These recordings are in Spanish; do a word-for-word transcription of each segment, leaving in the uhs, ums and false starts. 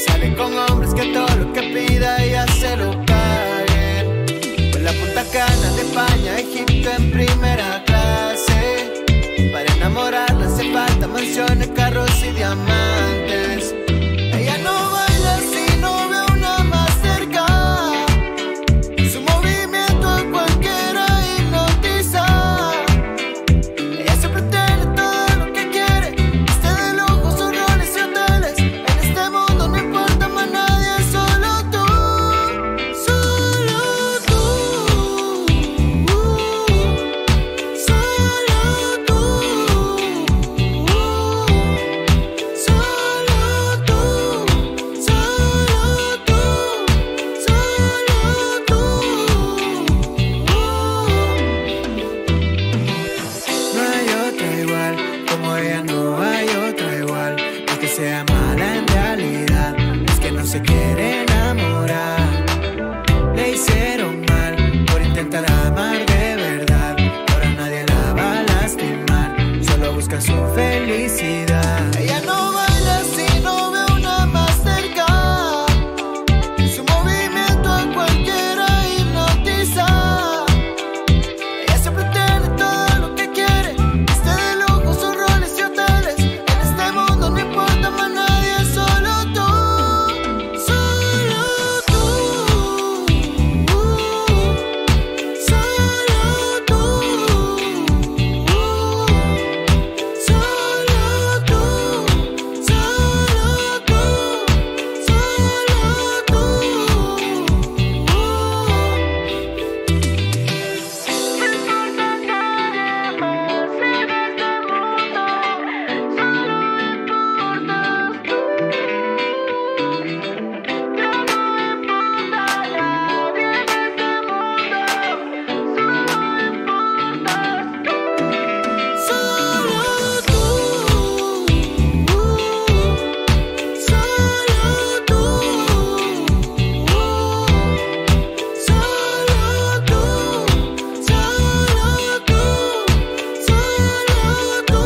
sale con hombres que todo lo que pida ella se lo paguen. Pues la Punta Cana de España, Egipto en primera clase. Para enamorarla hace falta mansiones, carros y diamantes. Ella no baila si no ve una más cerca. Su movimiento a cualquiera hipnotiza. Ella siempre tiene todo lo que quiere. Viste de lujo, sus roles y hoteles. En este mundo no importa más nadie, solo tú. Solo tú. Solo tú. Solo tú. Solo tú. Solo tú. No hay otra igual, como ella no hay otra igual. No es que sea mala en realidad, es que no se quiere enamorar. Le hicieron mal por intentar amar de verdad. Ahora nadie la va a lastimar, solo busca su felicidad. Ella no baila si no ve una más cerca. Su movimiento a cualquiera hipnotiza. Ella siempre tiene todo lo que quiere. Viste de lujo, sus roles y hoteles. En este mundo no importa más nadie, solo tú. Solo tú. Solo tú. Solo tú. Solo tú. Solo tú. Solo tú. Solo tú. Solo tú. Solo tú. Solo tú.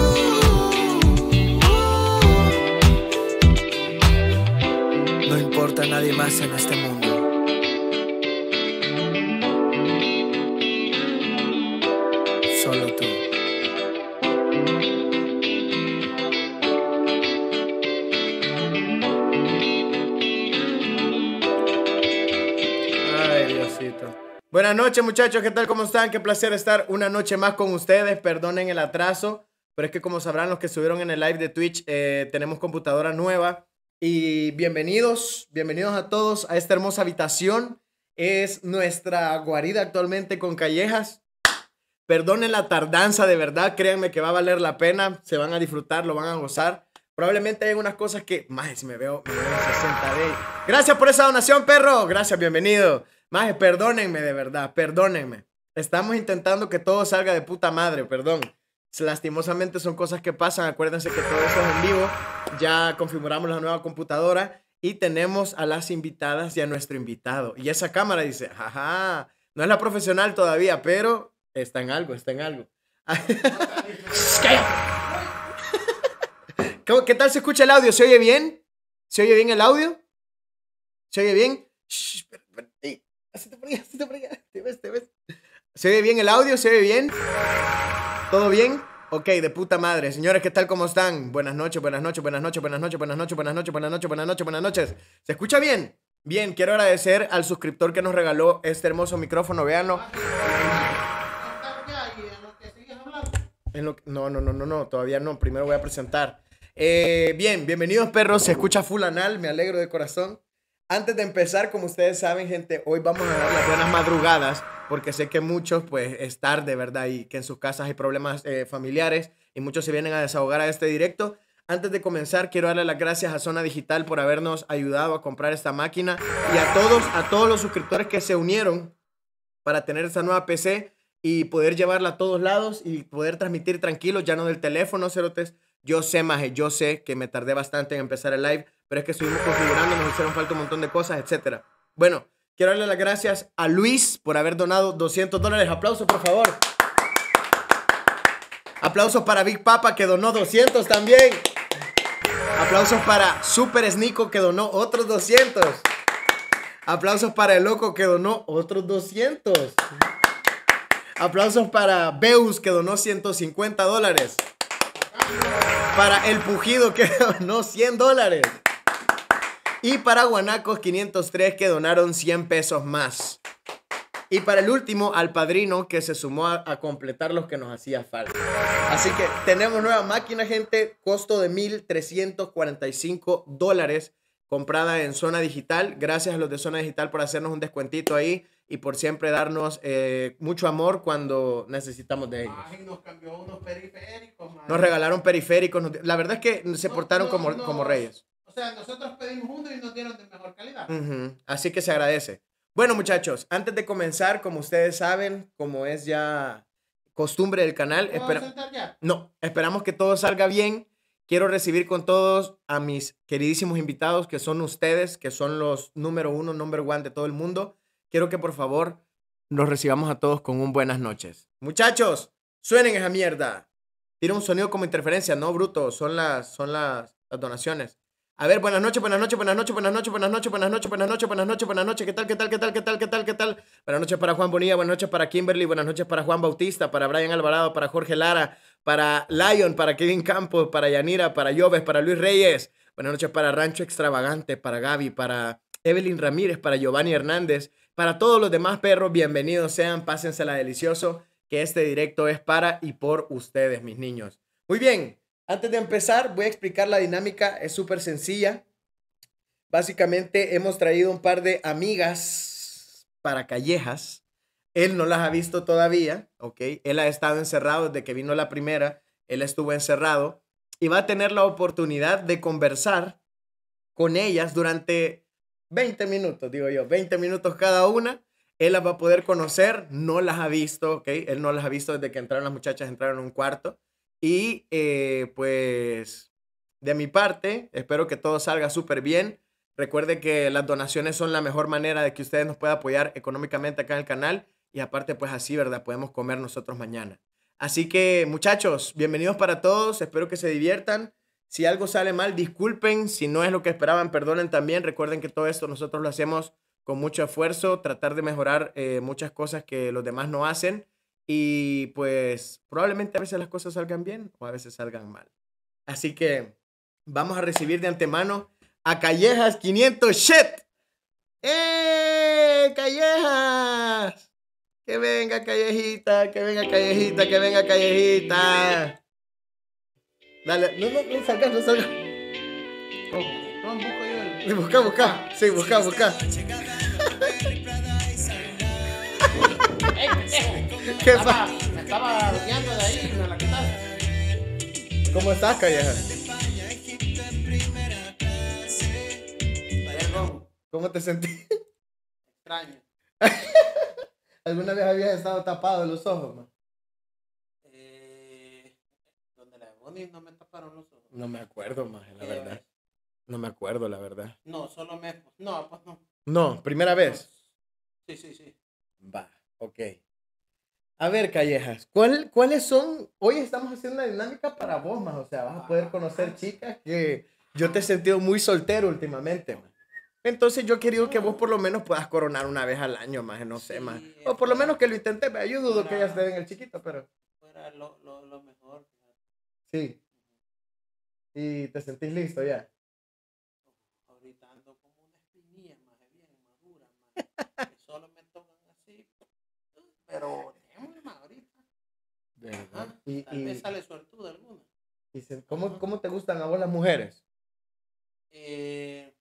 No importa nadie más en este mundo. Solo tú. Ay, Diosito. Buenas noches, muchachos, ¿qué tal? ¿Cómo están? Qué placer estar una noche más con ustedes. Perdonen el atraso, pero es que como sabrán los que estuvieron en el live de Twitch, eh, tenemos computadora nueva. Y bienvenidos, bienvenidos a todos a esta hermosa habitación. Es nuestra guarida actualmente con Callejas. Perdonen la tardanza, de verdad, créanme que va a valer la pena. Se van a disfrutar, lo van a gozar. Probablemente hay unas cosas que... Maje, si me veo, me veo en sesenta de... Gracias por esa donación, perro. Gracias, bienvenido. Maje, perdónenme, de verdad, perdónenme. Estamos intentando que todo salga de puta madre, perdón. Lastimosamente son cosas que pasan. Acuérdense que todo eso es en vivo. Ya configuramos la nueva computadora y tenemos a las invitadas y a nuestro invitado. Y esa cámara dice, jaja, no es la profesional todavía, pero está en algo, está en algo. ¿Cómo- ¿Qué tal se escucha el audio? ¿Se oye bien? ¿Se oye bien el audio? ¿Se oye bien? Shh, espera, espera. Ey, hazte por allá, hazte por allá. ¿Te ves, te ves? ¿Se oye bien el audio? ¿Se oye bien? ¿Todo bien? Ok, de puta madre. Señores, ¿qué tal? ¿Cómo están? Buenas noches, buenas noches, buenas noches, buenas noches, buenas noches, buenas noches, buenas noches, buenas noches, buenas noches. ¿Se escucha bien? Bien, quiero agradecer al suscriptor que nos regaló este hermoso micrófono. Véanlo. En lo que- no, no, no, no, no, todavía no. Primero voy a presentar. Eh, bien, bienvenidos, perros. Se escucha full anal, me alegro de corazón. Antes de empezar, como ustedes saben, gente, hoy vamos a dar las buenas madrugadas, porque sé que muchos, pues, es tarde, ¿verdad? Y que en sus casas hay problemas eh, familiares y muchos se vienen a desahogar a este directo. Antes de comenzar, quiero darle las gracias a Zona Digital por habernos ayudado a comprar esta máquina y a todos, a todos los suscriptores que se unieron para tener esta nueva P C y poder llevarla a todos lados y poder transmitir tranquilos, ya no del teléfono, cerotes. Yo sé, maje, yo sé que me tardé bastante en empezar el live, pero es que estuvimos configurando, nos hicieron falta un montón de cosas, etcétera. Bueno, quiero darle las gracias a Luis por haber donado doscientos dólares. Aplausos, por favor. Aplausos para Big Papa, que donó doscientos también. Aplausos para Super Snico que donó otros doscientos. Aplausos para el Loco que donó otros doscientos. Aplausos para Beus que donó ciento cincuenta dólares. Para El Pujido que donó cien dólares. Y para Guanacos quinientos tres que donaron cien pesos más. Y para el último, al Padrino que se sumó a, a completar los que nos hacía falta. Así que tenemos nueva máquina, gente. Costo de mil trescientos cuarenta y cinco dólares. Comprada en Zona Digital. Gracias a los de Zona Digital por hacernos un descuentito ahí. Y por siempre darnos eh, mucho amor cuando necesitamos de ellos. Ay, nos cambió unos periféricos, man. Nos regalaron periféricos. La verdad es que se No, portaron no, como, no. como reyes. O sea, nosotros pedimos uno y nos dieron de mejor calidad. Uh-huh. Así que se agradece. Bueno, muchachos, antes de comenzar, como ustedes saben, como es ya costumbre del canal, ¿Puedo espera... sentar ya? no, esperamos que todo salga bien. Quiero recibir con todos a mis queridísimos invitados, que son ustedes, que son los número uno, number one de todo el mundo. Quiero que por favor nos recibamos a todos con un buenas noches. Muchachos, suenen esa mierda. Tira un sonido como interferencia, no, bruto, son las, son las, las donaciones. A ver, buenas noches, buenas noches, buenas noches, buenas noches, buenas noches, buenas noches, buenas noches, buenas noches, buenas noches. ¿Qué tal, qué tal, qué tal, qué tal, qué tal, qué tal? Buenas noches para Juan Bonilla, buenas noches para Kimberly, buenas noches para Juan Bautista, para Brian Alvarado, para Jorge Lara, para Lion, para Kevin Campos, para Yanira, para Lloves, para Luis Reyes. Buenas noches para Rancho Extravagante, para Gaby, para Evelyn Ramírez, para Giovanni Hernández, para todos los demás perros. Bienvenidos sean, pásensela delicioso, que este directo es para y por ustedes, mis niños. Muy bien, antes de empezar voy a explicar la dinámica, es súper sencilla. Básicamente hemos traído un par de amigas para Callejas. Él no las ha visto todavía, ¿ok? Él ha estado encerrado desde que vino la primera. Él estuvo encerrado y va a tener la oportunidad de conversar con ellas durante veinte minutos, digo yo. veinte minutos cada una. Él las va a poder conocer. No las ha visto, ¿ok? Él no las ha visto desde que entraron las muchachas, entraron en un cuarto. Y eh, pues de mi parte, espero que todo salga súper bien. Recuerde que las donaciones son la mejor manera de que ustedes nos puedan apoyar económicamente acá en el canal. Y aparte, pues así, ¿verdad? Podemos comer nosotros mañana. Así que, muchachos, bienvenidos para todos. Espero que se diviertan. Si algo sale mal, disculpen. Si no es lo que esperaban, perdonen también. Recuerden que todo esto nosotros lo hacemos con mucho esfuerzo. Tratar de mejorar eh, muchas cosas que los demás no hacen. Y pues probablemente a veces las cosas salgan bien o a veces salgan mal. Así que vamos a recibir de antemano a Callejas quinientos shit. ¡Eh, Callejas! Que venga Callejita, que venga Callejita, que venga Callejita. Dale, no, no, no salga, no salga. ¿Cómo? ¿Cómo busco yo el...? Busca, busca, sí, busca, busca. ¿Qué Estaba, pasa? me estaba guiando de ahí, me la quitaste. ¿Cómo estás, Callejas? Perdón, ¿Cómo te sentís? extraño. ¿Alguna vez habías estado tapado de los ojos, man? Eh, donde la Bonnie no me taparon los ojos. No me acuerdo, más, la ¿Qué verdad. vez? No me acuerdo, la verdad. No, solo me... No, pues no. No, primera vez. Sí, sí, sí. Va, ok. A ver, Callejas, ¿cuál, ¿cuáles son? Hoy estamos haciendo una dinámica para vos, más. O sea, vas a poder conocer chicas que yo te he sentido muy soltero últimamente, man. Entonces yo he querido que vos por lo menos puedas coronar una vez al año, más, no sé, Sí, más. O por lo menos que lo intentes, me yo dudo que Fuera- ellas te den el chiquito, pero Fuera lo, lo, lo mejor. sí. Y te sentís listo ya. Ahorita ando como una espinilla, más bien madura, más. Que solo me tocan así. Pero démosle más ahorita. Ajá. Y, Tal vez y, sale suertuda alguna. y se- ¿cómo, ¿Cómo te gustan a vos las mujeres? Eh,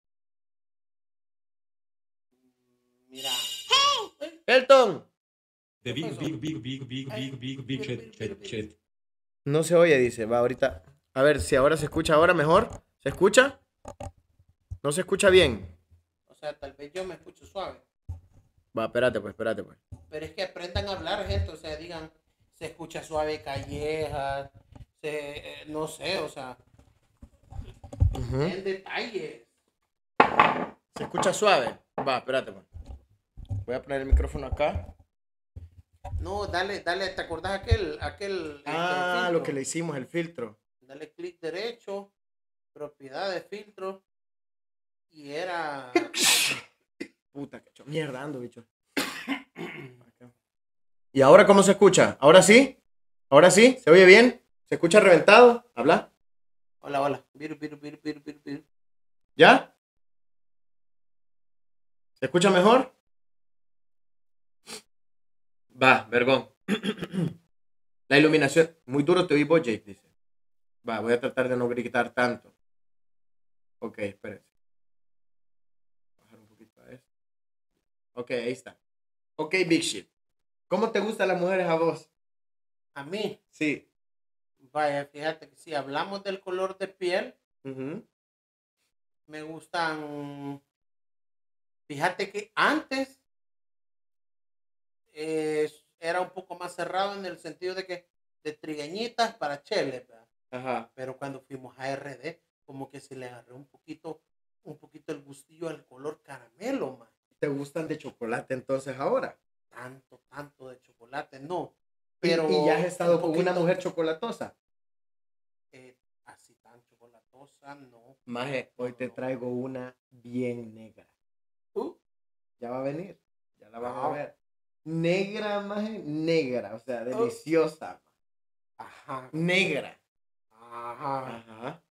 mira. Elton. The big, big, big, big, big, big, big, big shit, shit, shit. No se oye, dice. Va ahorita. A ver si ahora se escucha ahora mejor. ¿Se escucha? No se escucha bien. O sea, tal vez yo me escucho suave. Va, espérate pues, espérate pues. Pero es que aprendan a hablar, gente. O sea, digan, se escucha suave Callejas. Se, eh, no sé, o sea, Ujú. en detalles. ¿Se escucha suave? Va, espérate pues. Voy a poner el micrófono acá. No, dale, dale, ¿te acordás aquel, aquel? Ah, este, lo filtro? que le hicimos, el filtro. Dale clic derecho propiedad de filtro y era... Puta, que hecho mierda ando, bicho. ¿Y ahora cómo se escucha? ¿Ahora sí? ¿Ahora sí? ¿Se oye bien? ¿Se escucha reventado? ¿Habla? Hola, hola. Vir, vir, vir, vir, vir, vir. ¿Ya? ¿Se escucha mejor? Va, vergón. La iluminación. Muy duro te oí vos, Jake, dice. Va, voy a tratar de no gritar tanto. Ok, espérense. Bajar un poquito a esto. Ok, ahí está. Ok, Big Shit. ¿Cómo te gustan las mujeres a vos? A mí, Sí. vaya, fíjate que si hablamos del color de piel, Ujú. me gustan... Fíjate que antes eh, era un poco más cerrado en el sentido de que de trigueñitas para cheles, ¿verdad? Ajá. Pero cuando fuimos a R D, como que se le agarró un poquito, un poquito el gustillo al color caramelo, man. ¿Te gustan de chocolate entonces ahora? Tanto, tanto de chocolate, no. ¿Y- Pero ¿Y, ya has estado un con una poquito, mujer chocolatosa? eh, así tan chocolatosa, no. Maje, hoy te traigo una bien negra. ¿Tú? Ya va a venir. Ya la van a Ah. ver. Negra, maje, negra. O sea, deliciosa. Ajá. Negra. Ajá. Ajá.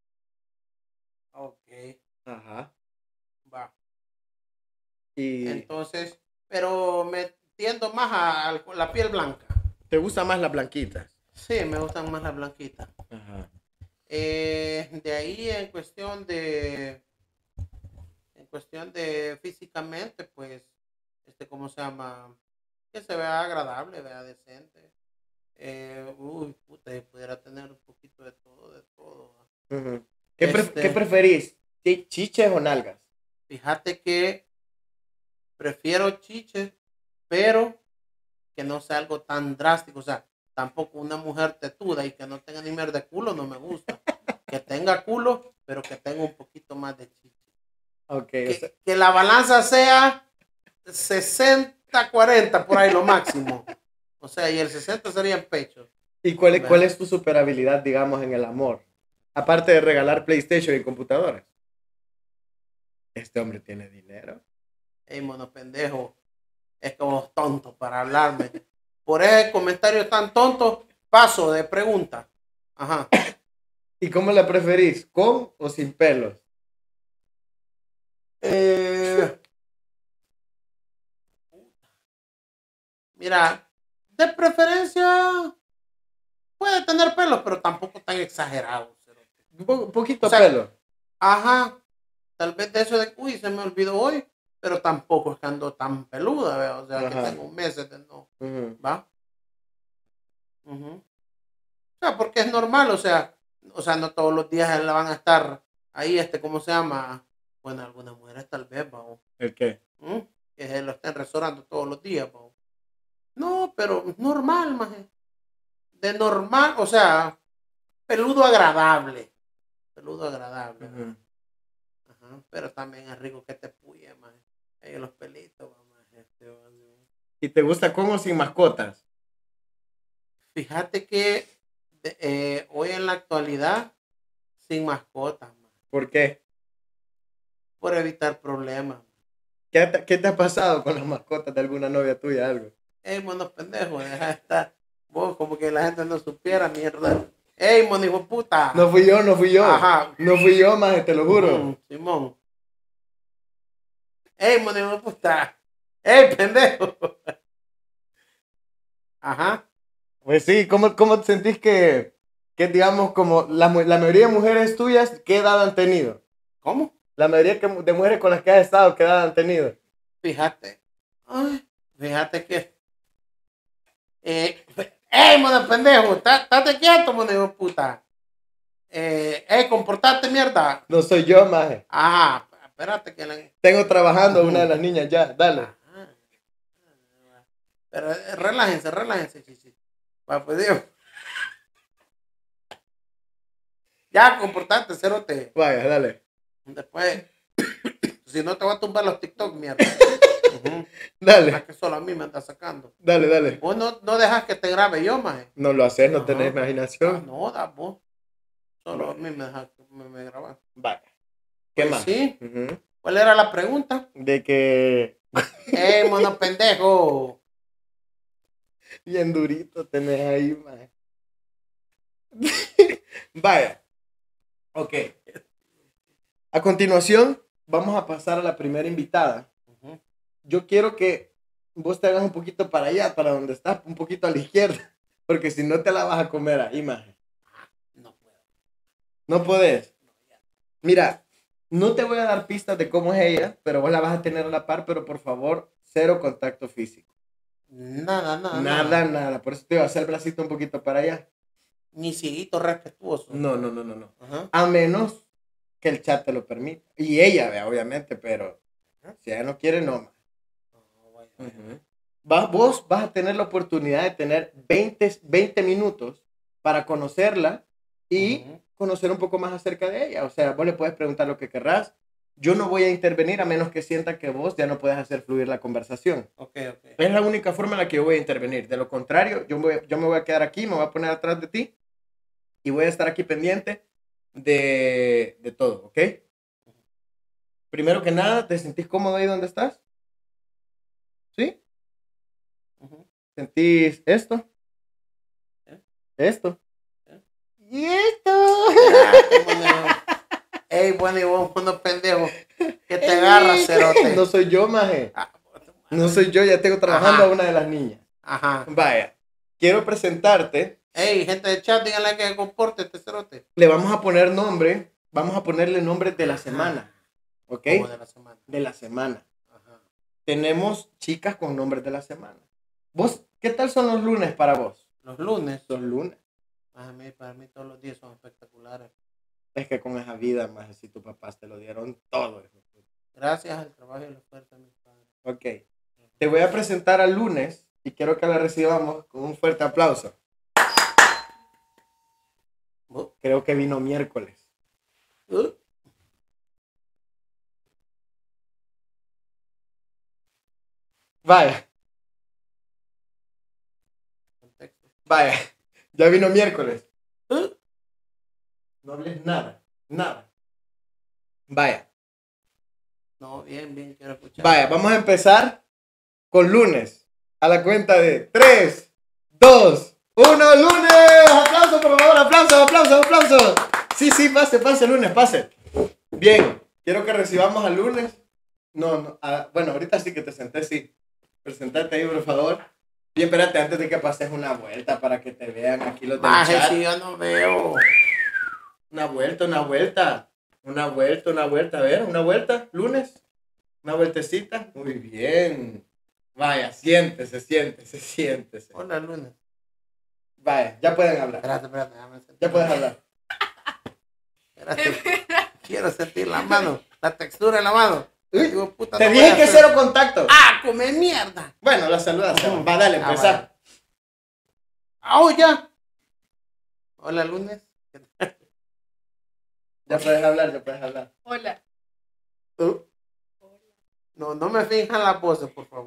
Ok. Ajá. Va. ¿Y Entonces, pero me tiendo más a, a la piel blanca. te gustan más las blanquitas? Sí, me gustan más las blanquitas. Ajá. Eh, de ahí en cuestión de en cuestión de físicamente, pues, este, ¿cómo se llama? Que se vea agradable, vea decente. Eh, uy, puta, y pudiera tener un poquito de todo, de todo. Ujú. ¿Qué, pre- Este- ¿Qué preferís? ¿Chi- ¿Chiches o nalgas? Fíjate que prefiero chiches, pero que no sea algo tan drástico. O sea, tampoco una mujer tetuda y que no tenga ni mer de culo no me gusta. Que tenga culo, pero que tenga un poquito más de chiche. Ok, o Que, sea, que la balanza sea sesenta cuarenta por ahí lo máximo. O sea, y el sesenta sería en pecho. ¿y cuál es, Bueno. cuál es tu super habilidad, digamos, en el amor? Aparte de regalar PlayStation y computadoras. Este hombre tiene dinero. Ey, mono pendejo. Es como tonto para hablarme. Por ese comentario tan tonto, paso de pregunta. Ajá. ¿Y cómo la preferís? ¿Con o sin pelos? Eh, mira, de preferencia puede tener pelos, pero tampoco tan exagerado. Un po- poquito O sea, pelo. Ajá, tal vez de eso de, uy, se me olvidó hoy, pero tampoco es que ando tan peluda, ¿vea? O sea, Ajá. que tengo meses de no, Ujú. ¿va? Ujú. O sea, porque es normal, o sea, o sea, no todos los días la van a estar ahí, este, ¿cómo se llama? Bueno, algunas mujeres tal vez, ¿va? ¿El qué? ¿Mm? Que se lo estén restaurando todos los días, ¿va? No, pero es normal, maje. De normal, o sea, peludo agradable. Peludo agradable. ¿va? Ujú. Ajá, pero también es rico que te puye, maje. Ahí los pelitos, maje, este, maje. ¿Y te gusta con o sin mascotas? Fíjate que de- eh, hoy en la actualidad, sin mascotas, maje, ¿Por qué? por evitar problemas. ¿Qué te, qué te ha pasado con las mascotas de alguna novia tuya? Algo. Ey, monos pendejos, deja de estar. Vos, como que la gente no supiera, mierda. Ey, mono hijo de puta. No fui yo, no fui yo. Ajá. No fui yo, maje, te lo juro. Ujú, Simón. Ey, mono hijo de puta. Ey, pendejo. Ajá. Pues sí, ¿cómo, cómo te sentís que, que digamos, como la, mu- la mayoría de mujeres tuyas, qué edad han tenido? ¿Cómo? La mayoría que- de mujeres con las que has estado, ¿qué edad han tenido? Fíjate. Ay, fíjate que. Eh, ¡Ey, mono pendejo! Tá- Estate quieto, mono hijo de puta. Eh, ¡Ey, comportate, mierda! No soy yo, maje. Ajá, espérate que la. Tengo trabajando Ujú. una de las niñas ya, dale. Ajá. Pero eh, relájense, relájense, chichi. Va, pues digo. Ya, comportate, cerote. Vaya, dale. Después, si no te voy a tumbar los TikTok, mierda. Ujú. Dale, Es que solo a mí me andas sacando. dale, dale. Vos no, no dejas que te grabe yo, maje. No lo haces, no Ajá. tenés Ah, imaginación. no, da vos. Solo a mí me dejas, me, me graban. Vaya. ¿Qué Pues más? sí. Ujú. ¿Cuál era la pregunta? De que ¡Ey, mono pendejo! bien durito tenés ahí, man. Vaya. Ok. A continuación, vamos a pasar a la primera invitada. Ujú. Yo quiero que vos te hagas un poquito para allá, para donde estás, un poquito a la izquierda. Porque si no te la vas a comer ahí, maje. No puedo. No podés. Mira, no te voy a dar pistas de cómo es ella, pero vos la vas a tener a la par, pero por favor, cero contacto físico. Nada, nada, Nada, nada. Por eso te voy a hacer el bracito un poquito para allá. Ni ciguito respetuoso. No, no, no, no, no. Ajá. A menos que el chat te lo permita. Y ella, vea, obviamente, pero si ella no quiere, no. Oh, vaya, vaya. Ujú. Va- vos vas a tener la oportunidad de tener veinte, veinte minutos para conocerla y Ujú. conocer un poco más acerca de ella. O sea, vos le puedes preguntar lo que querrás. Yo no voy a intervenir a menos que sienta que vos ya no puedes hacer fluir la conversación. Ok, ok. Es la única forma en la que yo voy a intervenir. De lo contrario, yo, voy, yo me voy a quedar aquí, me voy a poner atrás de ti y voy a estar aquí pendiente de, de todo, ¿ok? Primero que nada, ¿te sentís cómodo ahí donde estás? ¿Sí? Ujú. ¿Sentís esto? ¿Eh? Esto. ¿Eh? ¿Y esto? Ah, qué mono. Ey, bueno, y vos, mono pendejo. Que te agarras, cerote. No soy yo, maje. Ah, No soy yo, ya tengo trabajando Ajá. a una de las niñas. Ajá. Vaya, quiero presentarte. Ey, gente de chat, díganle que comporte este cerote. Le vamos a poner nombre. Vamos a ponerle nombre de la semana. ¿Ok? Como de la semana. De la semana. Ajá. Tenemos chicas con nombres de la semana. ¿Vos, qué tal son los lunes para vos? Los lunes. Los lunes. Para mí, para mí todos los días son espectaculares. Es que con esa vida, más si tus papás te lo dieron todo. Gracias al trabajo y el esfuerzo de mis padres. Ok. Te voy a presentar al lunes y quiero que la recibamos con un fuerte aplauso. Uh, Creo que vino miércoles. uh. Vaya, Contexto. vaya. Ya vino miércoles. Uh. No hables nada, nada. Vaya, No, bien, bien, quiero escuchar. vaya. Vamos a empezar con lunes. A la cuenta de tres, dos, uno, lunes. Aplausos, por favor, aplausos, aplausos, aplausos. Sí, sí, pase, pase, lunes, pase. Bien, quiero que recibamos al lunes. No, no, ah, bueno, ahorita sí que te senté, sí. Presentate ahí, por favor. Bien, espérate, antes de que pases una vuelta para que te vean aquí los del Maje, chat. si yo no veo. Una vuelta, una vuelta. Una vuelta, una vuelta. A ver, una vuelta, lunes. Una vueltecita. Muy bien. Vaya, siéntese, siéntese, siéntese. Hola, lunes. Vaya, ya pueden hablar. Espérate, espérate, déjame sentir. Ya puedes hablar. Espérate. Quiero sentir la mano, la textura de la mano. Uy, Digo, puta, te no dije voy a que hacer- cero contacto. ¡Ah, come mierda! Bueno, la saludas. Ujú. Va, dale, Ah, empezá. vale. ¡Ah, oh, ya! Hola, lunes. Ya puedes hablar, ya puedes hablar. Hola. Uh, No, no me finjan las voces, por favor.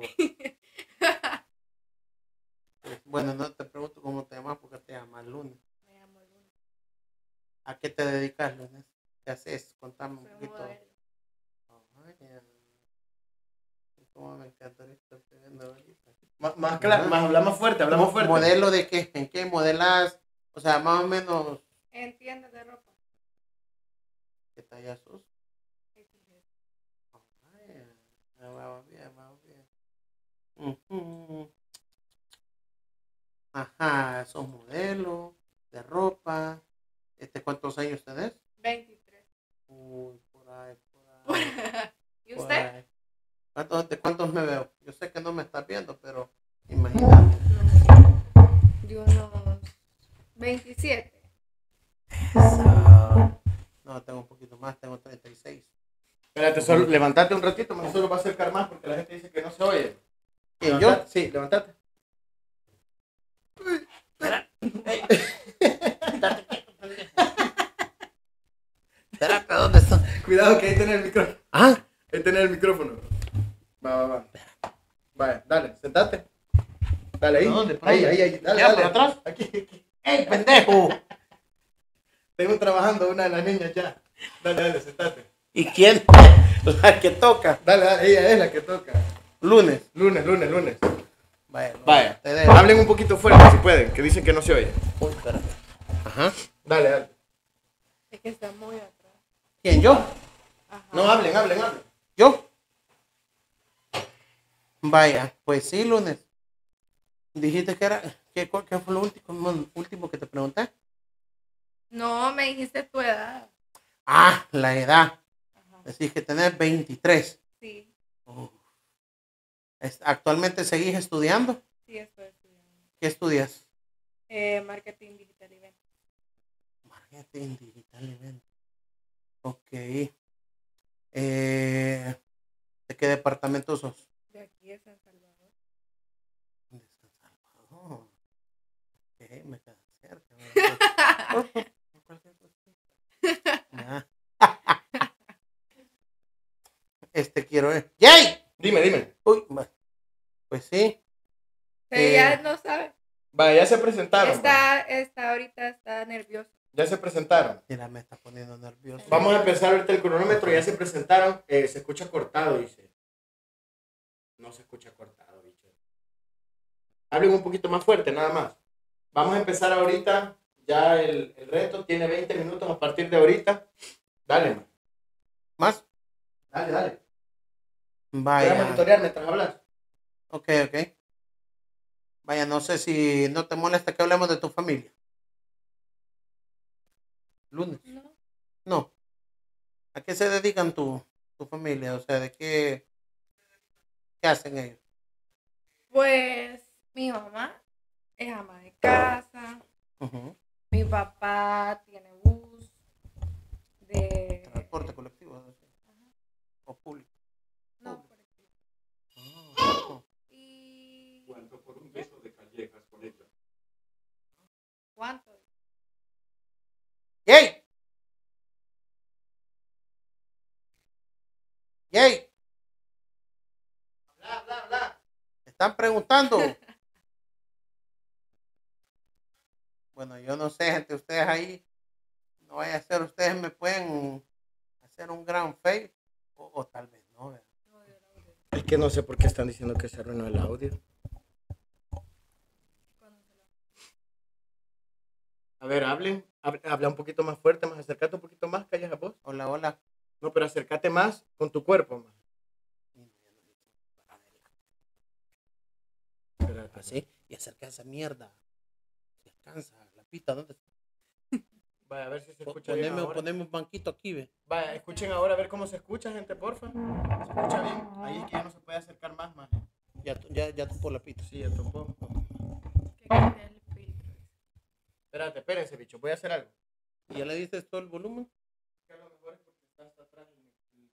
Bueno, no te pregunto cómo te llamas porque te llamas lunes. Me llamo Luna. ¿A qué te dedicas, lunes? ¿Qué haces? Contame un Soy poquito. modelo. Ay, ya. ¿Cómo me encantaría estarte viendo ahorita? Más, más, cla- Ajá. más habla más fuerte, habla más fuerte. ¿Modelo de qué? ¿En qué modelas? O sea, más o menos, En tiendas de ropa. ¿qué talla sos? Ay, ya, va bien, va bien. Ujú. Ajá, sos modelo de ropa. Este, ¿cuántos años tenés? veintitrés. Uy, por ahí, por ahí. ¿Y por usted? ahí. ¿Cuántos, de cuántos me veo? Yo sé que no me estás viendo, pero imagínate. De unos veintisiete. No, tengo un poquito más, tengo treinta y seis. Espérate, solo levantate un ratito, más solo va a acercar más porque la gente dice que no se oye. ¿Y yo? Levantate, sí, levantate. Espera. Ey. Date quieto, pendejo. Espérate, ¿dónde está? Cuidado que ahí tenés el micrófono. Ah, Ahí tenés el micrófono. Va, va, va. Vaya, dale, sentate. Dale ahí. ¿Dónde? ¿Por Ahí, dónde? ahí, ahí. Dale, ¿Ya, dale. por atrás? Aquí, aquí. ¡Ey, pendejo! Tengo trabajando una de las niñas ya. Dale, dale, sentate. ¿Y quién? La que toca. Dale, dale, ella es la que toca. Lunes. Lunes, lunes, lunes. Vaya. no, Vaya, te dejo. hablen un poquito fuerte si pueden, que dicen que no se oye. Uy, espérate. Ajá. Dale, dale. Es que está muy atrás. ¿Quién? ¿Yo? Ajá. No, hablen, hablen, hablen. ¿Yo? Vaya, pues sí, lunes. Dijiste que era. ¿Qué, qué fue lo último, último que te pregunté? No, me dijiste tu edad. Ah, la edad. Ajá. Decís que tenés veintitrés. Sí, Uf. Es- ¿Actualmente seguís estudiando? sí, estoy estudiando. ¿Qué estudias? Eh, marketing digital y ventas. Marketing digital y ventas. Ok. Eh, ¿De qué departamento sos? De aquí de San Salvador. De San Salvador. Ok, me queda cerca. ¿verdad? Por- por- por cualquier cosita. Ya. Este quiero ver. ¡Yay! Dime, dime. Uy, va. Pues sí. Ella Eh, no sabe. Vaya, ya se presentaron. Está, está ahorita, está nerviosa. Ya se presentaron. Mira, me está poniendo nervioso. Vamos a empezar ahorita el cronómetro, ya se presentaron. Eh, se escucha cortado, dice. No se escucha cortado, bicho. Hablen un poquito más fuerte, nada más. Vamos a empezar ahorita. Ya el, el reto tiene veinte minutos a partir de ahorita. Dale, man. ¿Más? Dale, dale. Voy a Vaya. monitorear mientras hablas. Ok, ok. Vaya, no sé si no te molesta que hablemos de tu familia. Lunes. ¿No? No. ¿A qué se dedican tu, tu familia? O sea, ¿de qué, qué hacen ellos? Pues mi mamá es ama de casa. Ujú. Mi papá tiene bus de... Transporte colectivo. ¿no? O público. No, por aquí. Ah, ¿Y ¿Cuánto por un beso de callejas con ella? cuánto? ¡Yay! ¡Yay! Habla, habla, habla. ¿Me están preguntando? Bueno, yo no sé, gente, ustedes ahí, no vaya a ser, ustedes me pueden hacer un gran fail, o, o tal vez no, ¿verdad? Es que no sé por qué están diciendo que se arruinó el audio. A ver, hablen. Hab- Habla un poquito más fuerte, más acércate un poquito más, callas a vos. Hola, hola. No, pero acércate más con tu cuerpo, man. Espérate. Así, y acerca esa mierda. Descansa, la pita, ¿dónde está? Vaya, a ver si se Po- escucha bien Poneme, ahora. poneme un banquito aquí, ve. Vaya, escuchen ahora a ver cómo se escucha, gente, porfa. ¿Se escucha bien? Ahí es que ya no se puede acercar más, man. Ya, tu- ya, ya topó la pita. Sí, ya topó. Que cambie el filtro. Espérate, espérense, bicho. Voy a hacer algo. ¿Y ya le diste todo el volumen? Que a lo mejor es porque está hasta atrás. el- el-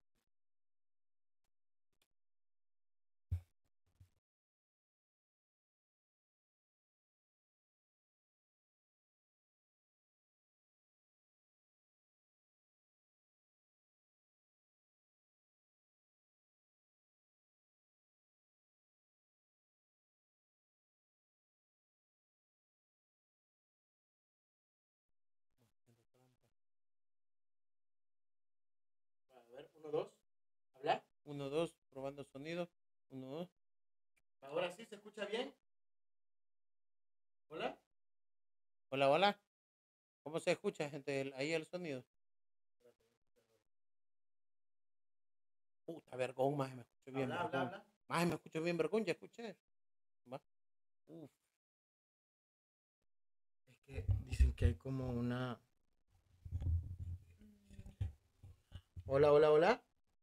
A ver, uno, dos. Habla. Uno, dos, probando sonido. Uno, dos. Ahora sí, ¿se escucha bien? ¿Hola? Hola, hola. ¿Cómo se escucha, gente? El- ahí el sonido. Puta, vergón, más me escucho bien. Habla, habla, vergón. habla. Más me escucho bien, vergón, ya escuché. Va. Uf. Es que dicen que hay como una... Hola, hola, hola.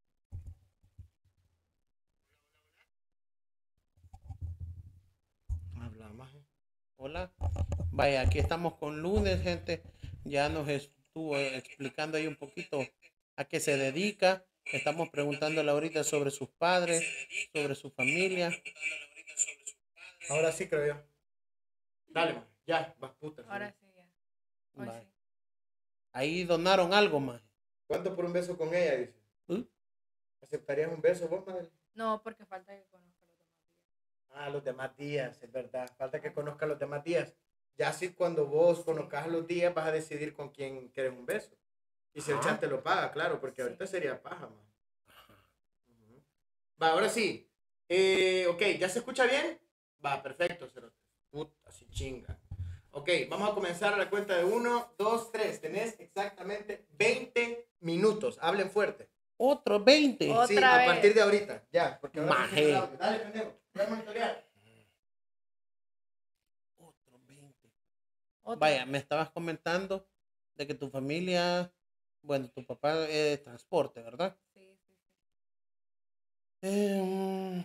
Habla más. Hola. Vaya, aquí estamos con Lunes, gente. Ya nos estuvo eh, explicando ahí un poquito a qué se dedica. Estamos preguntándole ahorita sobre sus padres, sobre su familia. Ahora sí, creo yo. Dale, man. Ya, vas puta. Ahora sí, ya. Hoy Vale. sí. Ahí donaron algo más. ¿Cuánto por un beso con ella, dice? ¿Mm? ¿Aceptarías un beso vos, madre? No, porque falta que conozca los demás días. Ah, los demás días, es verdad. Falta que conozca los demás días. Ya si cuando vos conozcas los días vas a decidir con quién quieres un beso. Y si el Ah. chat te lo paga, claro, porque Sí. ahorita sería paja, man. Ujú. Va, ahora sí. Eh, ok, ¿ya se escucha bien? Va, perfecto, cerote. Puta, así chinga. Ok, vamos a comenzar a la cuenta de uno, dos, tres. Tenés exactamente veinte minutos. Hablen fuerte. Otro veinte. Otra Sí, a vez. partir de ahorita. Ya, porque ahora Maje. sí se el audio. Dale, pendejo. Voy a monitorear. Otro veinte. Otra Vaya, vez. me estabas comentando de que tu familia, bueno, tu papá es transporte, ¿verdad? Sí, sí, sí. Eh,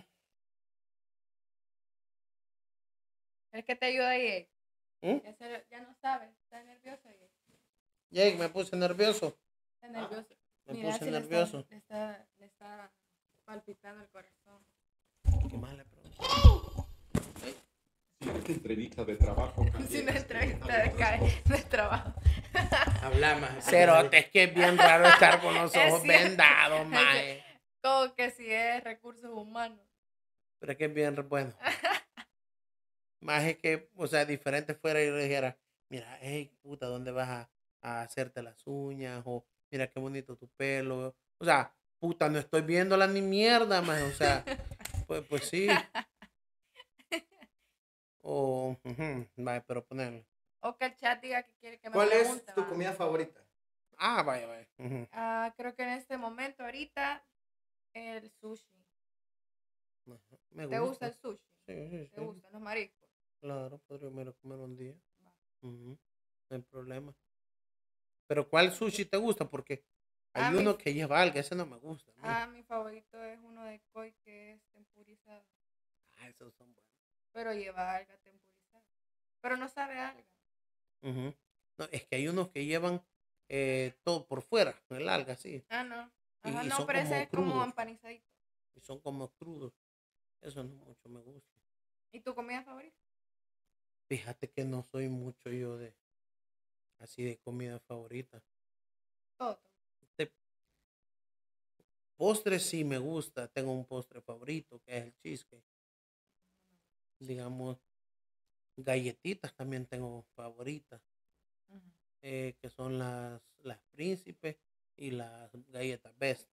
El que te ayuda ahí. ¿Mm? Ya, se- ya no sabes. Está nervioso. Jake. Jake, me puse nervioso. Está nervioso. Me Mira, puse si le nervioso. está, le, está, le está palpitando el corazón. Qué mala pregunta. Si esta entrevista de trabajo. Si una entrevista de, ca- de trabajo. Habla más. Cerote, es que es bien raro estar con los Es ojos cierto. vendados, Es mae. Como que si es recursos humanos. Pero es que es bien re- bueno. Más es que, o sea, diferente fuera y yo le dijera, mira, hey, puta, ¿dónde vas a, a hacerte las uñas? O mira qué bonito tu pelo. O sea, puta, no estoy viéndola ni mierda, más. O sea, pues, pues sí. O, ujú, vaya, pero ponerle. O que el chat diga que quiere que me ¿Cuál es pregunte. tu va. comida favorita? Ah, vaya, vaya. Ujú. Ah, creo que en este momento, ahorita, el sushi. Ajá, me ¿Te gusta el sushi? Sí, sí, ¿Te sí. gustan los mariscos? Claro, podríamos ir a comer un día. Va. Ujú, no hay problema. Pero ¿cuál sushi te gusta? Porque hay A mí- uno que lleva alga, ese no me gusta. a mí. Ah, mi favorito es uno de koi que es tempurizado. Ah, esos son buenos. Pero lleva alga tempurizada. Pero no sabe a alga. Ujú. No, es que hay unos que llevan eh, todo por fuera, el alga, sí. Ah, no. Y- Ajá, y no, son pero ese como es como crudos. empanizadito. Y son como crudos. Eso no mucho me gusta. ¿Y tu comida favorita? Fíjate que no soy mucho yo de así de comida favorita. Todo. De postres sí me gusta. Tengo un postre favorito que es el cheesecake. Digamos, galletitas también tengo favoritas. Ujú. eh, que son las, las príncipes y las galletas best.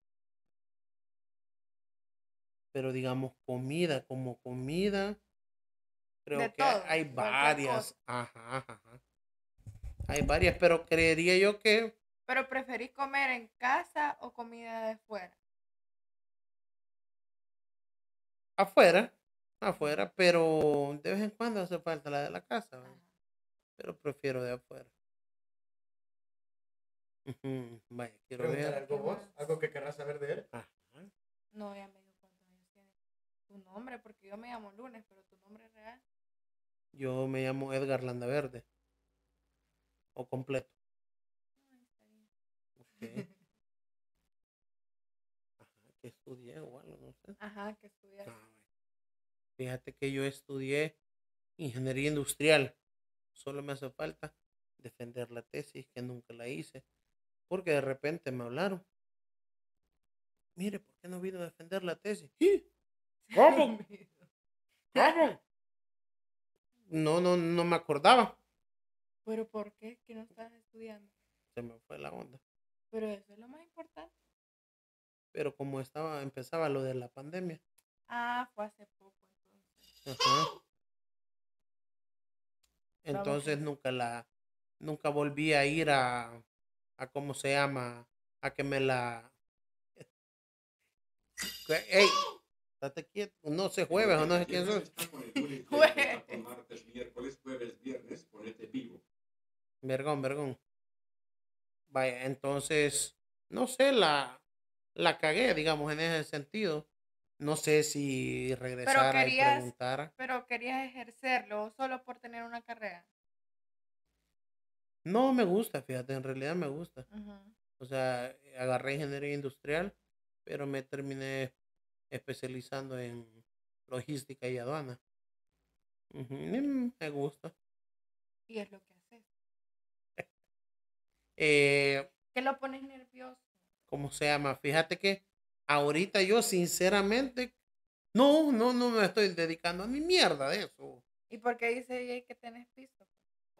Pero digamos, comida, como comida, creo De que hay- todo, hay cualquier varias. cosa. Ajá, ajá, ajá. Hay varias, pero creería yo que ¿Pero preferís comer en casa o comida de fuera? afuera, afuera, pero de vez en cuando hace falta la de la casa, ¿verdad? Ajá. Pero prefiero de afuera. Ujú, vaya, quiero ¿Preguntar ver. algo ¿Qué vos? más? ¿Algo que querrás saber de él? Ajá. No, ya me dijo cuántos años tiene. Tu nombre, porque yo me llamo Lunes, pero tu nombre real. Yo me llamo Edgar Landaverde. O completo. Ay, está bien. Ok. Ajá, que estudié o algo, no sé. Ajá, que estudias. Ah, bueno. Fíjate que yo estudié ingeniería industrial. Solo me hace falta defender la tesis, que nunca la hice. Porque de repente me hablaron. Mire, ¿por qué no vino a defender la tesis? ¿Y? ¿Cómo? ¿Cómo? No, no, no me acordaba. ¿Pero por qué? Que no estás estudiando. Se me fue la onda. Pero eso es lo más importante. Pero como estaba, empezaba lo de la pandemia. Ah, fue hace poco entonces. Ajá. Vamos Entonces a- nunca la, nunca volví a ir a, a cómo se llama, a que me la, que- ey, estate quieto, no sé jueves o no sé quién sos. Jueves. Martes, miércoles, jueves, viernes, ponete vivo. Vergón, vergón. Vaya, entonces, no sé, la, la cagué, digamos, en ese sentido. No sé si regresara y querías- preguntara. Pero querías ejercerlo solo por tener una carrera. No me gusta, fíjate, en realidad me gusta. Ujú. O sea, agarré ingeniería industrial, pero me terminé especializando en logística y aduana. Ujú, y me gusta. Y es lo que haces. Eh, ¿Qué lo pones nervioso? ¿Cómo se llama? Fíjate que ahorita yo sinceramente, no, no, no me estoy dedicando a ni mierda de eso. ¿Y por qué dice Jay que tenés pisto?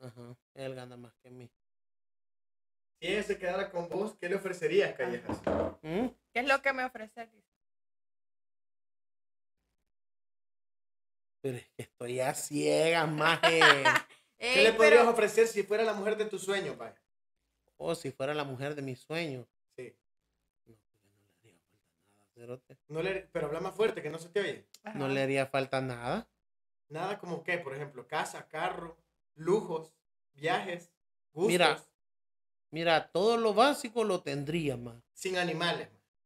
Ajá, él gana más que mí. Si ella se quedara con vos, ¿qué le ofrecerías, Callejas? ¿Mm? ¿Qué es lo que me ofreces? Pero es que estoy a ciegas, maje. ¿Qué Ey, le podrías pero- ofrecer si fuera la mujer de tus sueños, vaya? O si fuera la mujer de mis sueños. Sí. No, porque no le haría falta nada, cerote. No le, pero habla más fuerte, que no se te oye. Ajá. No le haría falta nada. Nada como qué, por ejemplo, casa, carro, lujos, viajes, gustos, Mira. Mira, todo lo básico lo tendría, más. sin animales.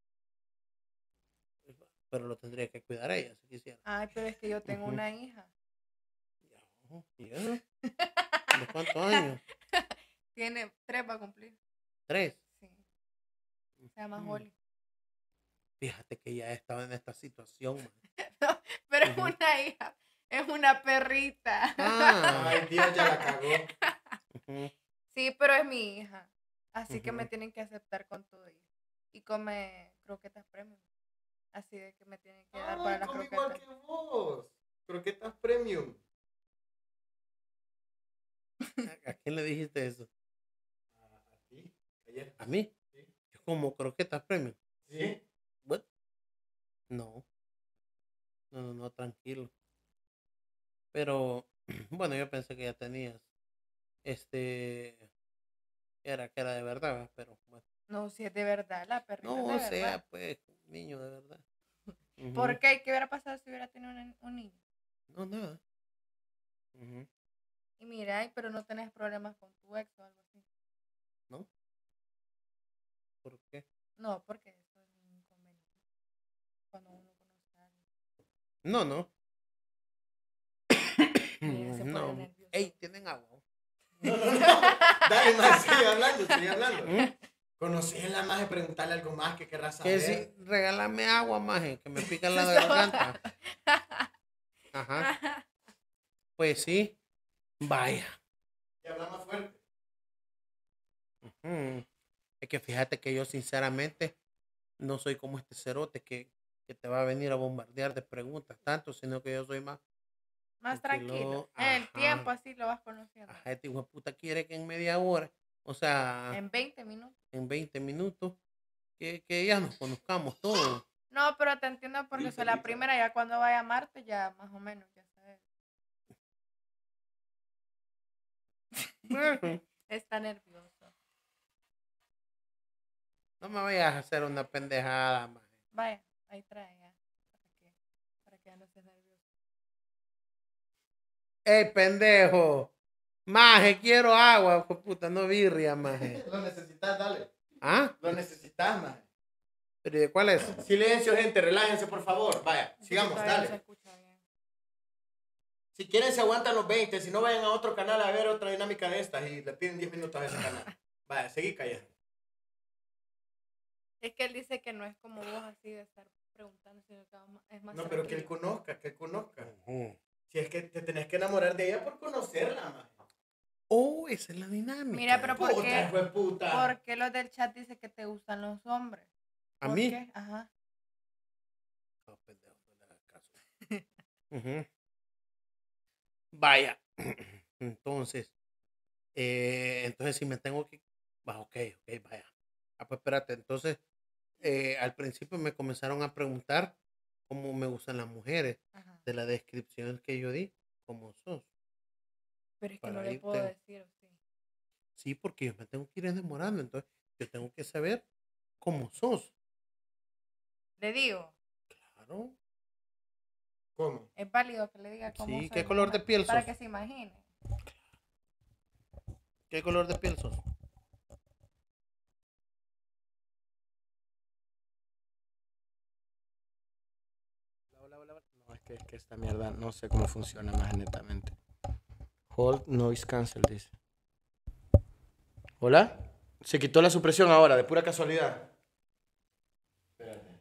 Pero lo tendría que cuidar ella, si quisiera. Ay, pero es que yo tengo Ujú. una hija. Ya, ¿y eso? ¿De cuántos años? Tiene tres, va a cumplir. Tres. Sí. Se llama Mm. Holly. Fíjate que ya estaba en esta situación, man. Pero es Ujú. una hija. Es una perrita. Ah. Ay, Dios, ya la cagó. Ujú. Sí, pero es mi hija. Así que me Ujú. tienen que aceptar con todo ello. Y come croquetas premium. Así de que me tienen que dar para Ay, las como igual croquetas. que vos. Croquetas premium. ¿A quién le dijiste eso? A, a ti, ayer. ¿A mí? Sí. Yo como croquetas premium. ¿Sí? What? No. No, no, no, tranquilo. Pero, bueno, yo pensé que ya tenías. Este. Era que era de verdad, ¿verdad? Pero bueno. No, si es de verdad, la perrita No, es o de sea, verdad. pues, niño de verdad. Ujú. ¿Por qué? ¿Qué hubiera pasado si hubiera tenido un, un niño? No, nada. Ujú. Y mira, ay, pero no tenés problemas con tu ex o algo así. ¿No? ¿Por qué? No, porque eso es un inconveniente. Cuando uno conoce a alguien. No, no. Mira, se pone no. nervioso. Ey, tienen agua. No, no, no. Dale, más, sigue hablando, sigue hablando. ¿Mm? Conocerla más y preguntarle algo más que querrás Que saber. si, regálame agua, maje, que me pica la garganta. Ajá. Pues sí. Vaya. Y habla más fuerte. Ujú. Es que fíjate que yo sinceramente no soy como este cerote que, que te va a venir a bombardear de preguntas tanto, sino que yo soy más. Más tranquilo. tranquilo. En el Ajá. tiempo así lo vas conociendo. Ajá, este hijo de puta quiere que en media hora, o sea, En veinte minutos. en veinte minutos, que, que ya nos conozcamos todos. No, pero te entiendo porque Listo, soy la listo. primera, ya cuando vaya a Marte ya más o menos, ya sabes. Bueno, Está nervioso. no me vayas a hacer una pendejada, maje. Vaya, ahí trae ya. Para que, para que ya no estés nervioso. ¡Ey, pendejo! Maje, quiero agua, hijo de puta, no birria, maje. Lo necesitas, dale. ¿Ah? Lo necesitas, más. ¿Pero de cuál es? Silencio, gente, relájense, por favor. Vaya, sigamos, Todavía no se dale. escucha bien. Si quieren, se aguantan los veinte. Si no, vayan a otro canal a ver otra dinámica de estas y le piden diez minutos a ese canal. Vaya, seguí callando. Es que él dice que no es como vos así de estar preguntando, sino que vamos- es más No, pero que él tranquilo. conozca, que él conozca. Ujú. Si es que te tenés que enamorar de ella por conocerla, más. Oh, esa es la dinámica. Mira, pero ¿por Puta, qué? hijo de puta. ¿Por qué los del chat dicen que te gustan los hombres? ¿A ¿Por mí? qué? Ajá. No, pendejo, no le hagas caso. Ujú. Vaya. Entonces, eh, entonces si me tengo que... Va, ok, ok, vaya. Ah, pues espérate, entonces, eh, al principio me comenzaron a preguntar cómo me gustan las mujeres, Ajá. de la descripción que yo di, cómo sos. Pero es que para no le irte- puedo decir, ¿o sí? Sí, porque yo me tengo que ir enamorando, entonces yo tengo que saber cómo sos. Le digo, Claro. ¿Cómo? es válido que le diga cómo Sí, soy, ¿qué color de ¿verdad? piel Para sos? que se imagine. ¿Qué color de piel sos? No, es que, es que esta mierda no sé cómo funciona más netamente. Hold noise cancel, dice. ¿Hola? Se quitó la supresión ahora, de pura casualidad. Espérate.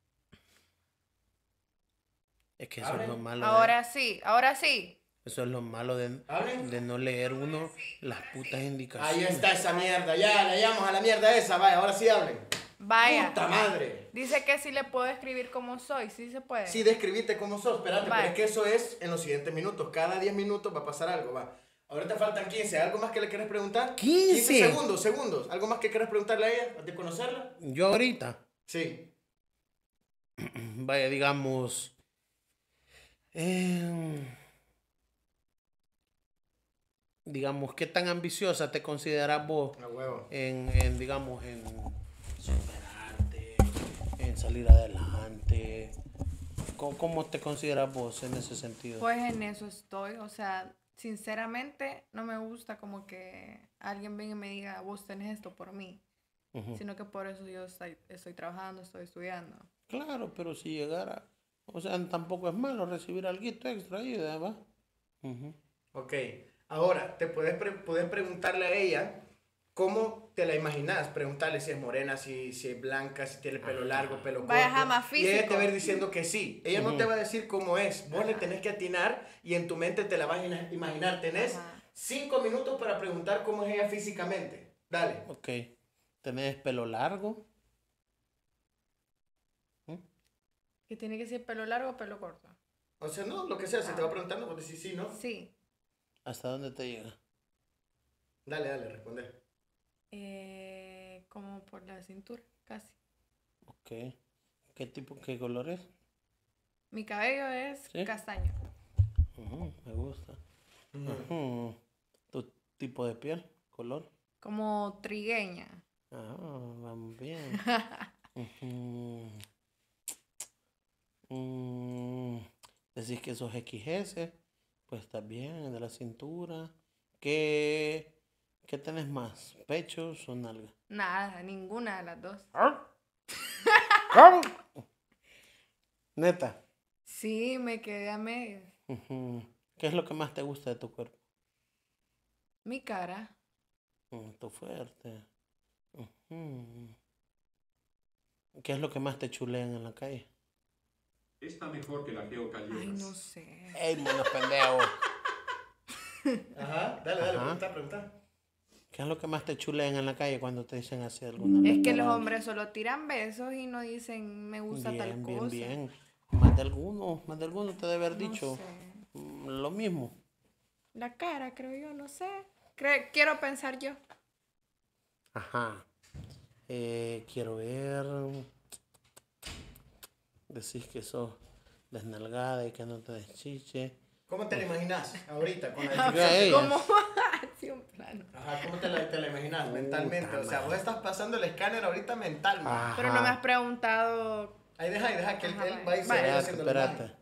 Es que eso es lo malo. de- Ahora sí, ahora sí. Eso es lo malo de, ¿Hablen? de no leer uno las putas indicaciones. Ahí está esa mierda, ya, le llamamos a la mierda esa, vaya, ahora sí hablen. Vaya. ¡Puta madre! Dice que sí le puedo escribir como soy, sí se puede. Sí, describite cómo sos, espérate, Vale. pero es que eso es en los siguientes minutos. Cada diez minutos va a pasar algo, va. Ahorita faltan quince. ¿Algo más que le quieres preguntar? quince. quince segundos, segundos. ¿Algo más que quieres preguntarle a ella? ¿De conocerla? Yo ahorita, Sí. vaya, digamos, eh, digamos, ¿qué tan ambiciosa te consideras vos A huevo. en, en, digamos, en superarte, en salir adelante? ¿Cómo, cómo te consideras vos en ese sentido? Pues en eso estoy, o sea, sinceramente no me gusta como que alguien venga y me diga, vos tenés esto por mí, Ujú. sino que por eso yo estoy, estoy trabajando, estoy estudiando. Claro, pero si llegara, o sea, tampoco es malo recibir algo extra ahí, ¿verdad? Ujú. Ok. Ahora, te puedes, pre- puedes preguntarle a ella cómo te la imaginas. Preguntarle si es morena, si, si es blanca, si tiene pelo largo, pelo corto. Vaya, jamás Y ella te físico. va a ir diciendo que sí. Ella no Ujú. te va a decir cómo es. Vos le tenés que atinar y en tu mente te la vas a ina- imaginar. Tenés Ajá. cinco minutos para preguntar cómo es ella físicamente. Dale. Ok. ¿Tenés pelo largo? Que tiene que ser pelo largo o pelo corto. O sea, no, lo que sea. Si te va preguntando, vos decís sí, ¿no? Sí. ¿Hasta dónde te llega? Dale, dale, responde. Eh, como por la cintura, casi. Ok. ¿Qué tipo, qué color es? Mi cabello es ¿Sí? castaño. Ujú, me gusta. Ujú. ¿Tu tipo de piel? ¿Color? Como trigueña. Ah, vamos bien. Ujú. Mm, decís que sos equis ese, pues está bien, de la cintura. ¿Qué, qué tenés más? ¿Pechos o nalga? Nada, ninguna de las dos. ¿Cómo? Neta. Sí, me quedé a medias. Ujú. ¿Qué es lo que más te gusta de tu cuerpo? Mi cara. Mm, tu fuerte. Ujú. ¿Qué es lo que más te chulean en la calle? Está mejor que la Geo Ay, Callejas. no sé. ¡Ey, monos pendejos! Ajá, dale, dale, Ajá. pregunta, pregunta. ¿Qué es lo que más te chulean en la calle cuando te dicen así alguna Es que los literal? hombres solo tiran besos y no dicen me gusta Bien, tal bien, cosa. bien. Más de alguno, más de alguno te debe haber No dicho sé. mm, lo mismo. La cara, creo yo, no sé. Cre- quiero pensar yo. Ajá. Eh, quiero ver. Decís que sos desnalgada y que no te deschiche. ¿Cómo te la imaginas ahorita? Con la Yo a descripción? ella. ¿Cómo? Así un plano. Ajá, ¿cómo te la, te la imaginas Puta mentalmente? O sea, vos madre. estás pasando el escáner ahorita mentalmente. Ajá. Pero no me has preguntado. Ahí deja, ahí deja que él, Ajá, él vaya. va a ir Vaya. Espérate, haciendo la espérate. imagen.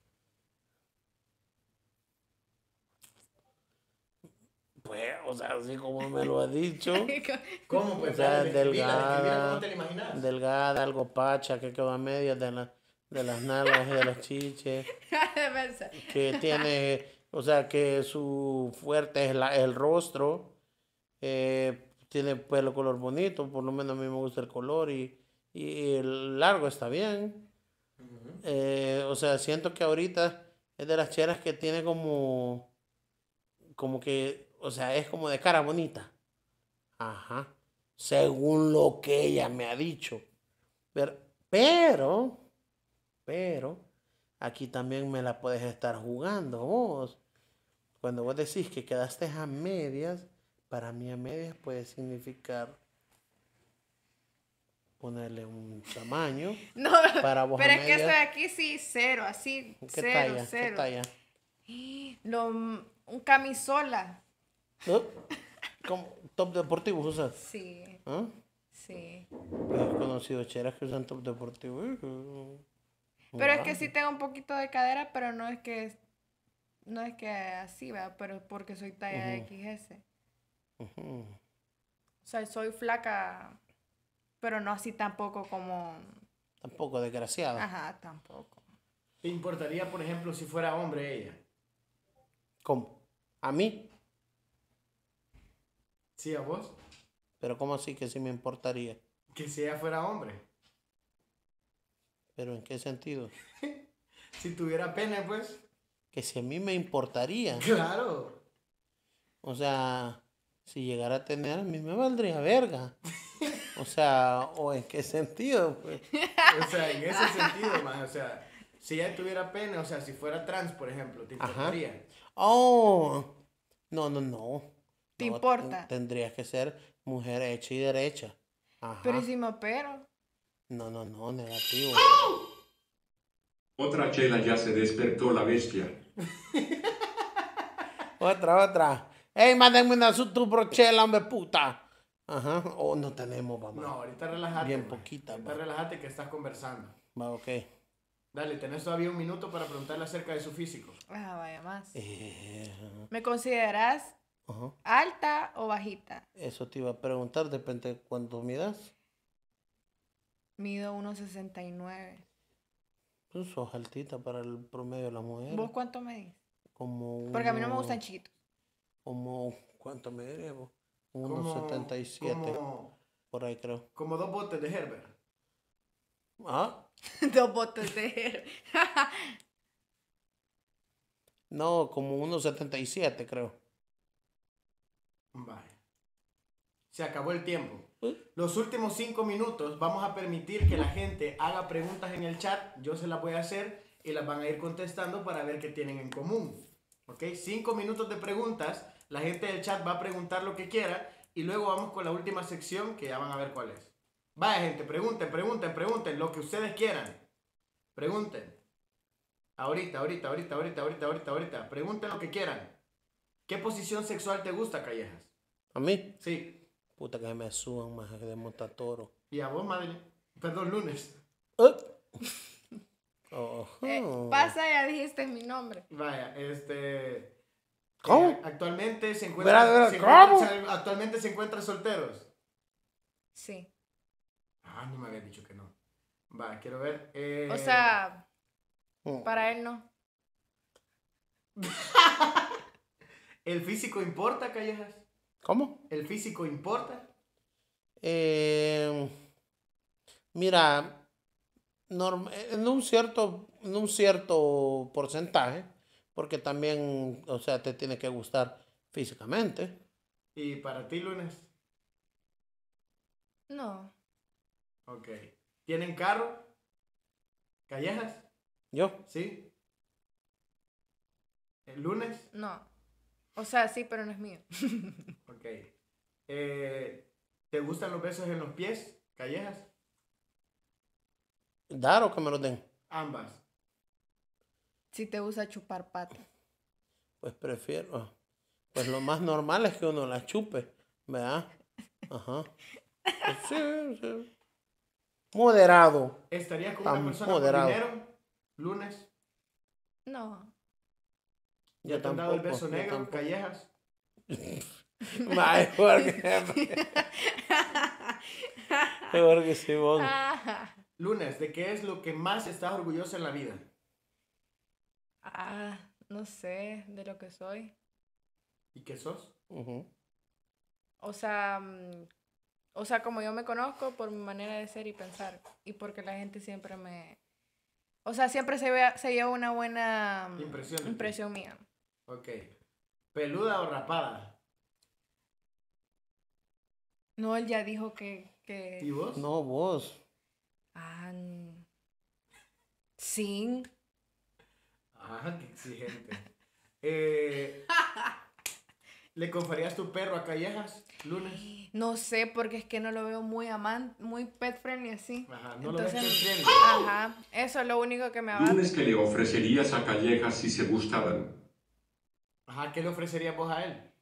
Pues, o sea, así como me lo ha dicho. ¿Cómo? Pues, O sea, dale, describila, describila delgada, cómo te la imaginas. delgada, algo pacha, que queda a medias de, la, de las nalgas y de los chiches. De pensar. Que tiene, o sea, que su fuerte es la- el rostro, eh, tiene pelo color bonito, por lo menos a mí me gusta el color y, y el largo está bien. Eh, o sea, siento que ahorita es de las cheras que tiene como, como que, o sea, es como de cara bonita. Ajá. Según lo que ella me ha dicho. Pero, pero, pero, aquí también me la puedes estar jugando vos. Cuando vos decís que quedaste a medias, para mí a medias puede significar ponerle un tamaño. No, Para vos pero a es que medias. estoy aquí sí, cero, así, ¿Qué cero, talla? cero. ¿Qué talla? Lo, un camisola. ¿No? ¿Cómo? Top deportivo usas. Sí, ¿Ah? sí. Pues he conocido cheras que usan top deportivo. Pero es que sí tengo un poquito de cadera, pero no es que no es que así, ¿verdad? Pero porque soy talla Ujú. equis ese. Ujú. O sea, soy flaca, pero no así tampoco como... Tampoco desgraciada. Ajá, tampoco. ¿Te importaría, por ejemplo, si fuera hombre ella? ¿Cómo? ¿A mí? ¿Sí a vos? Pero ¿cómo así que sí me importaría? Que si ella fuera hombre. ¿Pero en qué sentido? Si tuviera pene, pues. Que si a mí me importaría. Claro. O sea, si llegara a tener, a mí me valdría verga. O sea, ¿o en qué sentido? Pues? O sea, en ese sentido, más. O sea, si ella tuviera pene, o sea, si fuera trans, por ejemplo, ¿te Ajá. importaría? Oh, No, no, no. ¿Te No, importa? ten- Tendrías que ser mujer hecha y derecha. Ajá. Pero ¿y si me opero? No, no, no, negativo. Otra chela, ya se despertó la bestia. Otra, otra. Ey, mándenme una su tu brochela, hombre, puta. Ajá. Oh, no tenemos, mamá. No, ahorita relájate. Bien man. poquita, Ahorita man. relájate que estás conversando. Va, ok. Dale, tenés todavía un minuto para preguntarle acerca de su físico. Ah, vaya más. Eh, ¿Me consideras ajá. alta o bajita? Eso te iba a preguntar, depende de cuánto midas. Mido uno sesenta y nueve. Tú sos altita para el promedio de las mujeres. ¿Vos cuánto medís? Como Porque a mí no me uno- gustan chiquitos. Como, ¿cuánto me diría vos? Como- uno setenta y siete, Como, por ahí creo. como dos botes de Herbert. Ah, Dos botes de... no, como uno setenta y siete creo. Vale. Se acabó el tiempo. ¿Eh? Los últimos cinco minutos vamos a permitir que la gente haga preguntas en el chat. Yo se las voy a hacer y las van a ir contestando para ver qué tienen en común. ¿Ok? Cinco minutos de preguntas. La gente del chat va a preguntar lo que quiera y luego vamos con la última sección que ya van a ver cuál es. Vaya gente, pregunten, pregunten, pregunten lo que ustedes quieran. Pregunten. Ahorita, ahorita, ahorita, ahorita, ahorita, ahorita, ahorita. Pregunten lo que quieran. ¿Qué posición sexual te gusta, Callejas? ¿A mí? Sí. Puta que me suban más de montatoro. Y a vos, Madeline. Perdón, lunes. Oh. Oh. Eh, pasa, ya dijiste mi nombre. Vaya, este. ¿Cómo? eh, actualmente se Verá, verá, encuentra. se ¿cómo? encuentra- se- actualmente se encuentran solteros. Sí. Ah, no me habías dicho que no. Va, quiero ver. eh, O sea, Mm. para él no. ¿El físico importa, Callejas? ¿Cómo? ¿El físico importa? Eh, mira, norm- en un cierto, en un cierto porcentaje, porque también, o sea, te tiene que gustar físicamente. ¿Y para ti, lunes? No. Ok. ¿Tienen carro? ¿Callejas? Yo, ¿Sí? ¿El lunes? No. O sea, sí, pero no es mío. Ok. Eh, ¿te gustan los besos en los pies, Callejas? dar o que me lo den. Ambas. Si te gusta chupar patas. Pues prefiero, pues lo más normal es que uno la chupe, ¿verdad? Ajá. Pues sí, sí. Moderado. ¿Estarías con Tan una persona moderado. por dinero? Lunes. No. ¿Ya Yo te han dado el tampoco, beso yo negro, tampoco. Callejas? Ay, porque, porque Simón. Ah, Lunes, ¿de qué es lo que más estás orgulloso en la vida? ah, no sé de lo que soy. ¿Y qué sos? Ujú. O sea, mm, o sea, como yo me conozco por mi manera de ser y pensar. Y porque la gente siempre me... O sea, siempre se, ve, se lleva una buena mm, Impresión de ti. impresión mía. Ok. ¿Peluda o rapada? No, él ya dijo que... que... ¿Y vos? No, vos. Ah, mm, sí. Ah, qué exigente. Eh, ¿Le confiarías tu perro a Callejas? Lunes. No sé, porque es que no lo veo muy amante, muy pet friendly así. Ajá, no lo ves Entonces, pet friendly. ajá, eso es lo único que me abate. Lunes, que le ofrecerías a Callejas si se gustaran. Ajá, ¿qué le ofrecerías vos a él?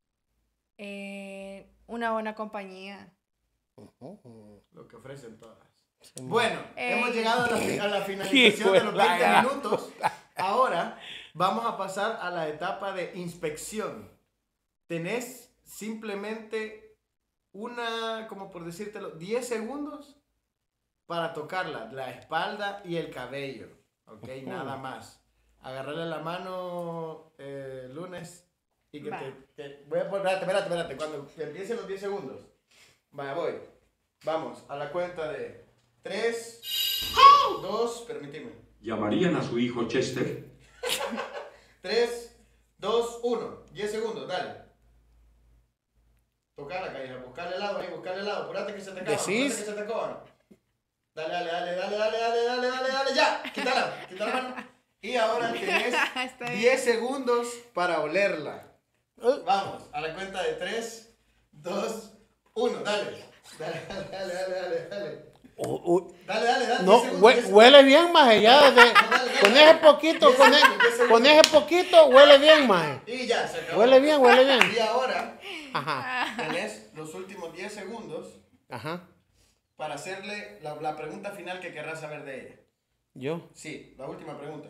Eh, una buena compañía. Ujú. Lo que ofrecen todas. Simón. Bueno, Ey. hemos llegado a la, fi- a la finalización de los veinte minutos. Ahora vamos a pasar a la etapa de inspección. Tenés simplemente una, como por decírtelo, diez segundos para tocarla, la espalda y el cabello. Ok, nada más. Agarrarle la mano eh, lunes y que Va. te, te- Voy a poner, espérate, espérate, espérate, cuando empiecen los diez segundos. Vaya, voy. Vamos, a la cuenta de tres, dos, permíteme. ¿Llamarían a su hijo Chester? tres, dos, uno. diez segundos, dale. Tocar la calle, buscarle el lado ahí, buscarle el lado. Apúrate que se te acaba. ¿Decís? Apúrate que se te acaba. Dale, dale, dale, dale, dale, dale, dale, dale, dale, ya. Quítala, quita la mano. Y ahora tenés Está bien. diez segundos para olerla. Vamos, a la cuenta de tres, dos, uno, dale. Dale, dale, dale, dale, dale. Uh, uh, Dale, dale, dale. no, diez segundos, hue- diez huele bien, maje, ya desde, con ese poquito, con, e- con ese poquito, huele bien, maje. Y ya, se acabó. Huele bien, huele bien. Y ahora Ajá, tenés los últimos diez segundos ajá. para hacerle la, la pregunta final que querrás saber de ella. Yo, Sí, la última pregunta.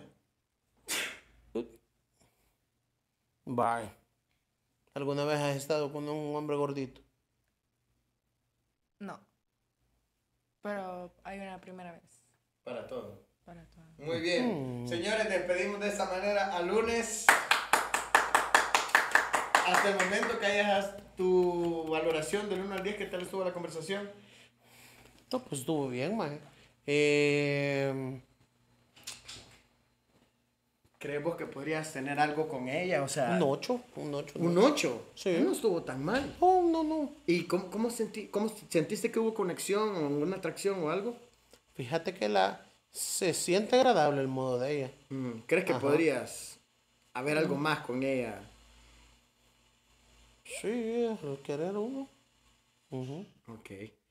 bye. ¿Alguna vez has estado con un hombre gordito? No. Pero hay una primera vez Para todo. para todo. Muy bien. Señores, despedimos de esta manera al lunes. Hasta el momento que hayas tu valoración del uno al diez, ¿qué tal estuvo la conversación? No, pues estuvo bien, maje. Eh, ¿Crees vos que podrías tener algo con ella? O sea, un ocho, un ocho. un ocho. Sí. No estuvo tan mal. No, no, no. ¿Y cómo, cómo, sentí, cómo sentiste que hubo conexión o alguna atracción o algo? Fíjate que la se siente agradable el modo de ella. Mm, ¿Crees que Ajá. podrías haber algo más con ella? Sí, el querer uno. Ujú. Ok.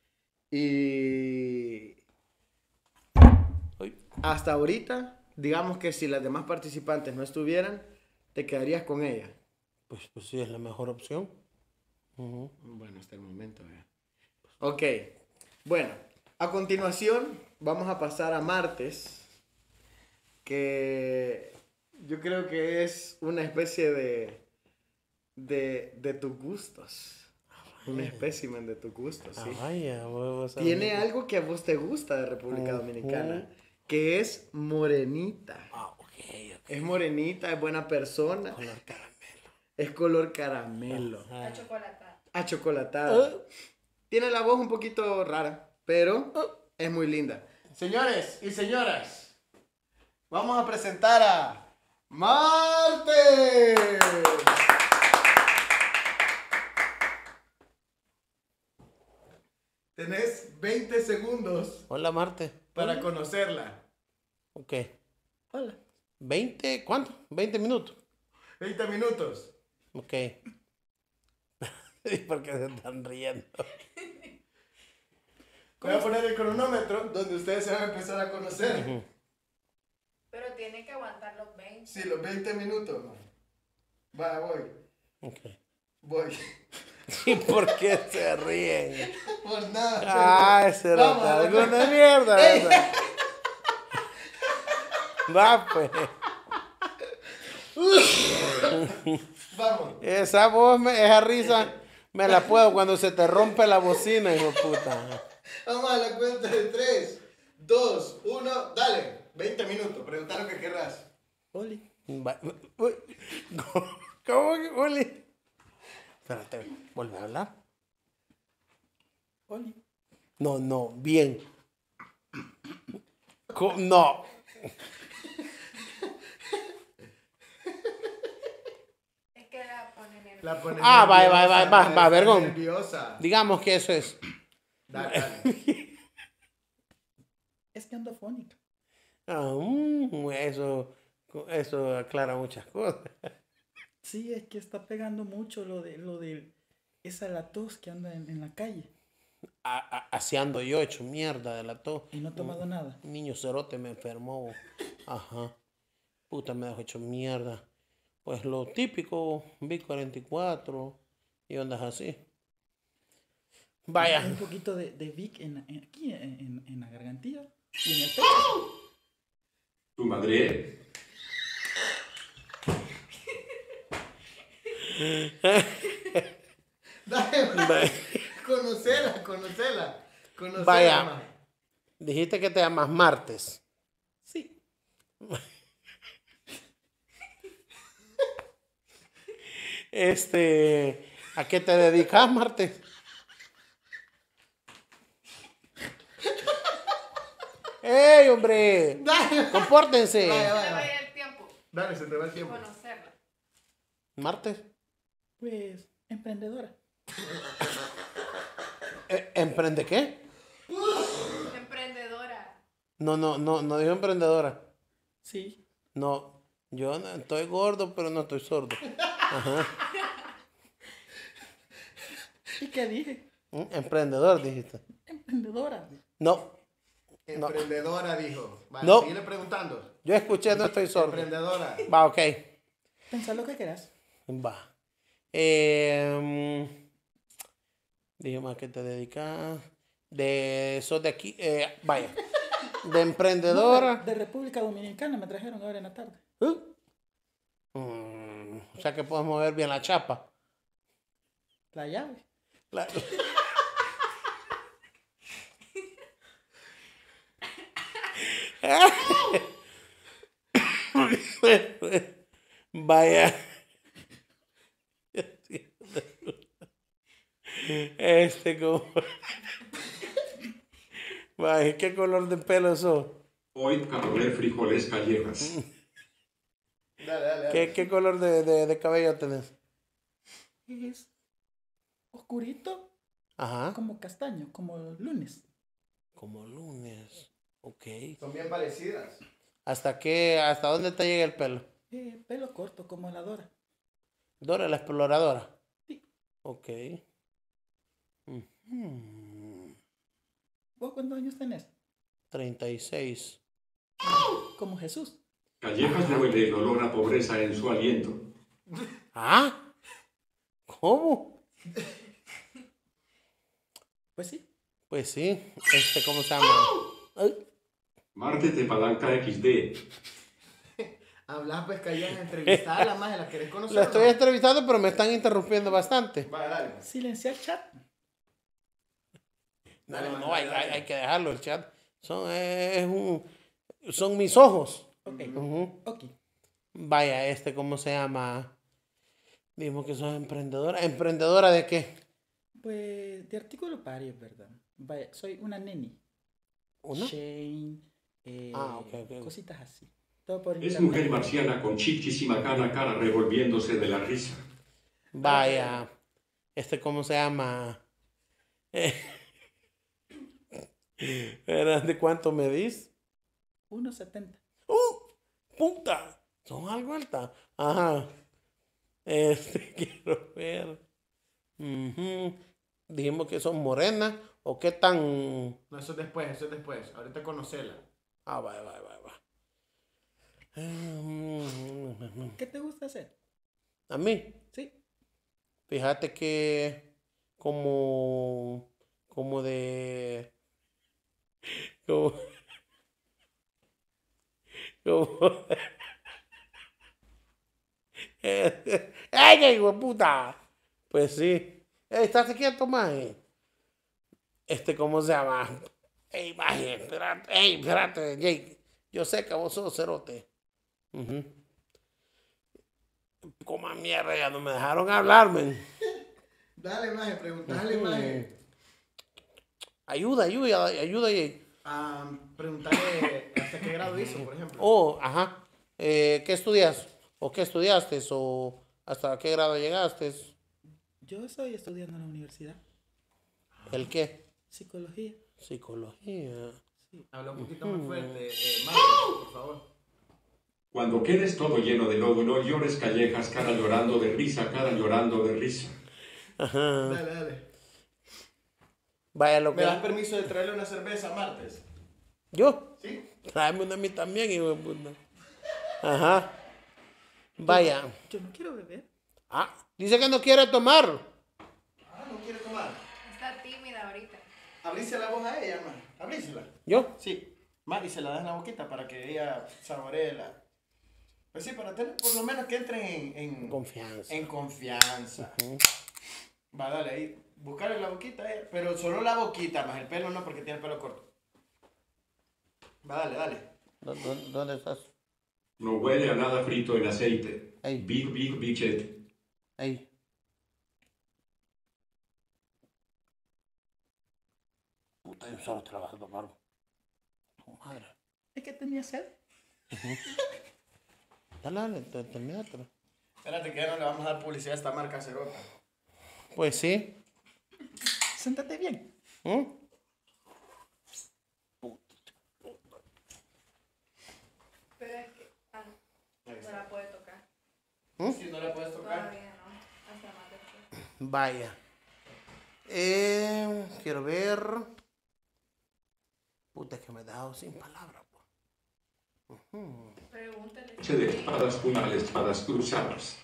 Y Ay, hasta ahorita, digamos que si las demás participantes no estuvieran, te quedarías con ella. pues, pues sí, es la mejor opción. Ujú. Bueno, hasta el momento. eh. Ok. Bueno, a continuación vamos a pasar a martes, que yo creo que es una especie de de, de tus gustos. Un espécimen de tus gustos, sí. Ah, vaya, vos sabés. Tiene algo que a vos te gusta de República Ujú. Dominicana, que es morenita. Ah, ok, ok. Es morenita, es buena persona, Color caramelo. es color caramelo, Ah, chocolatada. achocolatada. ah, Tiene la voz un poquito rara, pero es muy linda. Señores y señoras, vamos a presentar a Marte. Tenés veinte segundos Hola, Marte. para conocerla. Ok. Hola. ¿veinte? ¿Cuánto? ¿veinte minutos? veinte minutos. Ok. ¿Y por qué se están riendo? Voy a poner el cronómetro donde ustedes se van a empezar a conocer. Ujú. Pero tiene que aguantar los veinte. Sí, los veinte minutos. Va, voy. Ok. Voy. ¿Y por qué se ríen? Por nada. Ah, ese Vamos, era a la alguna cuenta. mierda, Ey. ¿verdad? Va, pues. Vamos. Esa voz, me- esa risa, me la puedo cuando se te rompe la bocina, hijo de puta. Vamos a la cuenta de tres, dos, uno, dale. veinte minutos. Pregunta lo que querrás. Oli. Va- uy, ¿Cómo que Oli? Espérate, vuelve a hablar. Oli. No, no, bien. Co- No. Es que la pone nerviosa. La pones Ah, va, nerviosa, va, va, va, está va, vergón. nerviosa. Digamos que eso es. Dale, dale. Es que ando afónica. Ah, mm, eso, eso aclara muchas cosas. Sí, es que está pegando mucho lo de lo de esa la tos que anda en, en la calle. A- a- Así ando yo, hecho mierda de la tos. Y no ha tomado nada. Un niño cerote me enfermó. Ajá. Puta, me dejó hecho mierda. Pues lo típico, B cuarenta y cuatro y ondas así. Vaya. Un poquito de, de Vic en, en- aquí en, en- en la gargantilla y en el pecho. Tu madre. Dale, Vaya. conocela, conocela. Conocela, Vaya. ma. Dijiste que te llamas Martes. Sí. Este, ¿a qué te dedicas, Martes? ¡Ey, hombre! Dale. ¡Compórtense! Vaya, Se vaya. va a ir el tiempo Dale, se te va el de tiempo. conocerla. ¿Martes? Pues emprendedora. Eh, ¿Emprende qué? Emprendedora. No, no, no, no digo emprendedora. Sí. No, yo no- estoy gordo, pero no estoy sordo. Ajá. ¿Y qué dije? ¿Mm? Emprendedor, dijiste. Emprendedora. No, No. Emprendedora, dijo. Vale, No. síguele preguntando. yo escuché, no estoy sordo. Emprendedora. Va, ok. Pensá lo que quieras. Va. Eh, Dígame a qué te dedicas. De sos de aquí. Eh, vaya. De emprendedora. No, de, de República Dominicana me trajeron ahora en la tarde. ¿Eh? Mm, o sea que puedes mover bien la chapa. La llave. La- Vaya. Este como. Vaya, ¿qué color de pelo sos? Hoy caloré frijoles callejas. Dale, dale, dale. ¿Qué, qué color de, de, de cabello tenés? Es oscurito, Ajá. como castaño, como lunes. Como lunes. Ok. Son bien parecidas. ¿Hasta qué, hasta dónde te llega el pelo? Eh, pelo corto, como la Dora. Dora la exploradora. Sí. Ok. Ujú. ¿Vos cuántos años tenés? treinta y seis. Como Jesús. Callejas le huele el olor a pobreza en su aliento. ¿Ah? ¿Cómo? Pues sí. Pues sí. Este, ¿cómo se llama? Ay. Marte de palanca equis de. Hablas, pues, callas, entrevistarla más, ¿la querés conocer? La o no? estoy entrevistando, pero me están interrumpiendo bastante. Vale, dale. Silenciar chat. No, Dale, no, man, no, hay, dale, hay- dale. hay que dejarlo, el chat. Son, es un- son mis ojos. Ok. Ujú. Ok. Vaya, este, ¿cómo se llama? Dijimos que sos emprendedora. ¿Emprendedora de qué? Pues de artículos varios, ¿verdad? Vaya, soy una neni. ¿Una? Shane. eh, Ah, ok, ok. Cositas así. Todo por Es internet. mujer marciana con chichis y macana cara revolviéndose de la risa. Vaya, este, ¿cómo se llama? Eh, ¿De cuánto medís? uno setenta. ¡Uh! ¡Puta! Son algo alta. Ajá. Este, quiero ver. Ujú. Dijimos que son morenas o qué tan. No, eso es después, eso es después. Ahorita conocela. Ah, vaya, vaya, vaya, vaya. Mm, ¿Qué te gusta hacer? A mí, Sí. fíjate que como, como de, como, como, ¡ay, hijo de puta! Pues sí. Ey, ¿estás quieto, maje? Este, ¿cómo se llama? Ey, maje, espérate, ey, espérate, Jake. Yo sé que vos sos cerote. Ujú. Coma mierda, ya no me dejaron hablar, men. Dale, maje, preguntale, Ujú. maje. Ayuda, ayuda, ayuda, Jake. Ah, preguntarle hasta qué grado hizo, por ejemplo. Oh, ajá. Eh, ¿qué estudias? ¿O qué estudiaste? ¿O hasta qué grado llegaste? Yo estoy estudiando en la universidad. ¿El qué? Psicología. Psicología. Habla un poquito más fuerte, eh, Marcos, por favor. Cuando quedes todo lleno de lodo, no llores callejas, cara llorando de risa, cara llorando de risa. Ajá. Dale, dale. Vaya lo ¿Me que... das permiso de traerle una cerveza martes? ¿Yo? ¿Sí? Tráeme una a mí también, hijo de puta. Ajá. Vaya. Yo no quiero beber. Ah, dice que no quiere tomar. Ah, no quiere tomar. Está tímida ahorita. Abríse la voz a ella, man. Abrísela. ¿Yo? Sí. Más, y se la das en la boquita para que ella saboree la... Pues sí, para tener, por lo menos que entren en... en Confianza. En confianza. Ujú. Va, dale ahí. Buscarle la boquita, eh. Pero solo la boquita, más el pelo no, porque tiene el pelo corto. Va, dale, dale. ¿Dó- dó- ¿Dónde estás? No huele a nada frito en aceite. Ey. Big, big, bichet. Ahí. Puta, yo solo te la vas a tomar. Tu madre. Es que tenía sed. Dale, dale, te- termínatelo. Espérate que ya no le vamos a dar publicidad a esta marca cerota. Pues sí. Siéntate bien. ¿Mm? Pero es que. Ah, no la puede tocar. ¿Mm? Si no la puedes tocar. Todavía no. Hasta más después. Vaya. Eh, quiero ver. Puta, que me he dejado sin palabras. Pues. Ujú. Pregúntale. Noche de espadas, puñales, espadas cruzadas.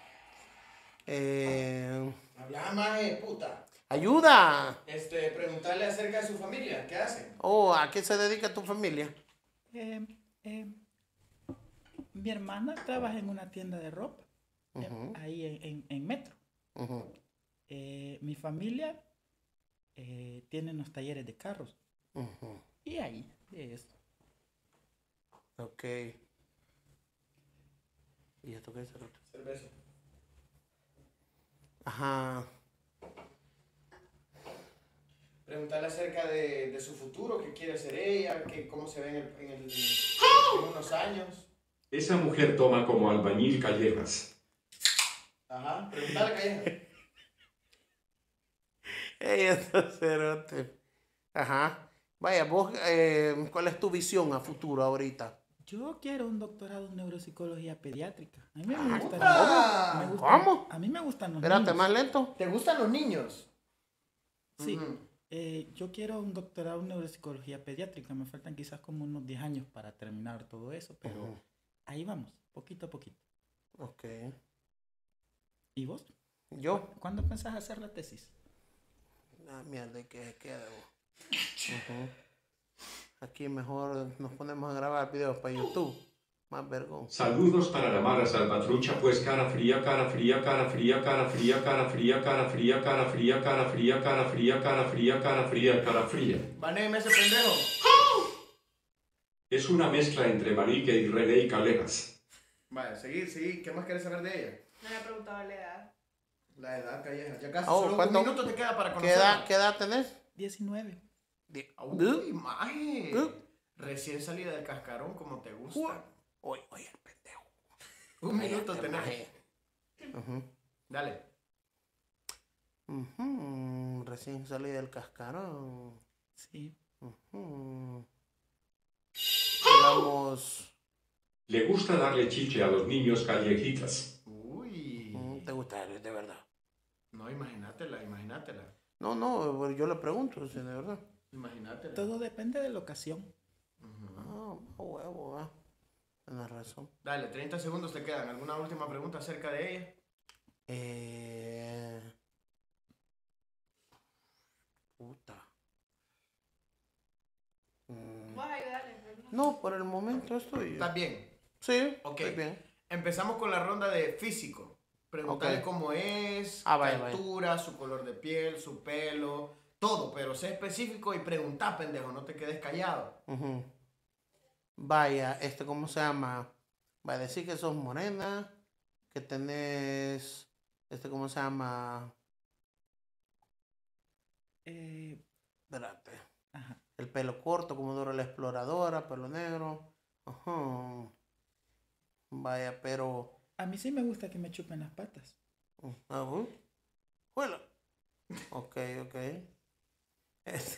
Eh, Habla, maje, puta. ¡Ayuda! Este, preguntarle acerca de su familia. ¿Qué hacen? Oh, ¿a qué se dedica tu familia? Eh, eh, mi hermana trabaja en una tienda de ropa, eh, Ujú, ahí en, en- en Metro. ujú. Eh, mi familia eh, tiene unos talleres de carros. Ujú. Y ahí, de eso. Ok. ¿Y esto qué es? Cerveza. Ajá. Preguntarle acerca de, de su futuro, qué quiere hacer ella, qué, cómo se ve en, el, en, el- en unos años. Esa mujer toma como albañil callejas. Ajá, preguntarle Calleja. Ey, estos cerotes. Ajá. Vaya, vos, eh, ¿cuál es tu visión a futuro ahorita? Yo quiero un doctorado en neuropsicología pediátrica. A mí me Ah, gustan, ¿cómo? me gustan- ¿Cómo? A mí me gustan los Espérate, niños. más lento. ¿Te gustan los niños? Sí. Ujú. Eh, yo quiero un doctorado en neuropsicología pediátrica. Me faltan quizás como unos diez años para terminar todo eso, pero Ujú. ahí vamos, poquito a poquito. Ok. ¿Y vos? Yo. ¿Cuándo pensás hacer la tesis? Ah, mierda, ¿qué queda? Ujú. Aquí mejor nos ponemos a grabar videos para YouTube. Más vergón. Saludos para la Mara Salvatrucha, pues cara fría, cara fría, cara fría, cara fría, cara fría, cara fría, cara fría, cara fría, cara fría, cara fría, cara fría, cara fría. Baneme ese pendejo. Es una mezcla entre Marique y René y Calejas. Vale, seguir, seguir. ¿Qué más quieres saber de ella? No le he preguntado la edad. La edad, Calleja. Ya casi Oh, solo un ¿cuánto- minuto te queda para ¿Qué conocerla. edad, ¿Qué edad tenés? diecinueve. Di- Uy, maje. ¿Eh? Recién salida del cascarón, como te gusta. Oye, oye, el pendejo. Un minuto Cállate, tenés. maje. Ujú. Dale. Ujú, recién salí del cascarón. Sí. Ujú. Digamos, Le gusta darle chicle a los niños callejitas. Uy. mm, ¿te gusta de verdad? No, imagínatela, imagínatela. No, no, pero yo le pregunto, si de verdad. Imagínatela. Todo depende de la ocasión. Ujú. Ah, a huevo, ah. Tienes razón. Dale, treinta segundos te quedan. ¿Alguna última pregunta acerca de ella? Eh... Puta. Mm, Vos ayudarle, ¿verdad? No, por el momento estoy. ¿Estás bien? Sí, Ok. estoy bien. Empezamos con la ronda de físico. Preguntarle Ok. cómo es, Ah, qué vaya, vaya. altura, su color de piel, su pelo, todo, pero sé específico y pregunta, pendejo, no te quedes callado. Ujú. Vaya, este, ¿cómo se llama? Va a decir que sos morena, que tenés, este, ¿cómo se llama? Eh, Espérate. ajá. El pelo corto, como Dora la Exploradora, pelo negro. Ajá. Vaya, pero... A mí sí me gusta que me chupen las patas. Ah, uy. Juela. Ok, ok. Este-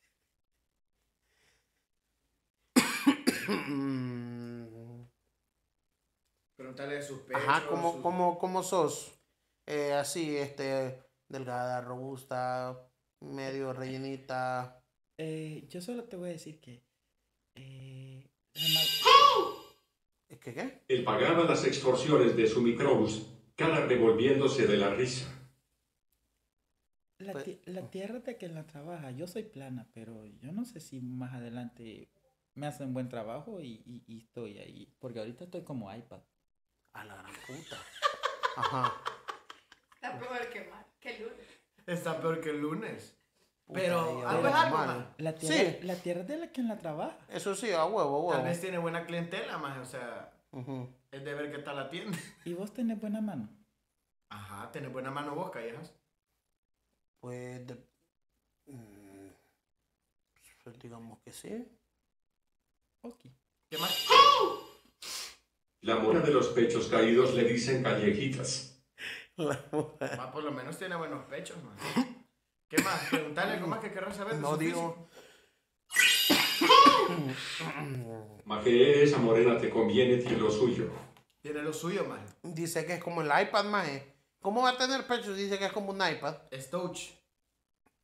Preguntarle de sus pechos. Ajá, ¿cómo, sus- cómo, cómo sos? Eh, así, este, delgada, robusta, medio rellenita. Eh, yo solo te voy a decir que eh, la ma- ¿Qué, qué? Él pagaba las extorsiones de su microbús, cara revolviéndose de la risa. la, Pues- ti- la tierra de que la trabaja, yo soy plana, pero yo no sé si más adelante me hacen buen trabajo y, y- y estoy ahí. Porque ahorita estoy como iPad. A la gran puta. Ajá. Está peor que mal, que lunes. Está peor que el lunes. Puta, Pero ya, algo es ya, algo, mal. man. La tierra, Sí. la tierra es de la quien la trabaja. Eso sí, a huevo, a huevo. Tal vez tiene buena clientela, más, o sea, Ujú. es de ver qué tal la tienda. Y vos tenés buena mano. Ajá, tenés buena mano vos, Callejas. Pues, de- mm, pues digamos que sí. Ok. ¿Qué más? La mora de los pechos caídos le dicen callejitas. Ah, por lo menos tiene buenos pechos, man. ¿Qué más? Preguntarle algo más que querrás saber de No su digo. físico. Maje, esa morena te conviene, tiene lo suyo. Tiene lo suyo, man. Dice que es como el iPad, maje. ¿Cómo va a tener pecho? Dice que es como un iPad. Es touch.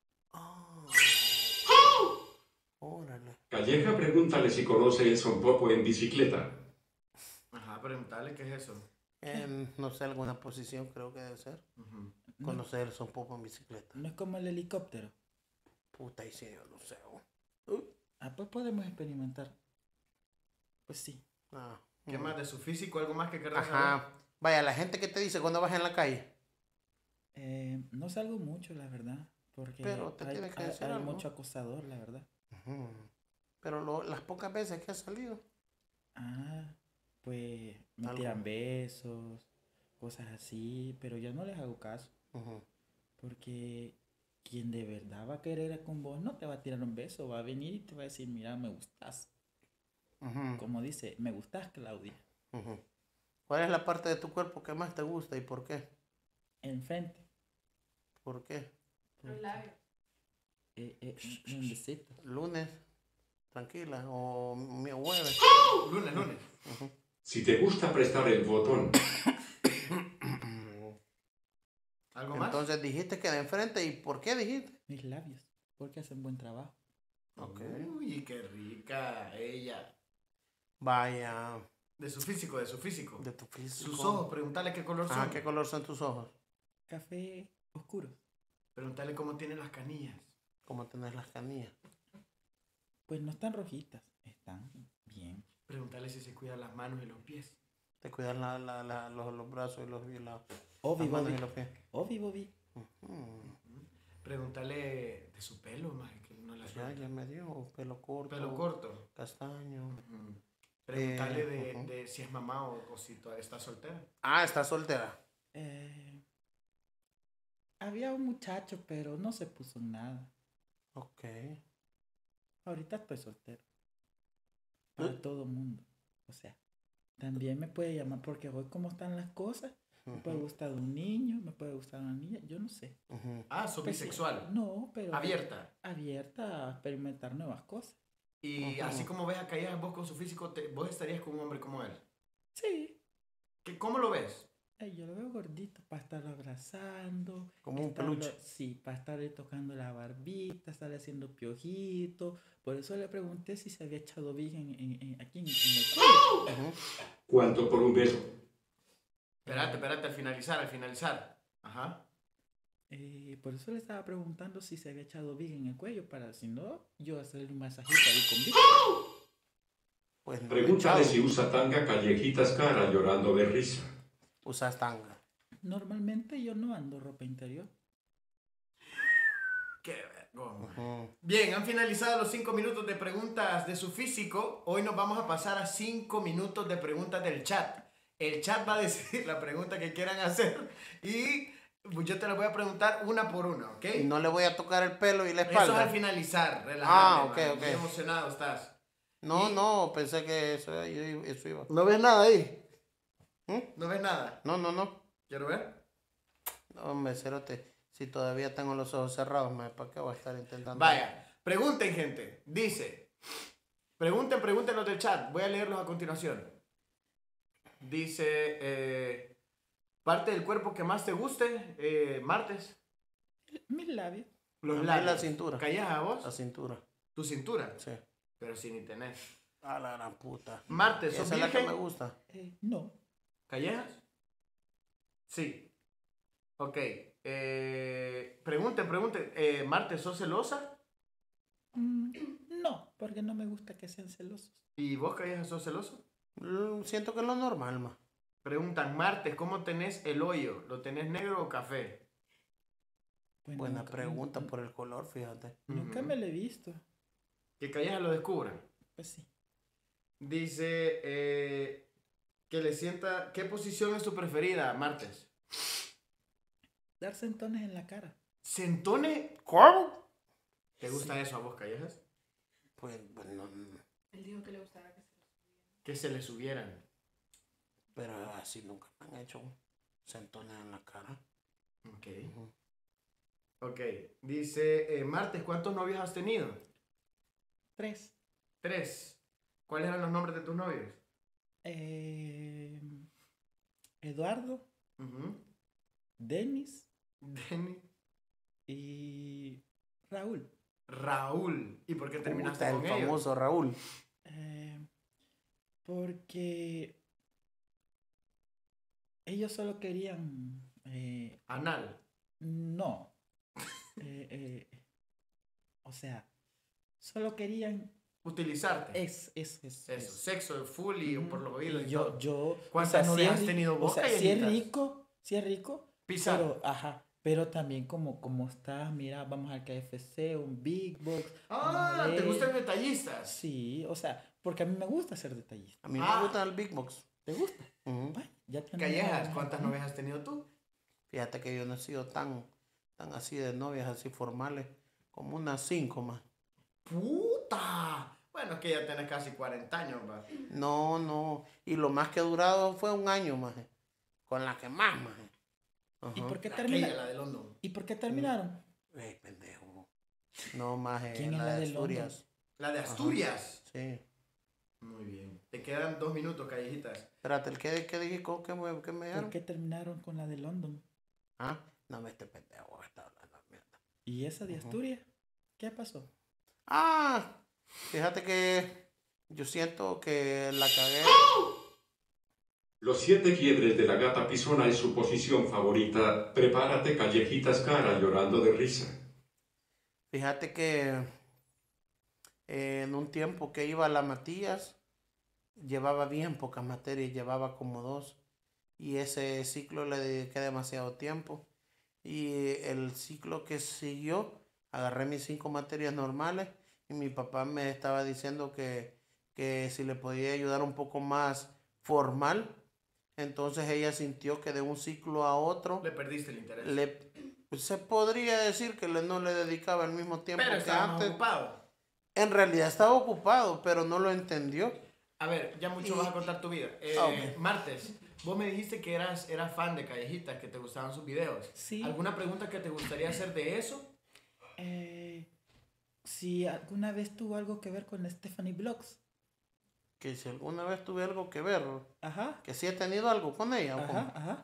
Órale. Calleja, pregúntale si conoce el sonpopo en bicicleta. Ajá, preguntarle qué es eso. En, no sé, alguna posición creo que debe ser. Ujú. No, Conocer el sonpopo en bicicleta. no es como el helicóptero. Puta, y si yo no sé. oh. Ah, pues podemos experimentar. Pues sí. Ah, ¿Qué mm. más de su físico? ¿Algo más que querrás saber? Ajá. Vaya, la gente que te dice cuando vas en la calle. Eh, no salgo mucho, la verdad. Porque Pero te hay, tiene que hay- decir hay algo. mucho acosador, la verdad. Ujú. Pero lo- las pocas veces que has salido. Ah, pues me Algo. tiran besos, cosas así, pero yo no les hago caso. Ujú. Porque quien de verdad va a querer con vos no te va a tirar un beso, va a venir y te va a decir, mira, me gustas. Ujú. Como dice, me gustas, Claudia. Ujú. ¿Cuál es la parte de tu cuerpo que más te gusta y por qué? Enfrente. ¿Por qué? Los labios. Eh, eh, un- un besito. Lunes, tranquila, o mi jueves. Lunes, lunes. Si te gusta prestar el botón. ¿Algo más? Entonces dijiste que de enfrente, ¿y por qué dijiste? Mis labios, porque hacen buen trabajo. Ok. Uy, qué rica ella. Vaya, De su físico, de su físico. de tu físico. Sus ojos, preguntarle qué color son. Ah, ¿qué color son tus ojos? Café oscuro. Preguntarle cómo tiene las canillas. ¿Cómo tenés las canillas? Pues no están rojitas, están bien. Preguntarle si se cuida las manos y los pies. Te cuidas la, la, la- los, los brazos y los, y la- Obi, las manos Bobby. y los pies. Obi, Bobby. Ujú. Preguntarle de su pelo, más que no la Ya, suelta. ya me dio pelo corto. Pelo corto. Castaño. Ujú. Preguntarle Eh, de, ujú. de si es mamá o, o si todavía está soltera. Ah, está soltera. Eh, había un muchacho, pero no se puso en nada. Ok. Ahorita estoy soltero. Para ¿Eh? todo mundo. O sea, también me puede llamar porque hoy como están las cosas. Me puede Ujú, gustar un niño, me puede gustar una niña, yo no sé. ujú. Ah, sos Pues, bisexual. No, pero Abierta. abierta a experimentar nuevas cosas. Y Ujú. así como ves a Calleja, vos con su físico, te- vos estarías con un hombre como él. Sí. ¿Qué, ¿Cómo lo ves? Ay, yo lo veo gordito para estarlo abrazando. Como un estarlo- peluche. Sí, para estarle tocando la barbita, estarle haciendo piojito. Por eso le pregunté si se había echado bien en, en- en- aquí en, en el cuello. Ujú. ¿Cuánto por un beso? Espérate, espérate, al finalizar, al finalizar. Ajá. Eh, por eso le estaba preguntando si se había echado bien en el cuello, para si no, yo hacerle un masajito ahí con Vic. Pues no, Pregúntale chao. si usa tanga callejitas cara llorando de risa. Usas tanga. Normalmente yo no ando ropa interior. Qué vergüenza. Ujú. Bien, han finalizado los cinco minutos de preguntas de su físico. Hoy nos vamos a pasar a cinco minutos de preguntas del chat. El chat va a decir la pregunta que quieran hacer y yo te la voy a preguntar una por una, ¿ok? Y no le voy a tocar el pelo y la Eso es al espalda. finalizar, relájate. Ah, ok, man. ok. Muy emocionado estás. No, Y- no, pensé que eso, yo- eso iba. ¿No ves nada ahí? ¿Mm? ¿No ves nada? No, no, no. ¿Quiero ver? No, hombre, cerote. Si todavía tengo los ojos cerrados, me- ¿para qué voy a estar intentando? Vaya, pregunten, gente. Dice, pregunten, pregunten los del chat. Voy a leerlos a continuación. Dice, eh, parte del cuerpo que más te guste, eh, Martes. Mis labios. Los A mí labios. la cintura. ¿Callas a vos? La cintura. Tu cintura. Sí. Pero si ni tenés. A la gran puta. Martes, ¿sos Esa es la que virgen? me gusta. Eh, no. ¿Callejas? Sí. Ok. Eh, pregunten, pregunten. Eh, Martes, ¿sos celosa? Mm, no, porque no me gusta que sean celosos. ¿Y vos, Callejas, sos celoso? Mm, Siento que es lo normal, ma. Preguntan, Martes, ¿cómo tenés el hoyo? ¿Lo tenés negro o café? Pues Buena nunca- pregunta nun- por el color, fíjate. Nunca Ujú. me lo he visto. Que Callejas lo descubra. Pues sí. Dice eh, que le sienta. ¿Qué posición es tu preferida, Martes? Dar sentones en la cara. ¿Sentone? ¿Cómo? ¿Te gusta eso a vos, Callejas? Pues, pues no, no, Él dijo que le gustaba que se Que se le subieran. pero así nunca me han hecho sentones en la cara. Ok. Ujú. Ok. Dice, eh, Martes, ¿cuántos novios has tenido? Tres. Tres. ¿Cuáles eran los nombres de tus novios? Eh, Eduardo, Ujú. Denis Denny, y Raúl. Raúl. ¿Y por qué terminaste Puta, el con ellos? famoso Raúl. Eh, porque ellos solo querían... eh, Anal. no. Eh, eh, o sea, solo querían... Utilizarte. Es, es, es, Eso, es. sexo, full y Ujú. por los oídos Y y yo, todo. yo, ¿Cuántas o sea, novias sí has es ri- tenido vos, O sea, sí es Callejita? rico, sí es rico, Pisar. pero, ajá, pero también como, como estás, mira, vamos al K F C, un Big Box. Ah, vamos a ¿te ver. gustan detallistas? Sí, o sea, porque a mí me gusta ser detallista. A mí Ah. me gusta el Big Box. ¿Te gusta? Ujú. Vaya, ya tenemos Callejas, una- ¿cuántas novias has tenido tú? Fíjate que yo no he sido tan, tan así de novias, así formales, como unas cinco más. ¡Puta! Bueno, es que ya tenés casi cuarenta años, va. No, no. Y lo más que he durado fue un año más. Con la que más, más. ¿Y por qué Aquella, terminaron? la de London. ¿Y por qué terminaron? Ey, pendejo. No más. eh, ¿Quién es la la de de London? Asturias. La de Asturias. Sí. Muy bien. Te quedan dos minutos, callejitas. Espérate, ¿el qué, qué dije? ¿Cómo que me, qué me ¿Por dieron? qué terminaron con la de London? Ah, no me este pendejo está hablando mierda. ¿Y esa de Ujú. Asturias? ¿Qué pasó? Ah, fíjate que yo siento que la cagué. Los siete quiebres de la gata pisona es su posición favorita. Prepárate, callejitas cara llorando de risa. Fíjate que eh, en un tiempo que iba a la Matías, llevaba bien pocas materias, llevaba como dos. Y ese ciclo le dediqué demasiado tiempo. Y el ciclo que siguió, agarré mis cinco materias normales y mi papá me estaba diciendo que, que si le podía ayudar un poco más formal. Entonces ella sintió que de un ciclo a otro Le perdiste el interés. le, se podría decir que le, no le dedicaba el mismo tiempo Pero que estaba más antes. ocupado. En realidad estaba ocupado, pero no lo entendió. A ver, ya mucho Y- vas a contar tu vida. Eh, Ah, ok. Martes, vos me dijiste que eras, eras fan de Callejitas, que te gustaban sus videos. Sí. ¿Alguna pregunta que te gustaría hacer de eso? Eh, si alguna vez tuvo algo que ver con Stephanie Vlogs. Que si alguna vez tuve algo que ver, Ajá, que si he tenido algo con ella. ¿o cómo? ajá, ajá.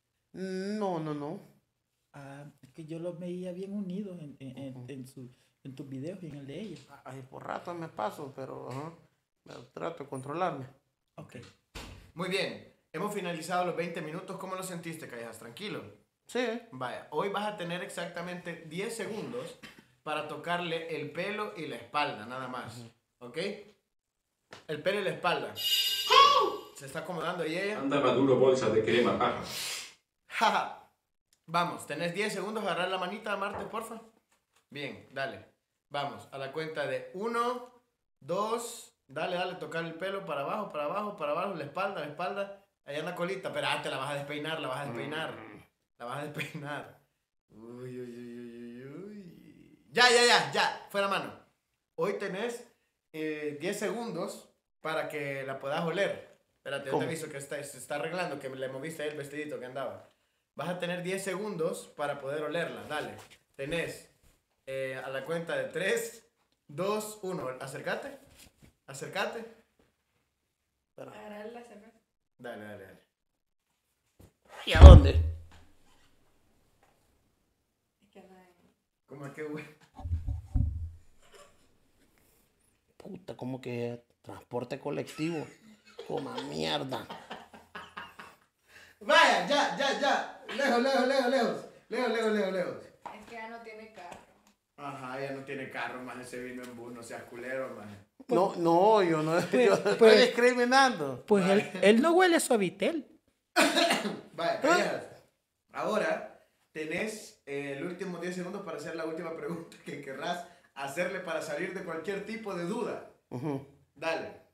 No, no, no. Ah, es que yo los veía bien unidos en, en, en, en su, en tus videos y en el de ella. Ay, por rato me paso, pero ajá, pero trato de controlarme. Ok. Muy bien, hemos finalizado los veinte minutos. ¿Cómo lo sentiste, Callejas? Tranquilo. Sí, Vaya, hoy vas a tener exactamente diez segundos para tocarle el pelo y la espalda, nada más. ¿Ok? El pelo y la espalda. Se está acomodando ahí ella. Anda maduro bolsa de crema paja. Jaja. Vamos, tenés diez segundos. Agarrar la manita a Marte, porfa. Bien, dale. Vamos, a la cuenta de uno, dos. Dale, dale, tocar el pelo para abajo, para abajo, para abajo, la espalda, la espalda. Allá en la colita. Espérate, la vas a despeinar, la vas a despeinar. La vas a despeinar. Uy, uy, uy, uy, uy, uy. Ya, ya, ya, ya. Fuera mano. Hoy tenés eh, diez segundos para que la puedas oler. Espérate, yo ¿Cómo? te aviso que está, se está arreglando, que le moviste ahí el vestidito que andaba. Vas a tener diez segundos para poder olerla. Dale. Tenés eh, a la cuenta de tres, dos, uno. Acércate. Acércate. Agarrar la cerveza. Dale, dale, dale. ¿y a dónde? Es que anda en- ¿Cómo es que, güey? Puta, como que transporte colectivo. Como mierda. Vaya, ya, ya, ya. Lejos, lejos, lejos, lejos. Lejos, lejos, lejos, lejos. Es que ya no tiene carro. Ajá, ya no tiene carro, más ese vino en bus, no seas culero, man. No, no, yo no, yo no estoy pues- discriminando. Pues él, él no huele a Suavitel. Vaya, callas. Ahora tenés eh, los últimos diez segundos para hacer la última pregunta que querrás hacerle para salir de cualquier tipo de duda. Ujú. Dale.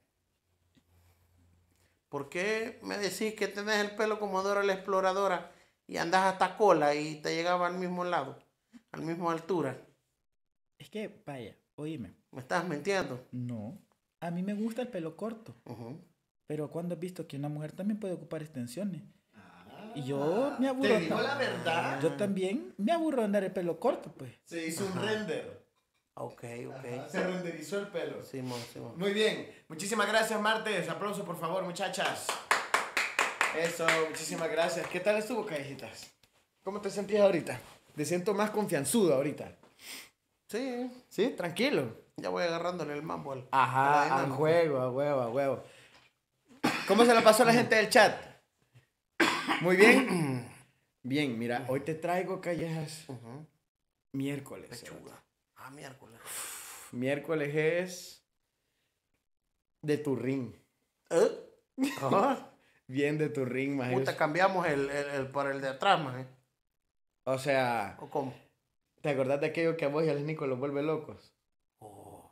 ¿Por qué me decís que tenés el pelo como Dora la Exploradora y andas hasta cola y te llegaba al mismo lado, al mismo altura? Es que, vaya, oíme. ¿Me estás mintiendo? No. A mí me gusta el pelo corto. Ujú. Pero cuando has visto que una mujer también puede ocupar extensiones. Y yo me aburro. Te digo la verdad. Yo también me aburro de andar el pelo corto, pues. Se hizo un render. Ok, ok. Ajá, se renderizó el pelo. Simón, Simón. Muy bien. Muchísimas gracias, Martes. Aplauso, por favor, muchachas. Eso, muchísimas gracias. ¿Qué tal estuvo, callejitas? ¿Cómo te sentías ahorita? Te siento más confianzudo ahorita. Sí, ¿Sí? Tranquilo. ya voy agarrándole el mambo al. a la Ajá, a dinámica. juego, a huevo, a huevo. ¿Cómo se la pasó la gente del chat? Muy bien. Bien, mira, hoy te traigo callejas Ujú. miércoles. Pechuga. Ah, miércoles. Miércoles es de tu ring. ¿Eh? Ajá. Bien de tu ring, más. Puta, cambiamos el, el, el por el de atrás, más. O sea, ¿O cómo? ¿te acordás de aquello que a vos y al Nico los vuelve locos? Oh,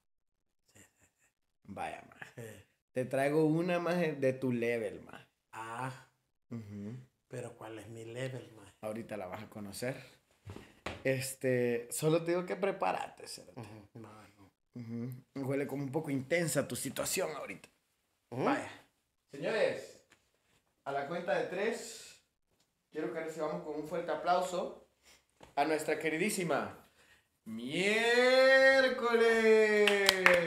Vaya, más. eh. Te traigo una más de tu level, más. Ah, Ujú. pero ¿cuál es mi level, más? Ahorita la vas a conocer. Este, solo te digo que prepárate, cerote. Ujú. No, no. Ujú. Huele como un poco intensa tu situación ahorita. Ujú. Vaya. Señores, a la cuenta de tres, quiero que recibamos con un fuerte aplauso a nuestra queridísima Miércoles.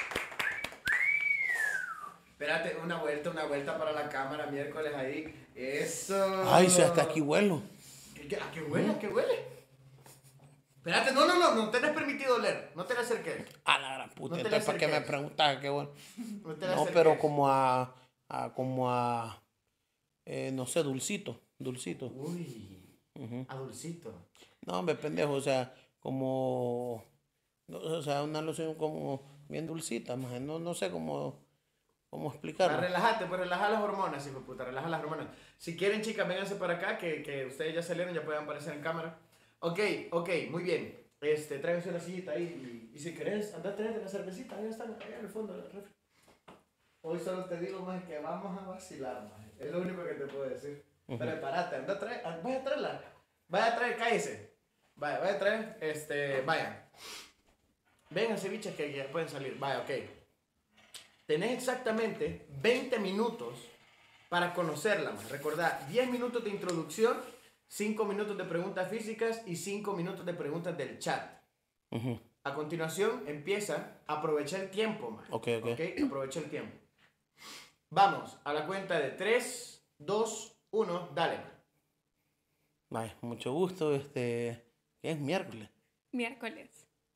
Espérate, una vuelta, una vuelta para la cámara, Miércoles ahí. Eso. Ay, si hasta aquí vuelo. ¿Qué- qué- ¿A qué huele? ¿A qué huele? Espérate, no, no, no, no tenés permitido oler. No te le acerques. A la gran puta, No te le entonces, ¿para qué me acerques. preguntas? Qué bueno. No, te le No, acerques. pero como a, a como a, eh, no sé, dulcito, dulcito. Uy, Ujú. a dulcito. No, hombre, pendejo, o sea, como, no, o sea, una loción como bien dulcita, más, no, no sé cómo, cómo Para explicarlo. relajarte, pues relaja las hormonas, hijo de puta, relaja las hormonas. Si quieren, chicas, vénganse para acá, que, que ustedes ya salieron, ya pueden aparecer en cámara. Ok, ok, muy bien. Este, tráiganse una sillita ahí y, y si querés, anda a traerte la cervecita, ahí están, allá en el fondo del refri. Hoy solo te digo, más que vamos a vacilar, más. Es lo único que te puedo decir. Ujú. Prepárate, anda a traer, ah, vaya a traerla. Vaya a traer, cállese. Vaya, vaya a traer, este, vaya. Vénganse, bichas, que ya pueden salir. Vaya, ok. Tenés exactamente veinte minutos para conocerla más. Recordá, diez minutos de introducción, cinco minutos de preguntas físicas y cinco minutos de preguntas del chat. Ujú. A continuación empieza a aprovechar el tiempo más. Ok, ok. Aprovecha el tiempo. Vamos, a la cuenta de tres, dos, uno, dale. Vaya, mucho gusto, este, ¿qué es miércoles? Miércoles.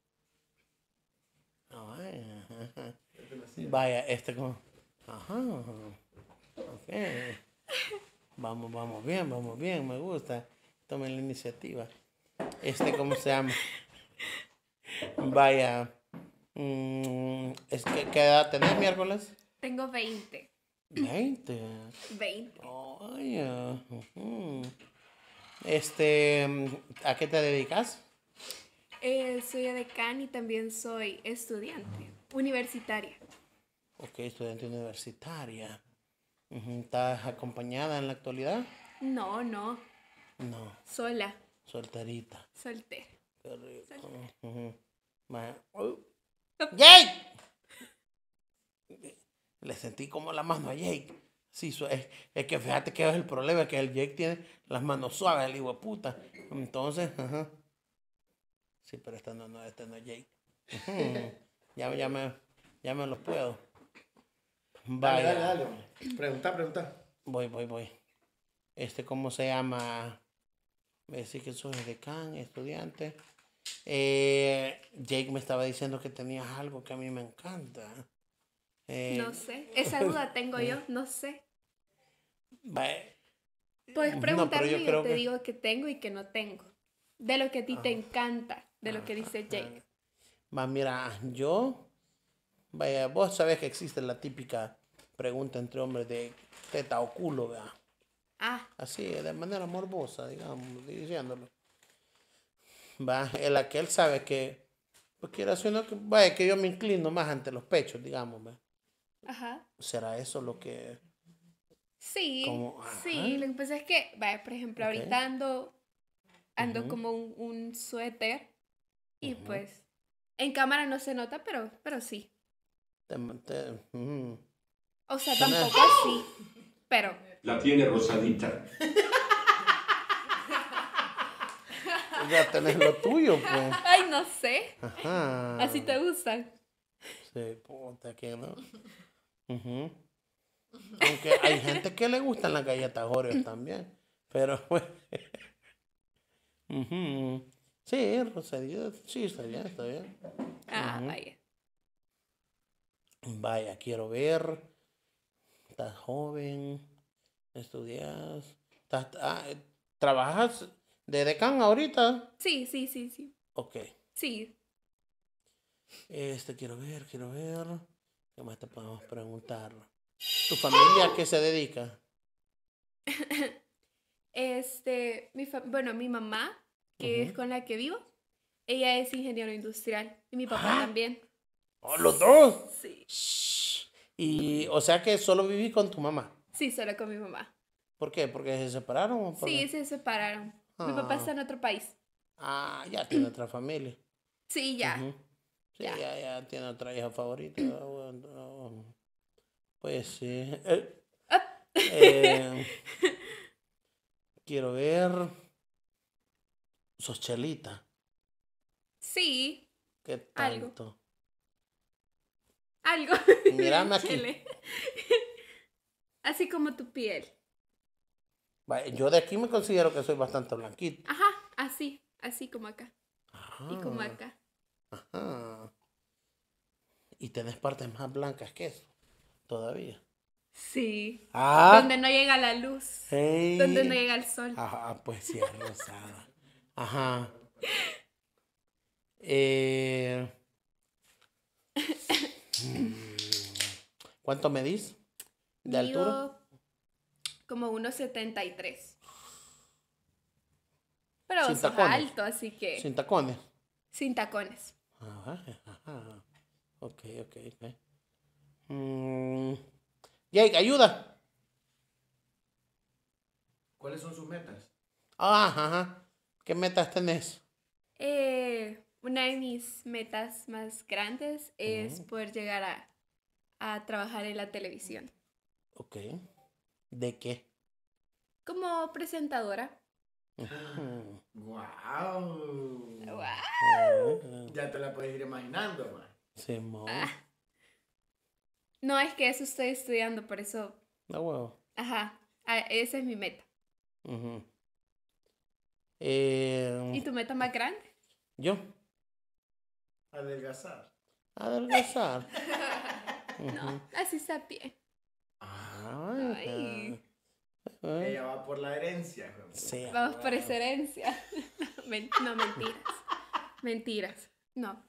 Ah, vaya, ajá. Vaya, este como, ajá, ok. Vamos, vamos bien, vamos bien, me gusta. Tomen la iniciativa. Este, ¿cómo se llama? Vaya, mm, es que, ¿qué edad tenés miércoles? Tengo veinte. veinte. veinte. Ay, ujú. Este, ¿a qué te dedicas? Eh, soy edecán y también soy estudiante universitaria. Ok, estudiante universitaria. Ujú. ¿Estás acompañada en la actualidad? No, no, No, sola, solterita. soltera. Qué rico. Ujú. Ma- ¡Oh! ¡Jake! Le sentí como la mano a Jake. Sí, su- es, es que fíjate que es el problema, que el Jake tiene las manos suaves, el hijo de puta. Entonces, ajá. Sí, pero este no, no, este no es Jake. Ujú. Ya, ya, me, ya me los puedo. Dale, Vaya. dale, dale. Pregunta, pregunta. Voy, voy, voy. Este, ¿cómo se llama? Me decís que sos decán, estudiante. Eh, Jake me estaba diciendo que tenías algo que a mí me encanta. Eh, No sé, esa duda tengo yo, no sé. va- Puedes No, preguntarme pero yo y yo creo te que- digo que tengo y que no tengo. De lo que a ti te encanta, de lo que dice Jake. Va, mira, yo, vaya, vos sabés que existe la típica pregunta entre hombres de teta o culo, ¿verdad? Ah, Así, de manera morbosa, digamos, diciéndolo. Va, el aquel sabe que, pues quiera uno que, vaya, que yo me inclino más ante los pechos, digamos, ¿verdad? ajá. ¿Será eso lo que...? Sí, Como, sí, ajá. lo que pasa es que, vaya, por ejemplo, Ok. ahorita ando, ando Ujú. como un, un suéter y Ujú. pues en cámara no se nota, pero, pero sí. Te- te- ujú. O sea, Tenés- tampoco así, pero La tiene rosadita. Ya tenés lo tuyo, pues. ay, no sé, Ajá. así te gustan. Sí, puta que no. Ujú. Aunque hay gente que le gustan las galletas Oreo también. Pero pues. Ujú. Sí, rosadito. Sí, está bien, está bien. Ah, Ujú. vaya. Vaya, quiero ver. Estás joven. Estudias. Estás, ah, eh, ¿trabajas de decán ahorita? Sí, sí, sí, sí. Ok. Sí. Este, quiero ver, quiero ver. ¿Qué más te podemos preguntar? ¿Tu familia a qué se dedica? Este, mi fa- bueno, mi mamá, que es Ujú. con la que vivo, ella es ingeniero industrial. Y mi papá Ah. también. ¡Oh, los dos! Sí. Shh. Y, o sea que solo viví con tu mamá. Sí, solo con mi mamá. ¿Por qué? ¿Porque se separaron o por Sí, qué? se separaron. Mi papá Ah. está en otro país. Ah, ya tiene otra familia. Sí, ya. Ujú. Sí, Ya. ya. ya, tiene otra hija favorita. Ah, bueno, ah, pues sí. Eh, eh, quiero ver. ¿Sos chelita? Sí, ¿Qué Algo. tanto? algo. Mírame aquí. Chele. Así como tu piel. Va, yo de aquí me considero que soy bastante blanquito. Ajá, así, así como acá. Y como Ah, acá. ajá. Y tenés partes más blancas que eso. Todavía. Sí. Ah. Donde no llega la luz. Hey. Donde no llega el sol. Ajá, pues sí, es rosada. Ajá. Eh, mm, ¿Cuánto medís de altura? Mido como uno setenta y tres. Pero Sin sos tacones. alto, así que Sin tacones. sin tacones. Ajá, ajá. Ok, ok, ok. Mm, Jake, ayuda. ¿Cuáles son sus metas? Ah, ajá. ¿Qué metas tenés? Eh, una de mis metas más grandes es poder llegar a, a trabajar en la televisión. Ok. ¿De qué? Como presentadora. Ujú. ¡Wow! ¡Wow! Ah, Ya te la puedes ir imaginando, man. Simón. No, es que eso estoy estudiando, por eso. Ah, huevo. Ajá. Ah, esa es mi meta. Ujú. Eh, ¿Y tu meta más grande? Yo, Adelgazar. adelgazar. No, así está bien. Ay, Ay. ah, Ella va por la herencia, güey. sí, Vamos por esa herencia. Men- no, mentiras. Mentiras. No.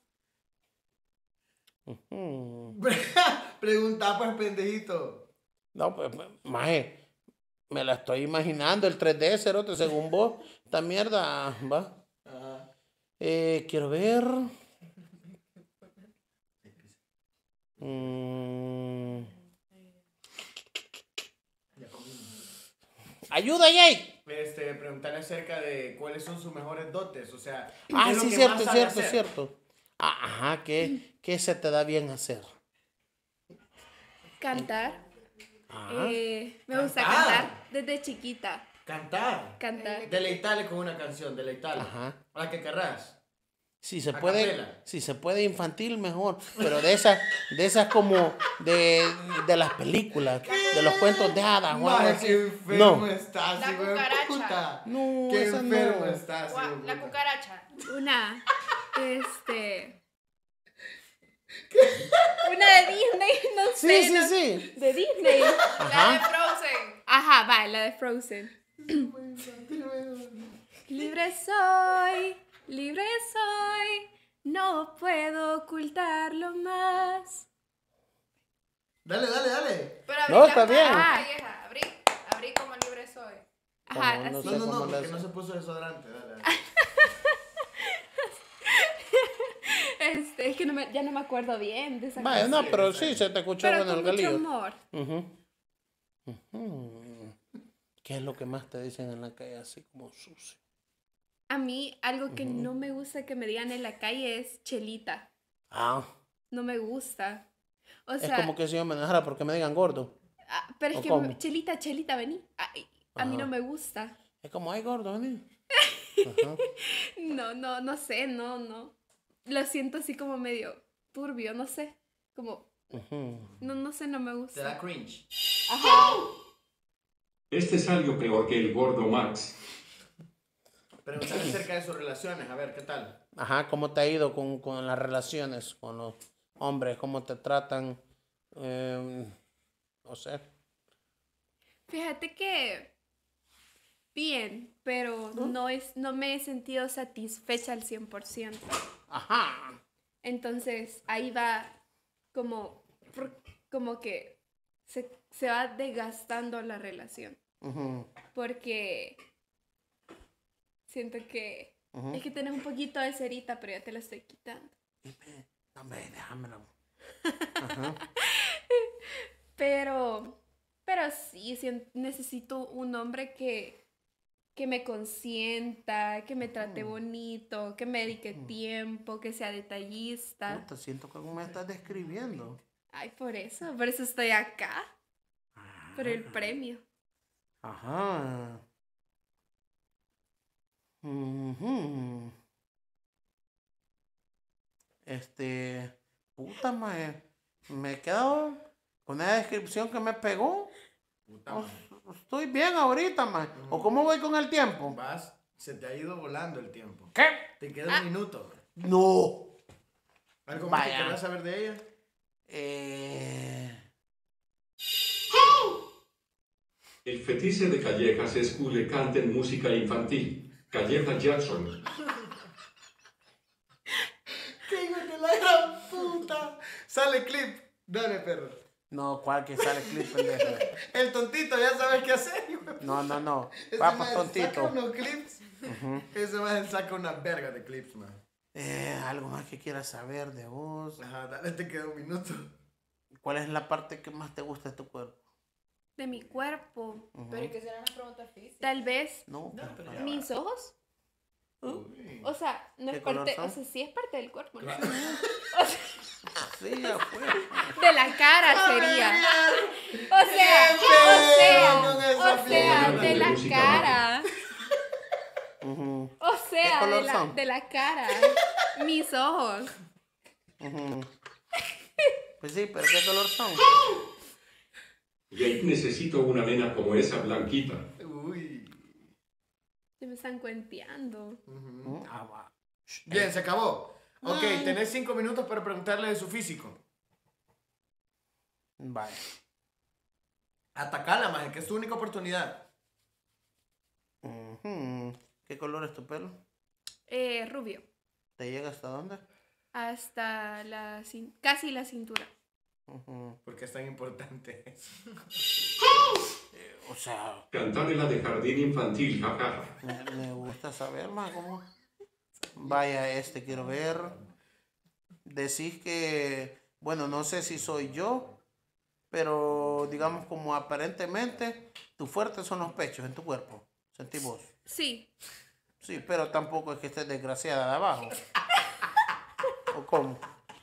ujú. Pregunta, pues, pendejito. No, pues, maje, me la estoy imaginando, el tres D, cerote, según vos. Esta mierda, va. Ajá. Eh, quiero ver. Mm. Ayuda, Jay. Este, preguntarle acerca de cuáles son sus mejores dotes, o sea... ¿qué Ah, es lo sí, que cierto, más sabe cierto, hacer? cierto. Ah, ajá, ¿qué, ¿qué se te da bien hacer? Cantar. Ah, Eh, me gusta Cantar. cantar desde chiquita. Cantar. Cantar. Deleitale con una canción, deleitale. ajá. La que querrás. Si se A puede, capela. si se puede infantil, mejor. Pero de esas, de esas como de, de las películas, de los cuentos de hadas o algo Maje, así. qué enfermo No, estás, La hijo de cucaracha. puta. no, Qué esa enfermo no. estás, hijo de Gua- La puta. cucaracha. Una. Este. Una de Disney, no Sí, sé. sí, no- sí. De Disney. La de Ajá. Frozen. Ajá, va, la de Frozen. Libre soy, libre soy, no puedo ocultarlo más. Dale, dale, dale. Pero abrí No, la está bien. puerta, vieja. Abrí, abrí como libre soy. Ajá, Como no así. No, sé no, no, cómo le porque hace. no se puso desodorante. Dale, dale. Este, es que no me, ya no me acuerdo bien de esa Vaya, canción. no, pero sí, se te escuchó Pero en el con mucho galillo. amor. Ujú. Ujú. ¿Qué es lo que más te dicen en la calle así como sucio? A mí, algo que no me gusta que me digan en la calle es chelita. Ah, No me gusta. O es sea, como que si yo me dejara porque me digan gordo. ah, pero ¿o es que cómo? chelita, chelita, vení. Ay, a mí Ajá. no me gusta. Es como, ay, gordo, vení. Ajá. No, no, no sé, no, no. Lo siento así como medio turbio, no sé. Como, Ujú. no, no sé, no me Te gusta. da cringe. Ajá. Este salió peor que el gordo Max. preguntar acerca de sus relaciones. A ver, ¿qué tal? Ajá, ¿cómo te ha ido con, con las relaciones con los hombres? ¿Cómo te tratan? Eh, no sé. Fíjate que bien, pero no, es, no me he sentido satisfecha al cien por ciento. Ajá. Entonces ahí va como, por- como que se, se va desgastando la relación. Ujú, Porque siento que ujú. es que tenés un poquito de cerita, pero ya te la estoy quitando. No, hombre, déjamelo. Pero, pero sí, sien- necesito un hombre que, que me consienta, que me trate bonito, que me dedique tiempo, que sea detallista. Puta, siento que me estás describiendo. Ay, por eso, por eso estoy acá, por el premio. Ajá. Ujú. Este, puta, me, me he quedado con esa descripción que me pegó. Puta, O- man. Estoy bien ahorita, man. ¿O cómo voy con el tiempo? Vas, se te ha ido volando el tiempo. ¿Qué? Te queda un minuto. No. ¿Algo más que Vaya. quieras saber de ella? Eh, El fetiche de Callejas es que le canten música infantil. Calleja Jackson. ¡Qué hijo de la gran puta! Sale clip. Dale, perro. no, ¿cuál que sale clip, pendejo? El tontito ya sabes qué hacer, hijo. No, no, no. Ese Papas maje tontito. saca unos clips. Ese más saca una verga de clips, man. Eh, algo más que quieras saber de vos. Ajá, dale, te queda un minuto. ¿Cuál es la parte que más te gusta de tu cuerpo? De mi cuerpo. Pero ¿y qué serán las preguntas físicas? Tal vez No, pero pero- ya mis ojos. Uy. O sea, no ¿Qué es color parte, son? o sea, sí es parte del cuerpo, ¿no? Claro. O sea, sí, ya fue. de la cara sería. O sea, pedo o sea, con esa o sea, mierda? de la Música cara. Ujú, O sea, ¿Qué de color la, son? de la cara. Mis ojos. ujú. Pues sí, pero ¿qué color son? Jake necesito una nena como esa blanquita. Uy. Se me están cuenteando. Mm, ah, va. Bien, se acabó. Ok, tenés cinco minutos para preguntarle de su físico. Vale. Atacala, maje, que es tu única oportunidad. Ujú. ¿Qué color es tu pelo? Eh, rubio. ¿Te llega hasta dónde? Hasta la cin- casi la cintura. Ujú. Porque es tan importante eso. Eh, o sea, Cantarle la de jardín infantil, jajaja. me, me gusta saber más cómo. Vaya, este quiero ver. Decís que, bueno, no sé si soy yo, pero digamos como aparentemente, tu fuerte son los pechos en tu cuerpo. ¿Sentís vos? Sí. Sí, pero tampoco es que estés desgraciada de abajo. ¿O cómo?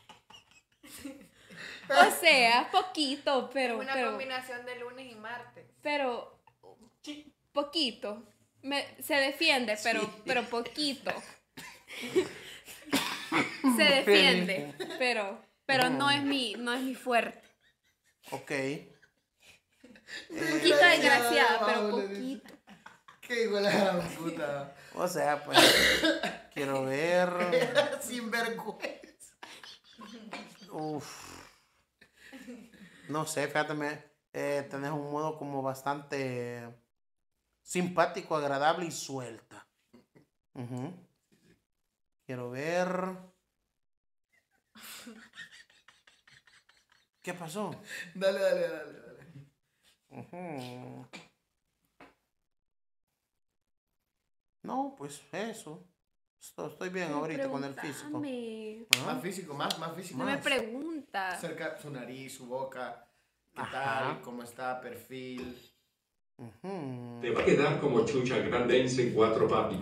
O sea, poquito, pero, Una pero, combinación de lunes y martes. pero, poquito. Me- se defiende, pero, pero poquito. Se defiende, pero, pero no es mi, no es mi fuerte. Ok. Un poquito desgraciada, pero Abajo le dice. poquito. Qué hijo de la gran puta. O sea, pues, quiero ver. Sin vergüenza. Uf. No sé, fíjate, me, eh, tenés un modo como bastante simpático, agradable y suelta. Ujú. Quiero ver. ¿Qué pasó? Dale, dale, dale, dale. Ujú. No, pues eso. Estoy, estoy bien ahorita con el físico. Pregúntame. ¿Ah? Más físico, más, más físico. No me Más. pregunta. Cerca su nariz, su boca. ¿Qué Ajá. tal? ¿Cómo está? Perfil. Ujú. Te va a quedar como chucha grandense en cuatro, papi.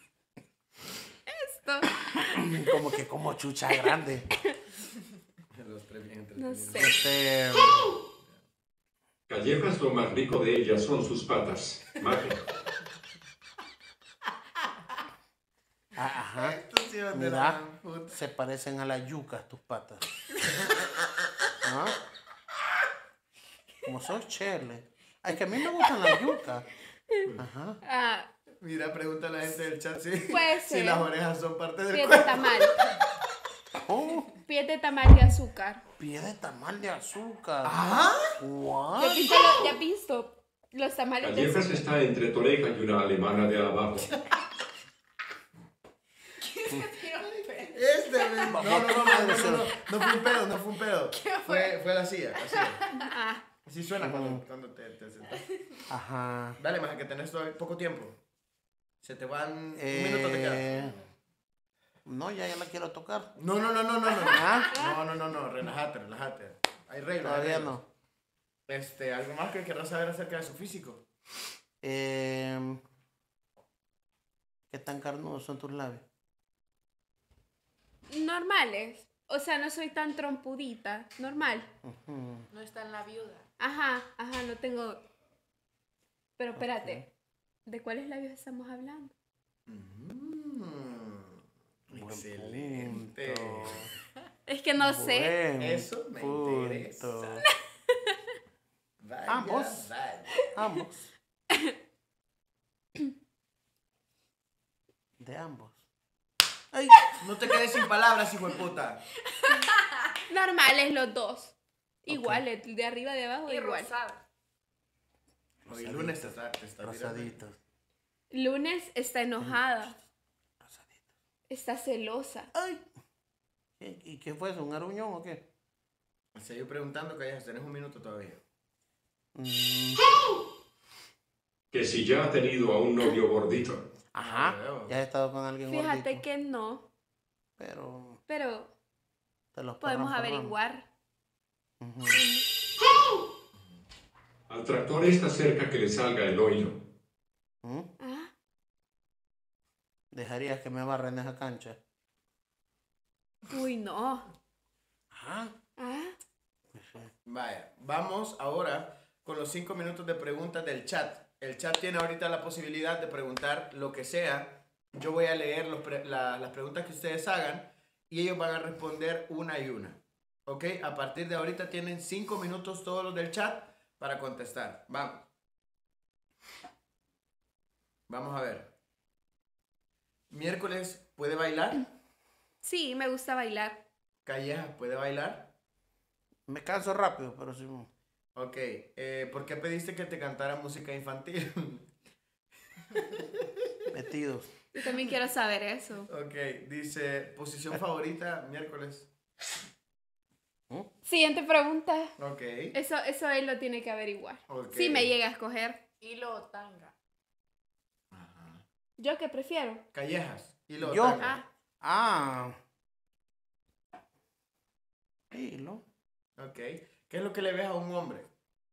Esto. Como que como chucha grande. Los tres bien No entretenidos. sé. Este. Callejas, lo más rico de ella son sus patas. Magia. ah, Ajá. Estos hijos de la Mira, gran puta. se parecen a las yucas tus patas. ¿Ah? Como sos chele. Ay, que a mí me gustan las yucas. Ajá. Ah, Mira, pregunta a la gente del chat si, Puede si ser. las orejas son parte del Pie de cuerpo. tamal. ¿Cómo? Pie de tamal de azúcar. Pie de tamal de azúcar. ¿Ah? ¿Ya What? has visto, lo- ya has visto los tamales de Callejas azúcar? está entre Toreja y una alemana de abajo. Este, men. no, no, no, no, no, no, no, no fue un pedo, no fue un pedo. Fue, fue la silla, la silla. Ah, Así suena cuando, cuando te, te sentas. Ajá. Dale, más que tenés todavía poco tiempo. Se te van un minuto te queda. Eh, no, ya, ya la quiero tocar. No, no, no, no, no, no. ¿Ah? No, no, no, no, relájate, relájate. Hay reglas. hay Todavía reglas. no. Este, algo más que querrás saber acerca de su físico. Eh, ¿Qué tan carnudos son tus labios? normales. O sea, no soy tan trompudita. Normal. Ujú. No está en la viuda. Ajá, ajá, no tengo. Pero espérate. ¿De cuáles labios estamos hablando? Mm, Buen excelente. punto. Es que no sé. Buen Eso me punto. interesa. Vaya, Ambos. vaya. Ambos. De ambos. Ay, No te quedes sin palabras, hijo de puta. Normales los dos. Iguales, de arriba, de abajo, Y igual. rosada. Hoy lunes te está, te está tirando. rosaditos. Lunes está enojada. Rosaditos. Está celosa. Ay. ¿Y y qué fue eso? ¿Un aruñón o qué? Seguí preguntando, que ya tenés un minuto todavía. Mm, Que si ya ha tenido a un novio gordito. Ajá. veo. Ya he estado con alguien Fíjate gordito, que no. pero Pero te los podemos perran, perran. averiguar. Ujú. Al tractor está cerca que le salga el hoyo. ¿Mm? Ah, ¿Dejarías que me barren esa cancha? uy, no. Ajá. Ah, Vaya, vamos ahora con los cinco minutos de preguntas del chat. El chat tiene ahorita la posibilidad de preguntar lo que sea. Yo voy a leer los pre- la- las preguntas que ustedes hagan y ellos van a responder una y una. ¿Ok? A partir de ahorita tienen cinco minutos todos los del chat para contestar. Vamos. Vamos a ver. Miércoles, ¿puede bailar? sí, me gusta bailar. Callejas, ¿puede bailar? Me canso rápido, pero sí. Ok. Eh, ¿por qué pediste que te cantara música infantil? Metidos. Yo también quiero saber eso. Ok, dice, posición favorita, miércoles. Siguiente pregunta. Ok. Eso, eso él lo tiene que averiguar. Ok. Si me llega a escoger. Hilo o tanga. Ajá. ¿Yo qué prefiero? Callejas. Y lo Yo. tanga. Ah, Ah. Hilo. Ok. ¿Qué es lo que le ves a un hombre?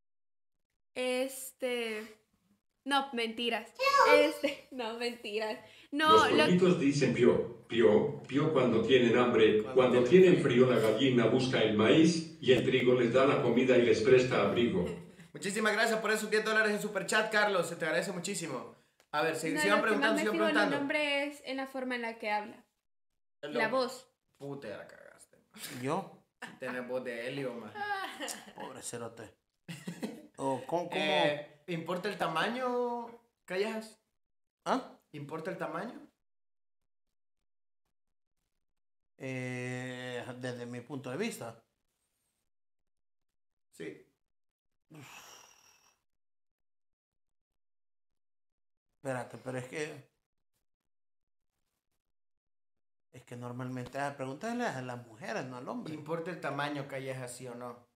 este... No, mentiras. Este... No, mentiras. No, Los lo... pollitos dicen pío, pío, pío cuando tienen hambre. Cuando tienen frío la gallina busca el maíz y el trigo les da la comida y les presta abrigo. Muchísimas gracias por esos diez dólares en super chat, Carlos. Se te agradece muchísimo. A ver, si, No, sigan lo que más preguntando, me sigan fijo en el preguntando. nombre es en la forma en la que habla. El La nombre. voz. Puta, ya la cagaste. Yo. Tienes voz de Helio, man. Pobre cerote. Oh, ¿cómo? cómo? Eh, ¿Importa el tamaño, Callejas? ¿Ah? ¿Importa el tamaño? Eh, desde mi punto de vista. Sí. Espérate, pero es que. Es que normalmente ah, pregúntale a las mujeres, no al hombre. ¿Importa el tamaño, Callejas, sí o no?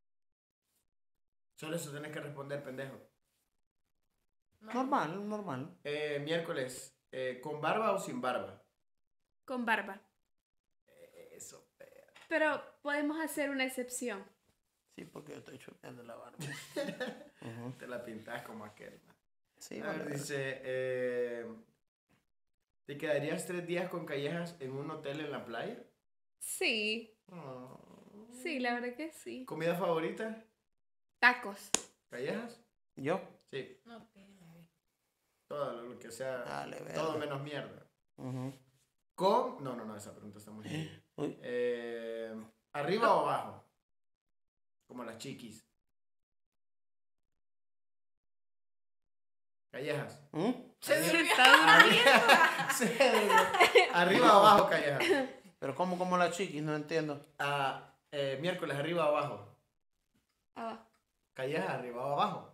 Solo eso tienes que responder, pendejo. Normal, normal. Eh, miércoles, eh, ¿con barba o sin barba? Con barba. Eso, perro. Pero podemos hacer una excepción. Sí, porque yo estoy chupando la barba. Ujú. Te la pintas como aquel, man. Sí, A ver, vale. dice, eh, ¿te quedarías tres días con Callejas en un hotel en la playa? Sí, Oh. sí, la verdad que sí. ¿Comida favorita? Tacos. ¿Callejas? ¿Yo? Sí, No tiene. todo lo que sea, Dale, verga. todo menos mierda. Ujú. ¿Con? No, no, no, esa pregunta está muy bien. Uy. Eh, ¿arriba o abajo? Como las chiquis. Callejas, ¿Mm? Se durmió. Arriba, se durmió. Arriba o abajo, Calleja. Pero como como la chiquis, no entiendo. Ah, eh, miércoles, arriba o abajo. Abajo. Calleja, arriba o abajo.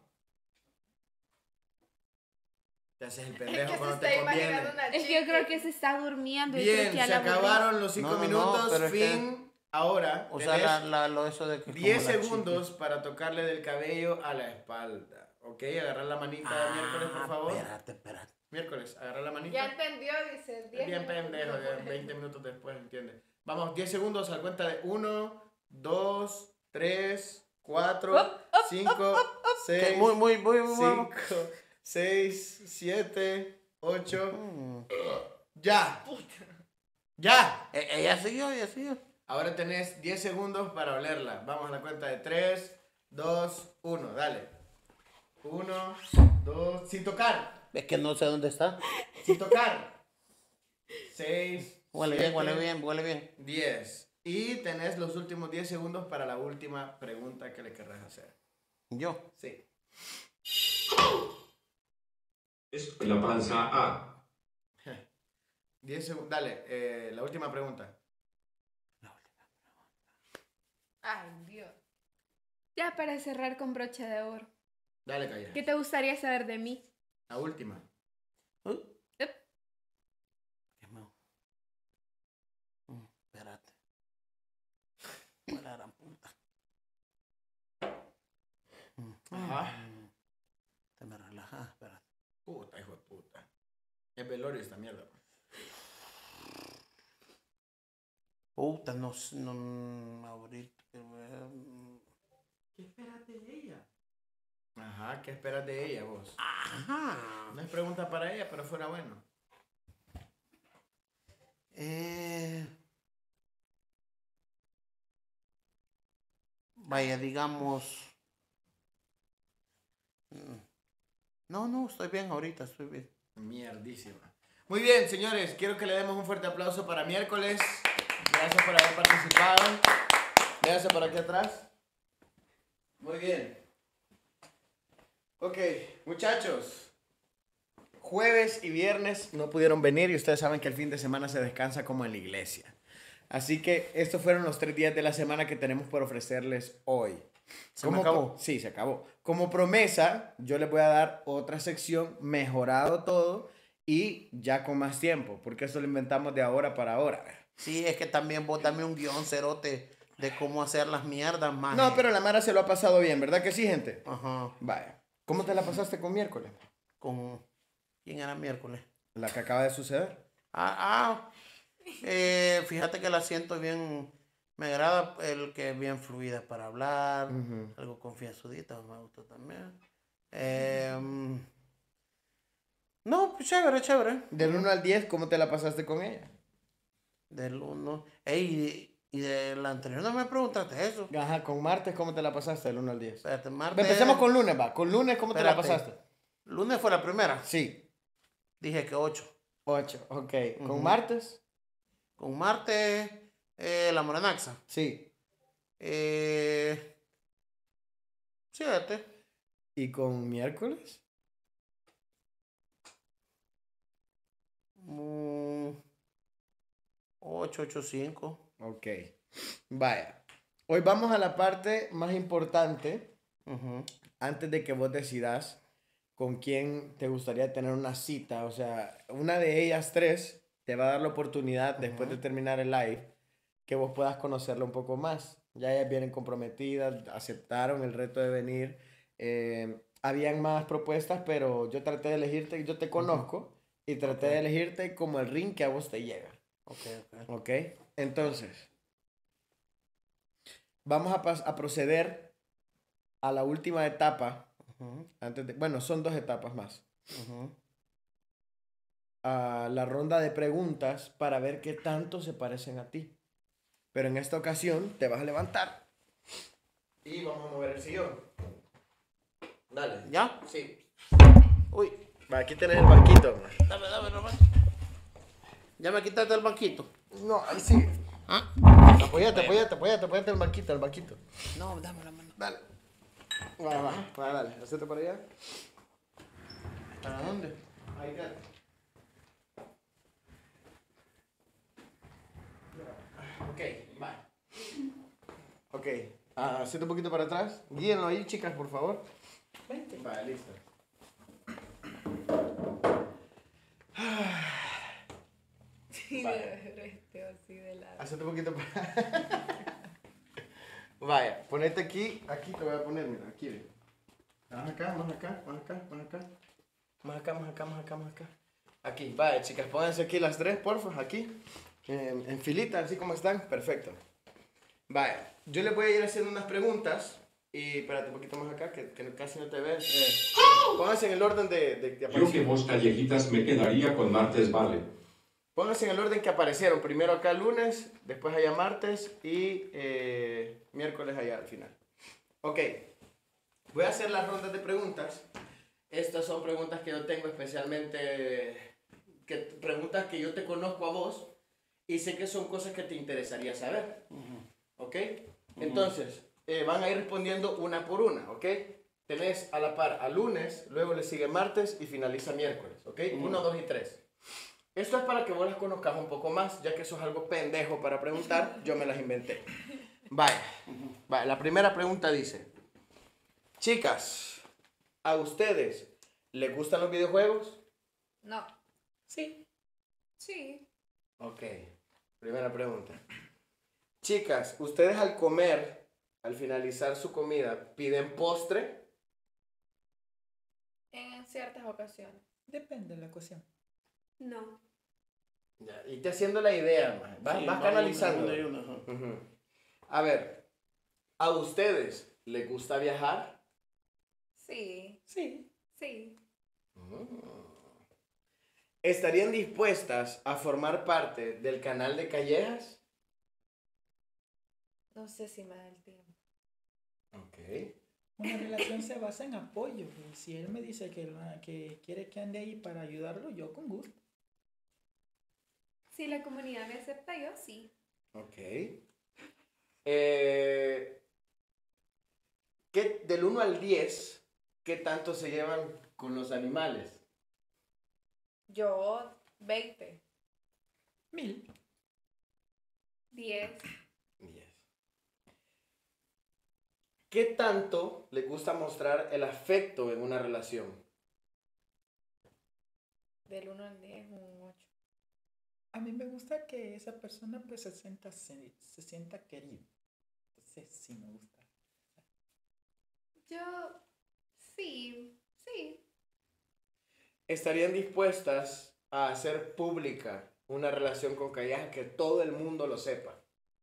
Te haces el Es pendejo que se cuando está te imaginando conviene. una Es que yo creo que se está durmiendo. y Bien, creo que ya se la aburrí. acabaron los cinco No, no, no, minutos. pero es que- fin. Ahora, O sea, tenés la, la, lo eso de que. diez como la segundos chiquis. para tocarle del cabello a la espalda. ¿Ok? Agarrar la manita de miércoles, por Ah, favor. Espérate, espérate. Miércoles, agarrar la manita. Ya entendió, dice. Es diez bien minutos pendejo, ya después. veinte minutos después, ¿entiendes? Vamos, diez segundos a cuenta de uno, dos, tres, cuatro, cinco, Que seis, muy, muy, muy, muy. cinco, seis, siete, ocho. Mm. ¡Ya! ¡Ya! E- Ella siguió, ella siguió. Ahora tenés diez segundos para olerla. Vamos a la cuenta de tres, dos, uno. Dale. uno, dos, sin tocar. Es que no sé dónde está. Sin tocar. seis, Huele bien, huele bien, huele bien. diez. Y tenés los últimos diez segundos para la última pregunta que le querrás hacer. Yo. Sí. Es la panza A. diez segundos. Dale, eh, la última pregunta. Ay, Dios. Ya para cerrar con broche de oro. Dale, Calla. ¿Qué te gustaría saber de mí? La última. Uh. Ep. ¿Qué me- Mm, Espérate. Huele a gran puta. Mm, Ajá. mm, Te me relajas, espérate. Puta, hijo de puta. Es velorio esta mierda. Puta, no sé, no, mm, ahorita. eh, ¿Qué esperas de ella? Ajá, ¿qué esperas de ella vos? Ajá. No es pregunta para ella, pero fuera bueno. Eh, vaya, digamos. mm, No, no, estoy bien ahorita, estoy bien. Mierdísima. Muy bien, señores, quiero que le demos un fuerte aplauso para miércoles. Gracias por haber participado. Véase por aquí atrás. Muy bien. Ok, muchachos. Jueves y viernes no pudieron venir y ustedes saben que el fin de semana se descansa como en la iglesia. Así que estos fueron los tres días de la semana que tenemos por ofrecerles hoy. ¿Se Como me acabó? pro- Sí, se acabó. Como promesa, yo les voy a dar otra sección, mejorado todo y ya con más tiempo, porque eso lo inventamos de ahora para ahora. Sí, es que también vos dame un guión cerote de cómo hacer las mierdas más. No, pero la Mara se lo ha pasado bien, ¿verdad que sí, gente? Ajá. Vaya. ¿Cómo te la pasaste con miércoles? Con. ¿Quién era miércoles? La que acaba de suceder. Ah, ah. Eh, fíjate que la siento bien. Me agrada el que es bien fluida para hablar. Ujú. Algo confianzudita, me gusta también. Em, no, pues chévere, chévere. Del uno al diez, ¿cómo te la pasaste con ella? Del uno. Ey, y de la anterior no me preguntaste eso. Ajá, con martes, ¿cómo te la pasaste del uno al diez? Espérate, martes. Empecemos con lunes, va. Con lunes, ¿cómo te la Espérate. pasaste? Lunes fue la primera. Sí, Dije que ocho. ocho, ok. ¿Con Ujú. martes? Con martes, eh, la morenaxa. Sí. Eh, siete. ¿Y con miércoles? Mm, ocho, ocho, cinco. Ok. Vaya. Hoy vamos a la parte más importante Ujú. antes de que vos decidas con quién te gustaría tener una cita. O sea, una de ellas tres te va a dar la oportunidad, después de terminar el live, que vos puedas conocerla un poco más. Ya ellas vienen comprometidas, aceptaron el reto de venir. Eh, habían más propuestas, pero yo traté de elegirte, yo te conozco, y traté Ok. de elegirte como el ring que a vos te llega. Ok, ok. ¿Ok? Entonces, vamos a, pas- a proceder a la última etapa. Ujú, Antes de, bueno, son dos etapas más. ujú. A la ronda de preguntas para ver qué tanto se parecen a ti. Pero en esta ocasión te vas a levantar. Y vamos a mover el sillón. Dale. ¿Ya? Sí. Uy, Va, aquí tenés el banquito. dame, dame, nomás. Ya me quitaste el banquito. No, ahí sí. ¿Ah? Apóyate, apóyate, apóyate, apóyate el banquito, el banquito. No, dame la mano. Dale. Va, va, va, dale. Hacete por allá. ¿Para dónde? Ahí quédate. Ok, va. Ok, ah, siete un poquito para atrás. Guíenlo ahí, chicas, por favor. Vale, listo. Sí, Vale. de este así de lado. Hacete un poquito para... Vaya, ponete aquí, aquí te voy a poner, mira, aquí, ve. Más acá, más acá, más acá, más acá. Más acá, más acá, más acá, más acá. Aquí, vaya, chicas, pónganse aquí las tres, porfa, aquí. En, en filita, así como están, perfecto. Vaya, yo les voy a ir haciendo unas preguntas. Y espérate un poquito más acá, que, que casi no te ves. Eh, pónganse en el orden de, de, de Yo que aparición. vos callejitas me quedaría con martes, vale. Pónganse en el orden que aparecieron. Primero acá lunes, después allá martes y eh, miércoles allá al final. Ok. Voy a hacer las rondas de preguntas. Estas son preguntas que yo tengo especialmente... Que, preguntas que yo te conozco a vos y sé que son cosas que te interesaría saber. ¿Ok? Entonces, eh, van a ir respondiendo una por una. ¿Ok? Tenés a la par a lunes, luego le sigue martes y finaliza miércoles. ¿Ok? Uno, dos y tres. Esto es para que vos las conozcas un poco más, ya que eso es algo pendejo para preguntar, yo me las inventé. Vaya, vaya, la primera pregunta dice, chicas, ¿a ustedes les gustan los videojuegos? No. Sí. Sí. Ok, primera pregunta. Chicas, ¿ustedes al comer, al finalizar su comida, piden postre? En ciertas ocasiones. Depende de la ocasión. No. Ya, y te haciendo la idea, man. Vas, Sí, vas va canalizando. una y una, ajá. Ujú. A ver, ¿a ustedes les gusta viajar? Sí. Sí. Sí. ¿Estarían dispuestas a formar parte del canal de Callejas? No sé si me da el tiempo. Ok. Una relación se basa en apoyo. Y si él me dice que, la- que quiere que ande ahí para ayudarlo, yo con gusto. Si la comunidad me acepta, yo sí. Ok. Eh, ¿qué, del uno al diez, ¿qué tanto se llevan con los animales? Yo, veinte. Mil. Diez. diez. ¿Qué tanto le gusta mostrar el afecto en una relación? Del uno al diez, un ocho. A mí me gusta que esa persona pues se sienta, se, se sienta querido. Entonces sí me gusta. Yo sí. Sí. ¿Estarían dispuestas a hacer pública una relación con Callejas que todo el mundo lo sepa?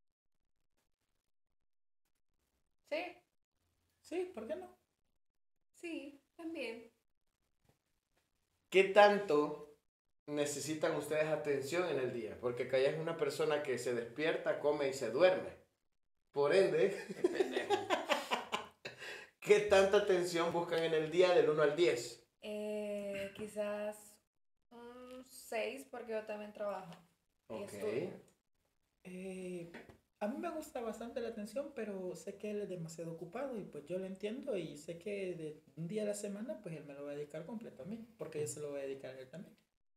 Sí. Sí, ¿por qué no? Sí. También. ¿Qué tanto necesitan ustedes atención en el día? Porque Callejas es una persona que se despierta, come y se duerme. Por ende, ¿qué tanta atención buscan en el día del uno al diez? Eh, quizás un seis porque yo también trabajo. Y Ok. estudio. Eh, a mí me gusta bastante la atención, pero sé que él es demasiado ocupado y pues yo lo entiendo y sé que de un día a la semana pues él me lo va a dedicar completo a mí, porque yo se lo voy a dedicar a él también.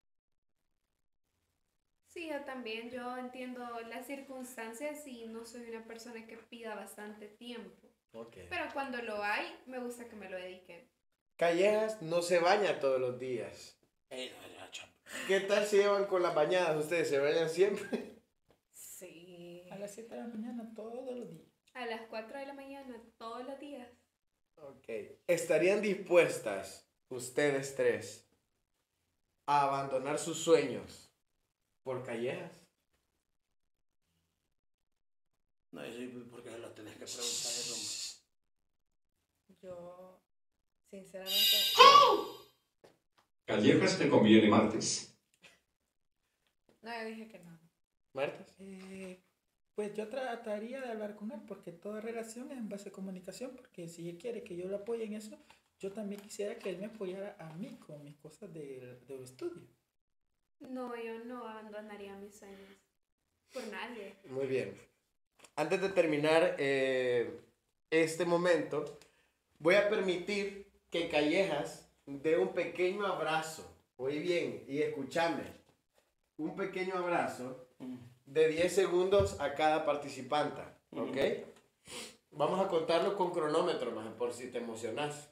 Sí, yo también. Yo entiendo las circunstancias y no soy una persona que pida bastante tiempo. Ok. Pero cuando lo hay, me gusta que me lo dediquen. Callejas no se baña todos los días. Ey, no, ya, chamo. ¿Qué tal se llevan con las bañadas? ¿Ustedes se bañan siempre? Sí. A las siete de la mañana todos los días. A las cuatro de la mañana, todos los días. Ok. ¿Estarían dispuestas ustedes tres a abandonar sus sueños por Callejas? No, y sí, ¿por qué lo tenés que preguntar eso? Yo, sinceramente, Callejas te conviene martes. no, yo dije que no. ¿Martes? Eh, pues yo trataría de hablar con él porque toda relación es en base a comunicación, porque si él quiere que yo lo apoye en eso, yo también quisiera que él me apoyara a mí con mis cosas del del estudio. No, yo no abandonaría mis sueños. Por nadie. Muy bien. Antes de terminar eh, este momento, voy a permitir que Callejas dé un pequeño abrazo, Oí bien, y escúchame. Un pequeño abrazo de diez segundos a cada participante, ¿ok? Vamos a contarlo con cronómetro, más por si te emocionas.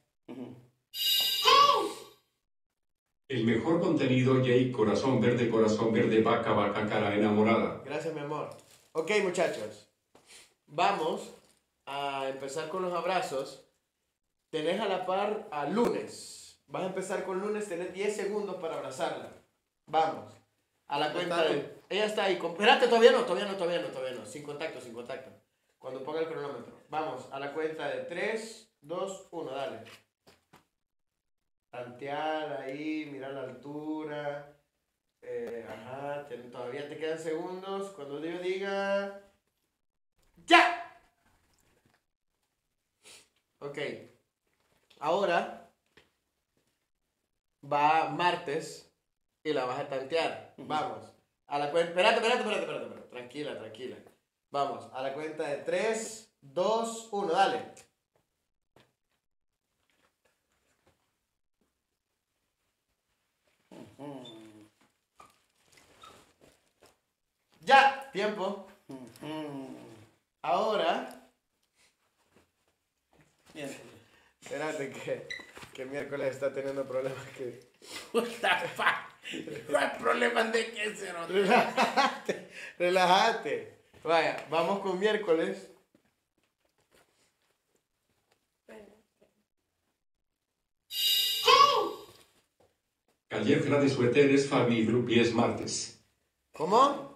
El mejor contenido, Jay, corazón verde, corazón verde, vaca, vaca, cara enamorada. Gracias, mi amor. Ok, muchachos. Vamos a empezar con los abrazos. Tenés a la par a Lunes. Vas a empezar con Lunes, tenés diez segundos para abrazarla. Vamos. A la cuenta de... Ella está ahí. Con... Espérate, todavía no, todavía no, todavía no, todavía no. Sin contacto, sin contacto. Cuando ponga el cronómetro. Vamos, a la cuenta de tres, dos, uno, dale. Tantear ahí, mirar la altura. Eh, ajá, te- todavía te quedan segundos. Cuando yo diga... ¡Ya! Ok. Ahora va martes y la vas a tantear. Vamos. A la cuenta... Espérate, espérate, espérate, espérate, espérate. Tranquila, tranquila. Vamos, a la cuenta de tres, dos, uno, dale. Ya, tiempo. Ahora, Bien. espérate que, que miércoles está teniendo problemas que... What the fuck? ¿Cuál problema de qué, cerote? Relájate, relájate. Vaya, vamos con miércoles. Calleja de suéteres, Fabi, Drupi, martes. ¿Cómo?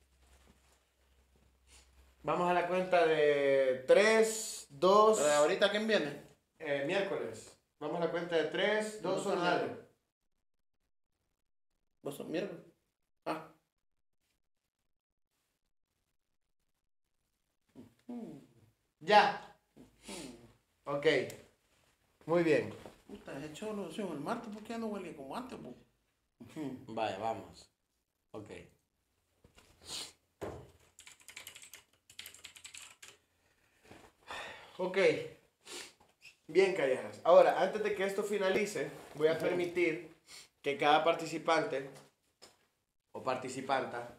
Vamos a la cuenta de tres, dos... Pero ahorita, ¿quién viene? Eh, miércoles. Vamos a la cuenta de tres, dos, uno, dale. ¿Vos sos miércoles? Ah. Ya. Ok. Muy bien. Puta, ese cholo lo hicimos el martes, ¿por qué ya no huele como antes, po? Vaya, vamos. Ok. Ok. Bien, Callejas. Ahora, antes de que esto finalice, voy a permitir que cada participante o participanta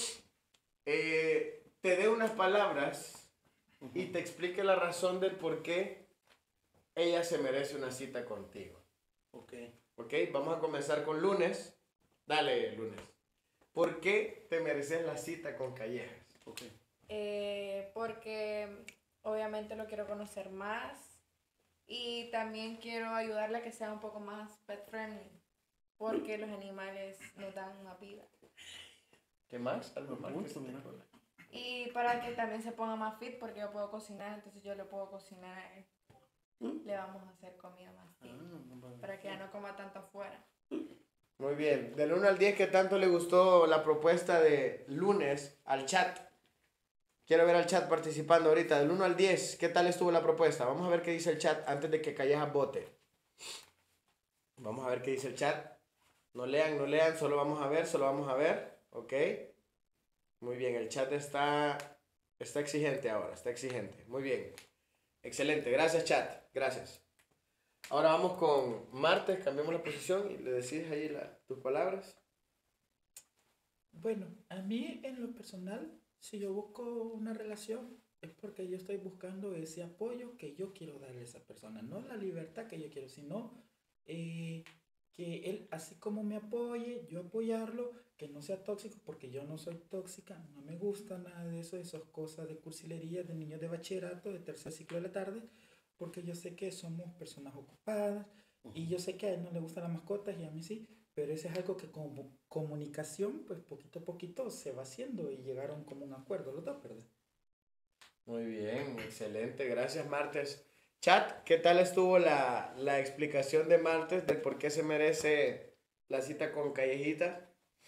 eh, te dé unas palabras y te explique la razón del por qué ella se merece una cita contigo. Ok. Ok, vamos a comenzar con Lunes. Dale, Lunes. ¿Por qué te mereces la cita con Callejas? Ok. Eh, porque obviamente lo quiero conocer más y también quiero ayudarle a que sea un poco más pet friendly, porque los animales nos dan más vida. ¿Qué más? ¿Algo más? Punto, mira. Y para que también se ponga más fit, porque yo puedo cocinar, entonces yo le puedo cocinar a él. Le vamos a hacer comida más fit, para que ya no coma tanto afuera. Muy bien. Del uno al diez, ¿qué tanto le gustó la propuesta de Lunes al chat? Quiero ver al chat participando ahorita. Del uno al diez, ¿qué tal estuvo la propuesta? Vamos a ver qué dice el chat antes de que Callejas vote. Vamos a ver qué dice el chat. No lean, no lean, solo vamos a ver, solo vamos a ver. Ok. Muy bien, el chat está, está exigente ahora, está exigente. Muy bien. Excelente, gracias chat, gracias. Ahora vamos con martes, cambiamos la posición y le decides ahí la- tus palabras. Bueno, a mí en lo personal, si yo busco una relación, es porque yo estoy buscando ese apoyo que yo quiero darle a esa persona. No la libertad que yo quiero, sino eh, que él, así como me apoye, yo apoyarlo, que no sea tóxico, porque yo no soy tóxica, no me gusta nada de eso, esas cosas de cursilería, de niños de bachillerato, de tercer ciclo de la tarde, porque yo sé que somos personas ocupadas y yo sé que a él no le gustan las mascotas y a mí sí, pero eso es algo que como comunicación, pues poquito a poquito se va haciendo y llegaron como un acuerdo los dos, ¿verdad? Muy bien, excelente, gracias Martes. Chat, ¿qué tal estuvo la, la explicación de Martes del por qué se merece la cita con Callejita?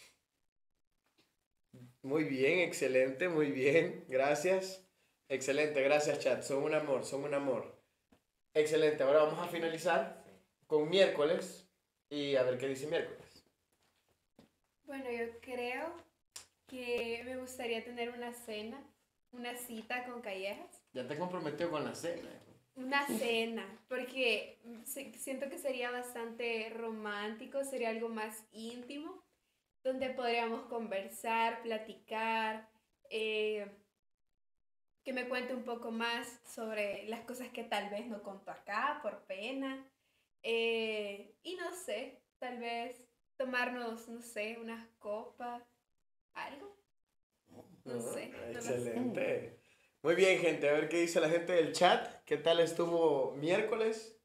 Muy bien, excelente, muy bien, gracias. Excelente, gracias chat, son un amor, son un amor. Excelente, ahora vamos a finalizar con miércoles y a ver qué dice miércoles. Bueno, yo creo que me gustaría tener una cena, una cita con Callejas. Ya te comprometió con la cena. Una cena, porque sí, siento que sería bastante romántico, sería algo más íntimo, donde podríamos conversar, platicar, eh, que me cuente un poco más sobre las cosas que tal vez no contó acá por pena. Eh, y no sé, tal vez tomarnos, no sé, unas copas, algo. No sé. Ah, no lo sé. excelente. Muy bien, gente. A ver qué dice la gente del chat. ¿Qué tal estuvo miércoles?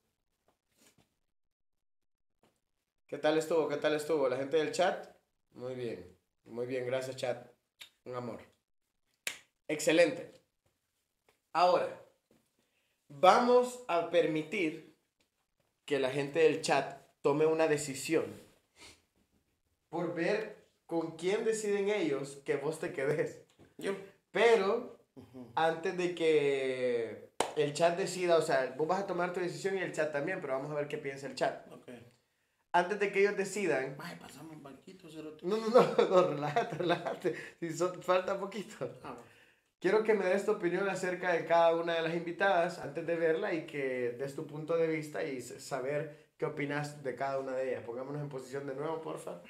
¿Qué tal estuvo? ¿Qué tal estuvo? La gente del chat. Muy bien. Muy bien, gracias, chat. Un amor. Excelente. Ahora, vamos a permitir que la gente del chat tome una decisión por ver con quién deciden ellos que vos te quedes. Yo. Pero antes de que el chat decida, o sea, vos vas a tomar tu decisión y el chat también, pero vamos a ver qué piensa el chat. Ok. Antes de que ellos decidan... Ay, pasamos un banquito, cerote. No, no, no, no, relájate, relájate. Si so- falta poquito. Ah, bueno. Quiero que me des tu opinión acerca de cada una de las invitadas antes de verla y que des tu punto de vista y s- saber qué opinas de cada una de ellas. Pongámonos en posición de nuevo, porfa.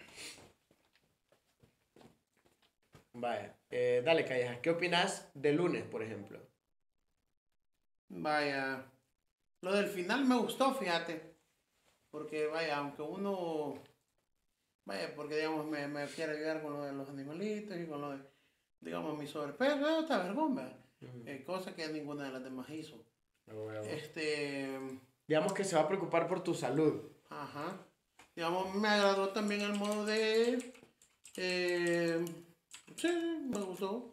Vaya. Eh, dale, Calleja. ¿Qué opinas de lunes, por ejemplo? Vaya, lo del final me gustó, fíjate, porque vaya, aunque uno, vaya, porque digamos me, me quiere ayudar con lo de los animalitos y con lo de, digamos, mi sobrepeso, eh, está vergón, ¿verdad? Eh, cosa que ninguna de las demás hizo. Este, Digamos que se va a preocupar por tu salud. ajá, digamos, me agradó también el modo de, eh, sí, me gustó,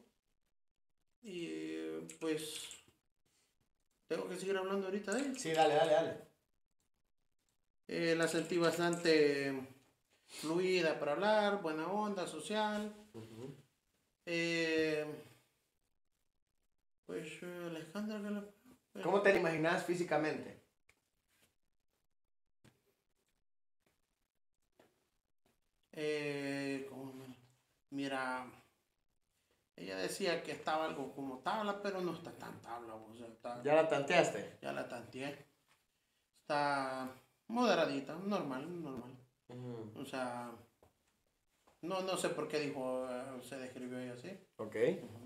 y pues... Tengo que seguir hablando ahorita de ella. Sí, dale, dale, dale. Eh, la sentí bastante fluida para hablar, buena onda, social. Eh, pues eh, el escándalo que la... ¿Cómo te la imaginas físicamente? Eh, ¿cómo me- Mira, ella decía que estaba algo como tabla, pero no está tan tabla. O sea, está- ¿Ya la tanteaste? ya la tanteé. Está moderadita, normal, normal. O sea, no, no sé por qué dijo, eh, se describió ella así. Ok.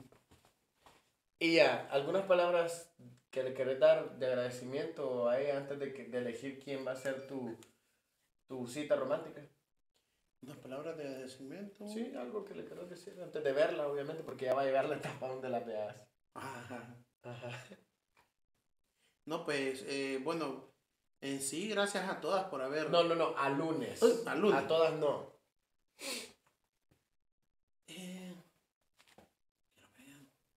Y ya, ¿algunas palabras que le querés dar de agradecimiento a ella antes de, que, de elegir quién va a ser tu, tu cita romántica? Unas palabras de agradecimiento. Sí, algo que le querés decir antes de verla, obviamente, porque ya va a llegar la etapa donde la veas. Ajá. Ajá. No, pues, eh, bueno, en sí, gracias a todas por haber... No, no, no, a lunes. Uy, a lunes. A todas no. Eh, quiero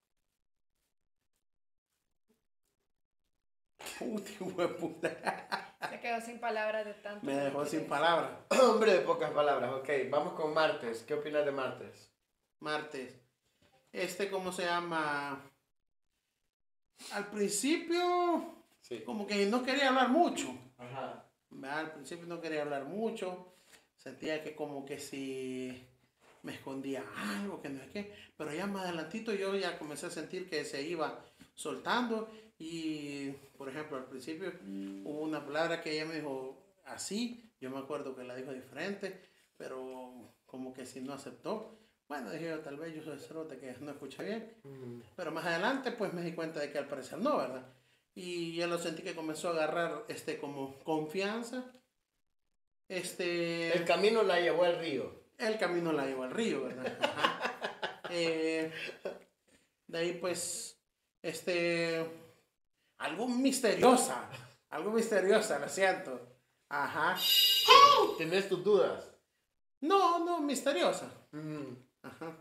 ver. Puta, hijo de puta. Se quedó sin palabras de tanto. Me dejó que sin decir. palabras. Hombre de pocas palabras, ok. Vamos con martes. ¿Qué opinas de martes? Martes. Este, ¿cómo se llama? Al principio, Sí. como que no quería hablar mucho. Ajá. ¿Verdad? Al principio no quería hablar mucho. Sentía que como que si me escondía algo, que no sé qué. Pero ya más adelantito yo ya comencé a sentir que se iba soltando. Y, por ejemplo, al principio hubo una palabra que ella me dijo así. Yo me acuerdo que la dijo diferente. Pero como que si no aceptó. Bueno, dije yo, tal vez yo soy cerote que no escucha bien. Pero más adelante pues me di cuenta de que al parecer no, ¿verdad? Y ya lo sentí que comenzó a agarrar este como confianza. Este... El camino la llevó al río. El camino la llevó al río, ¿verdad? Ajá. Eh, de ahí pues, este... Algo misteriosa. Algo misteriosa, lo siento. Ajá. ¿Tenés tus dudas? No, no, misteriosa. Mm. Ajá.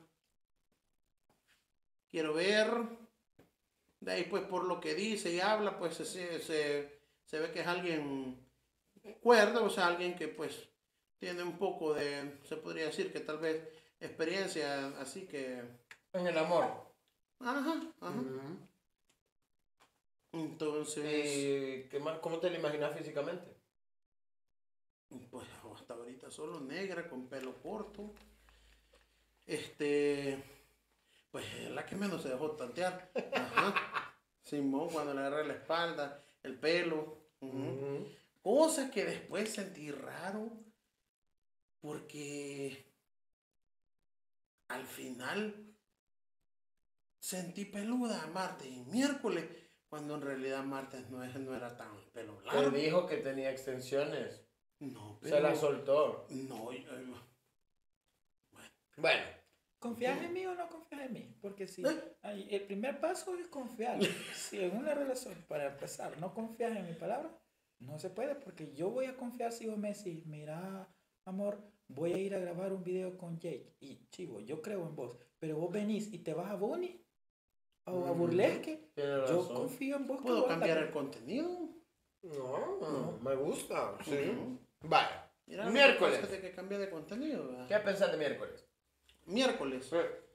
Quiero ver. De ahí, pues, por lo que dice y habla, pues se, se, se ve que es alguien cuerdo, o sea, alguien que, pues, tiene un poco de, se podría decir que tal vez experiencia, así que. En el amor. Ajá, ajá. Ujú. Entonces, Eh, ¿qué más? ¿Cómo te la imaginas físicamente? pues, hasta ahorita solo negra, con pelo corto. Este. Pues la que menos se dejó tantear. Ajá. Simón, cuando le agarré la espalda, el pelo. Ujú. Ujú. Cosa que después sentí raro porque al final sentí peluda martes y miércoles, cuando en realidad martes no, es, no era tan pelo Te largo. dijo que tenía extensiones. No, Se la pero- soltó. No, yo- Bueno, ¿Confías en mí o no confías en mí? Porque si ¿Eh? ay, el primer paso es confiar. Si en una relación, para empezar, no confías en mi palabra, no se puede, porque yo voy a confiar si vos me decís, mira, amor, voy a ir a grabar un video con Jake. Y chivo, yo creo en vos, pero vos venís y te vas a Bonnie o a Mm, Burlesque. tienes Yo razón. confío en vos. que puedo vos cambiar la- el contenido. No, No. me gusta. Sí. Ujú. Vale. Mira, Miércoles. lo que pasa es que cambia de contenido. ¿verdad? ¿Qué pensás de miércoles? Miércoles.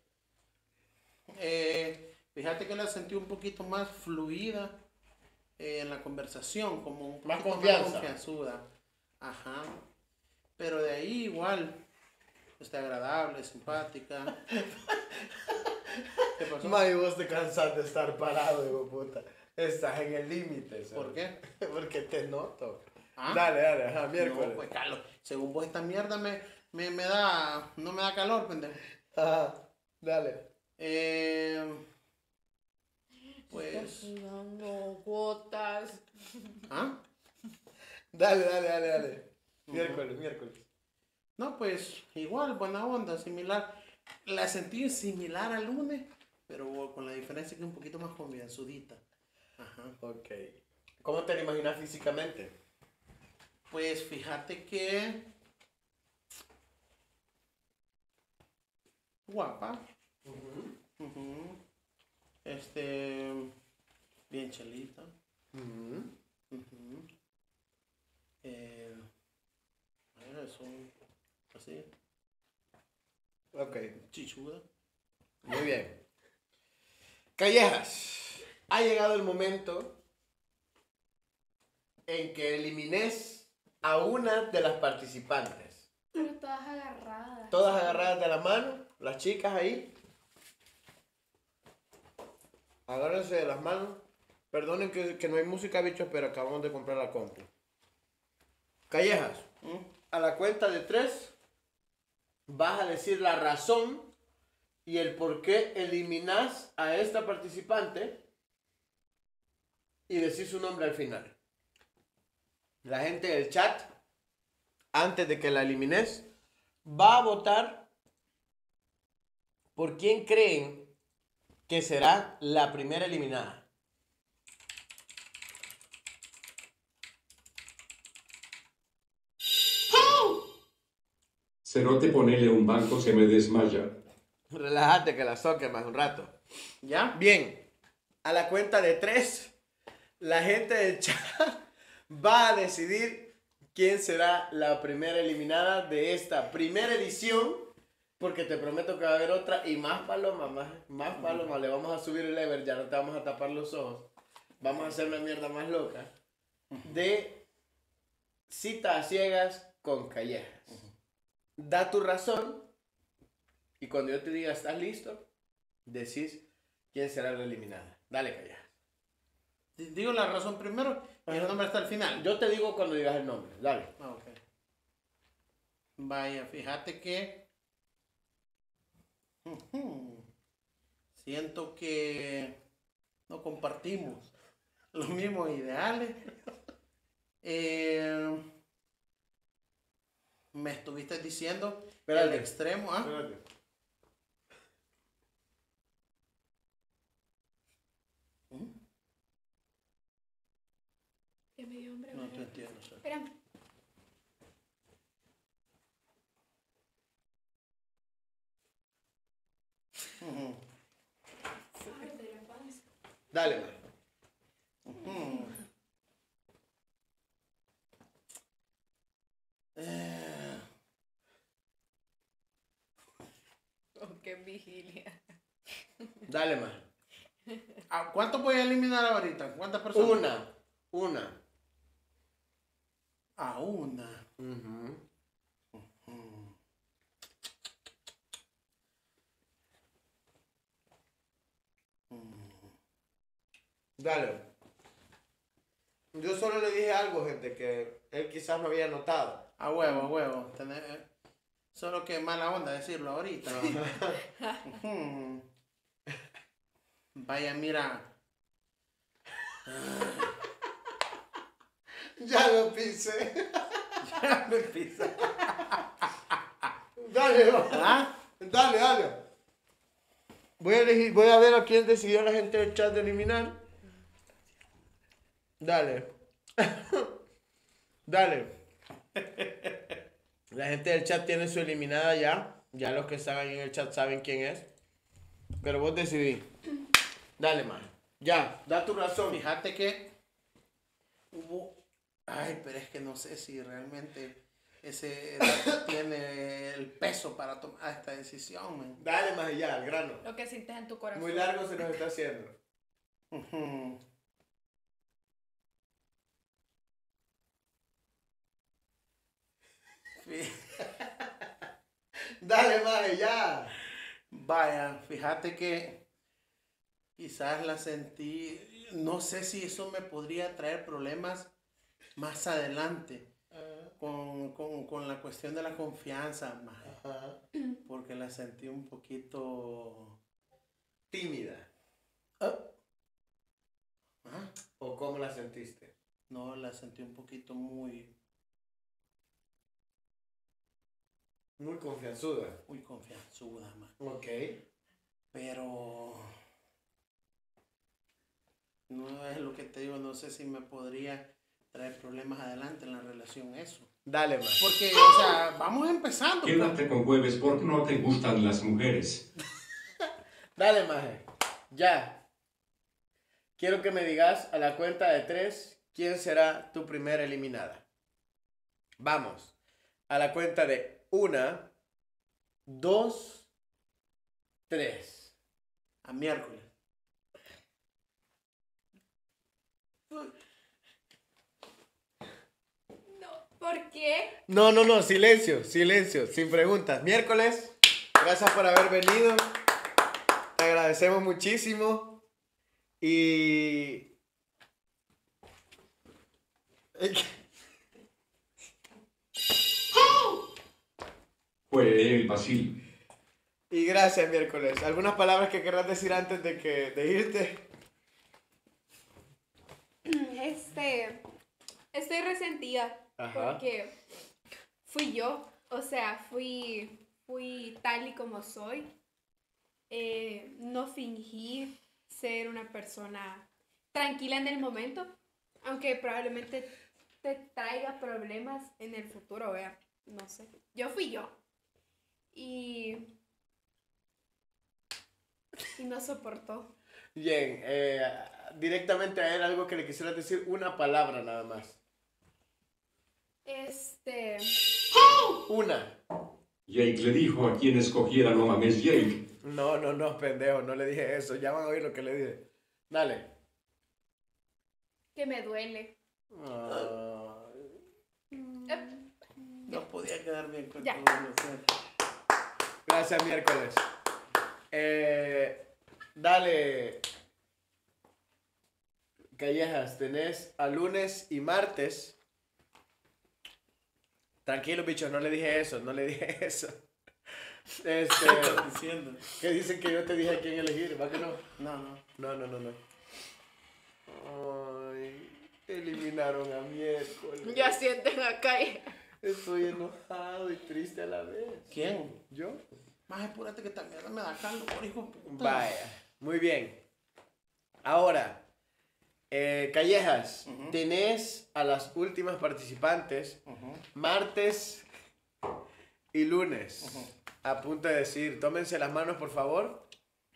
Eh, fíjate que la sentí un poquito más fluida eh, en la conversación, como un Más poquito confianza. confianzuda. Ajá. Pero de ahí igual, está agradable, simpática. ¿Qué pasó? May, vos te cansas de estar parado, hijo puta. Estás en el límite. ¿sabes? ¿Por qué? Porque te noto. ¿Ah? Dale, dale, ajá, No, miércoles. pues calor. Según vos esta mierda me, me, me da, no me da calor, pendejo. Ajá, dale. Eh, pues, Estoy sudando gotas. ¿ah? Dale, dale, dale, dale. Miércoles, miércoles. No, pues igual, buena onda, similar. La sentí similar al lunes, pero con la diferencia que un poquito más confianzudita. Ajá. Ok. ¿Cómo te la imaginas físicamente? Pues fíjate que guapa. Ujú. Este, bien chelita. Ujú. Ujú. Eh, bueno, eso, así, Ok, chichuda. muy bien. Callejas, ha llegado el momento en que elimines a una de las participantes. Pero todas agarradas. Todas agarradas de la mano, las chicas ahí. Agárrense de las manos. Perdonen que, que no hay música, bichos, pero acabamos de comprar la compu. Callejas, ¿Mm? a la cuenta de tres vas a decir la razón y el por qué eliminas a esta participante y decir su nombre al final. La gente del chat, antes de que la elimines, va a votar por quién creen que será la primera eliminada. Cerote, ponele un banco, se me desmaya. Relájate que la soque más un rato. ¿Ya? Bien, a la cuenta de tres, la gente del chat va a decidir quién será la primera eliminada de esta primera edición, porque te prometo que va a haber otra y más palomas, más, más palomas. Le vamos a subir el lever, ya no te vamos a tapar los ojos. Vamos a hacer una mierda más loca de cita a ciegas con callejas. Da tu razón y cuando yo te diga estás listo, decís quién será la eliminada. Dale, callejas. D- Digo la razón primero y el Ajá. nombre está al final. Yo te digo cuando digas el nombre. Dale. Ah, ok. Vaya, fíjate que ujú, siento que no compartimos los mismos ideales. Eh, me estuviste diciendo Espérate. el extremo, ¿ah? Espérate. Ya me dio hambre. No ¿verdad? te entiendo. Sara. Espérame. Ujú, Arde la panza. Dale, man. ujú. Eh, Oh, qué vigilia. Dale, man. ¿a ¿Cuántos voy a eliminar ahorita? ¿Cuántas personas? Una. Una. A una. Ujú. Mm. Mm. Dale. Yo solo le dije algo, gente, que él quizás no había notado. A huevo, a huevo. Tener- Solo que mala onda decirlo ahorita. Ujú. Vaya, mira. Ya lo pisé. Ya me pisa. Dale, va. ¿Ah? Dale, dale. Voy a elegir, voy a ver a quién decidió la gente del chat de eliminar. Dale. Dale. La gente del chat tiene su eliminada ya. Ya los que están ahí en el chat saben quién es. Pero vos decidí. Dale, man. Ya, da tu razón. Fíjate que hubo. Ay, pero es que no sé si realmente ese dato tiene el peso para tomar esta decisión, man. Dale, más ya, al grano. Lo que sientes en tu corazón. Muy largo se nos está haciendo. Ujú. Fí- Dale, más ya. Vaya, fíjate que quizás la sentí, no sé si eso me podría traer problemas más adelante con, con, con la cuestión de la confianza, maje, Ajá. porque la sentí un poquito... Tímida. Ah, ¿O cómo la sentiste? no, la sentí un poquito muy, Muy confianzuda. muy confianzuda, man. Ok. Pero no es lo que te digo, no sé si me podría traer problemas adelante en la relación eso. Dale, más. Porque, o sea, vamos empezando. pues. Quédate con jueves porque no te gustan las mujeres. Dale, maje. Ya. Quiero que me digas a la cuenta de tres quién será tu primera eliminada. Vamos. A la cuenta de una, dos, tres. A miércoles. No, ¿por qué? No, no, no. Silencio, silencio. Sin preguntas. Miércoles. Gracias por haber venido. Te agradecemos muchísimo. Y... Fue el Basil. Y gracias, miércoles. ¿Algunas palabras que querrás decir antes de que de irte? Este, estoy resentida Ajá. porque fui yo, o sea, fui, fui tal y como soy. Eh, no fingí ser una persona tranquila en el momento, aunque probablemente te traiga problemas en el futuro, vea, no sé. Yo fui yo y, y no soportó. Bien, eh, directamente a él algo que le quisieras decir, una palabra nada más. Este, Una. Jake le dijo a quien escogiera no mames Jake. No, no, no, pendejo, no le dije eso. Ya van a oír lo que le dije. Dale. que me duele. Ay. No podía quedar bien con Ya. todo lo que- Gracias, miércoles. Eh, dale. Callejas, tenés a lunes y martes. Tranquilo, bichos, no le dije eso, no le dije eso. Este, Estás diciendo. que dicen que yo te dije a quién elegir, ¿va que no? No, no. No, no, no, no. Ay, eliminaron a miércoles. Ya sienten acá. y- Estoy enojado y triste a la vez. ¿Quién? ¿Yo? Más apúrate que esta mierda me da caldo, por hijo de puta. Vaya, muy bien. Ahora, eh, Callejas, Ujú. tenés a las últimas participantes Ujú. martes y lunes. Ujú. A punto de decir, tómense las manos, por favor.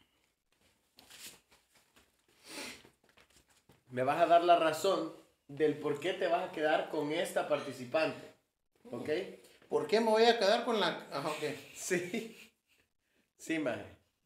Me vas a dar la razón del por qué te vas a quedar con esta participante. ¿Ok? ¿Por qué me voy a quedar con la... Ajá, ok. Sí. Sí, maje.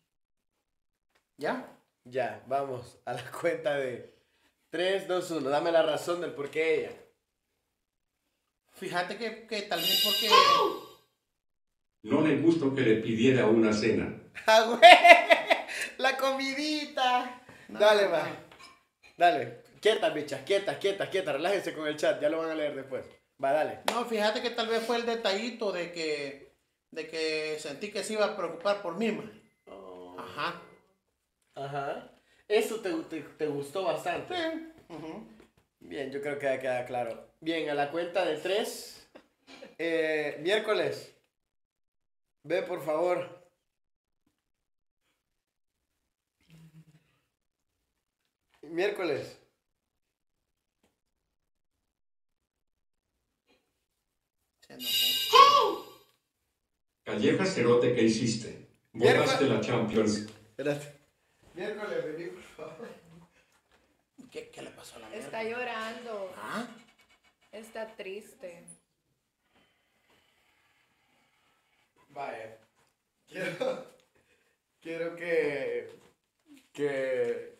¿Ya? Ya, vamos a la cuenta de tres, dos, uno. Dame la razón del por qué ella. Fíjate que, que tal vez porque... No le gustó que le pidiera una cena. ¡Ah, güey! ¡La comidita! No, Dale, no. maje. Dale. Quietas, bichas, quietas, quietas, quietas. Relájense con el chat, ya lo van a leer después. Va, dale. No, fíjate que tal vez fue el detallito de que, de que sentí que se iba a preocupar por mí, man. Oh. Ajá. Ajá. Eso te, te, te gustó bastante. Sí. Ujú. Bien, yo creo que ya queda claro. Bien, a la cuenta de tres. Eh, miércoles. Ve, por favor. Miércoles. Se enojó. Calleja Cerote, ¿qué hiciste? Botaste la Champions. Espérate. Miércoles, vení, por favor. ¿Qué, ¿Qué le pasó a la Está mierda? llorando. ¿Ah? Está triste. Vaya. Quiero, quiero que, que,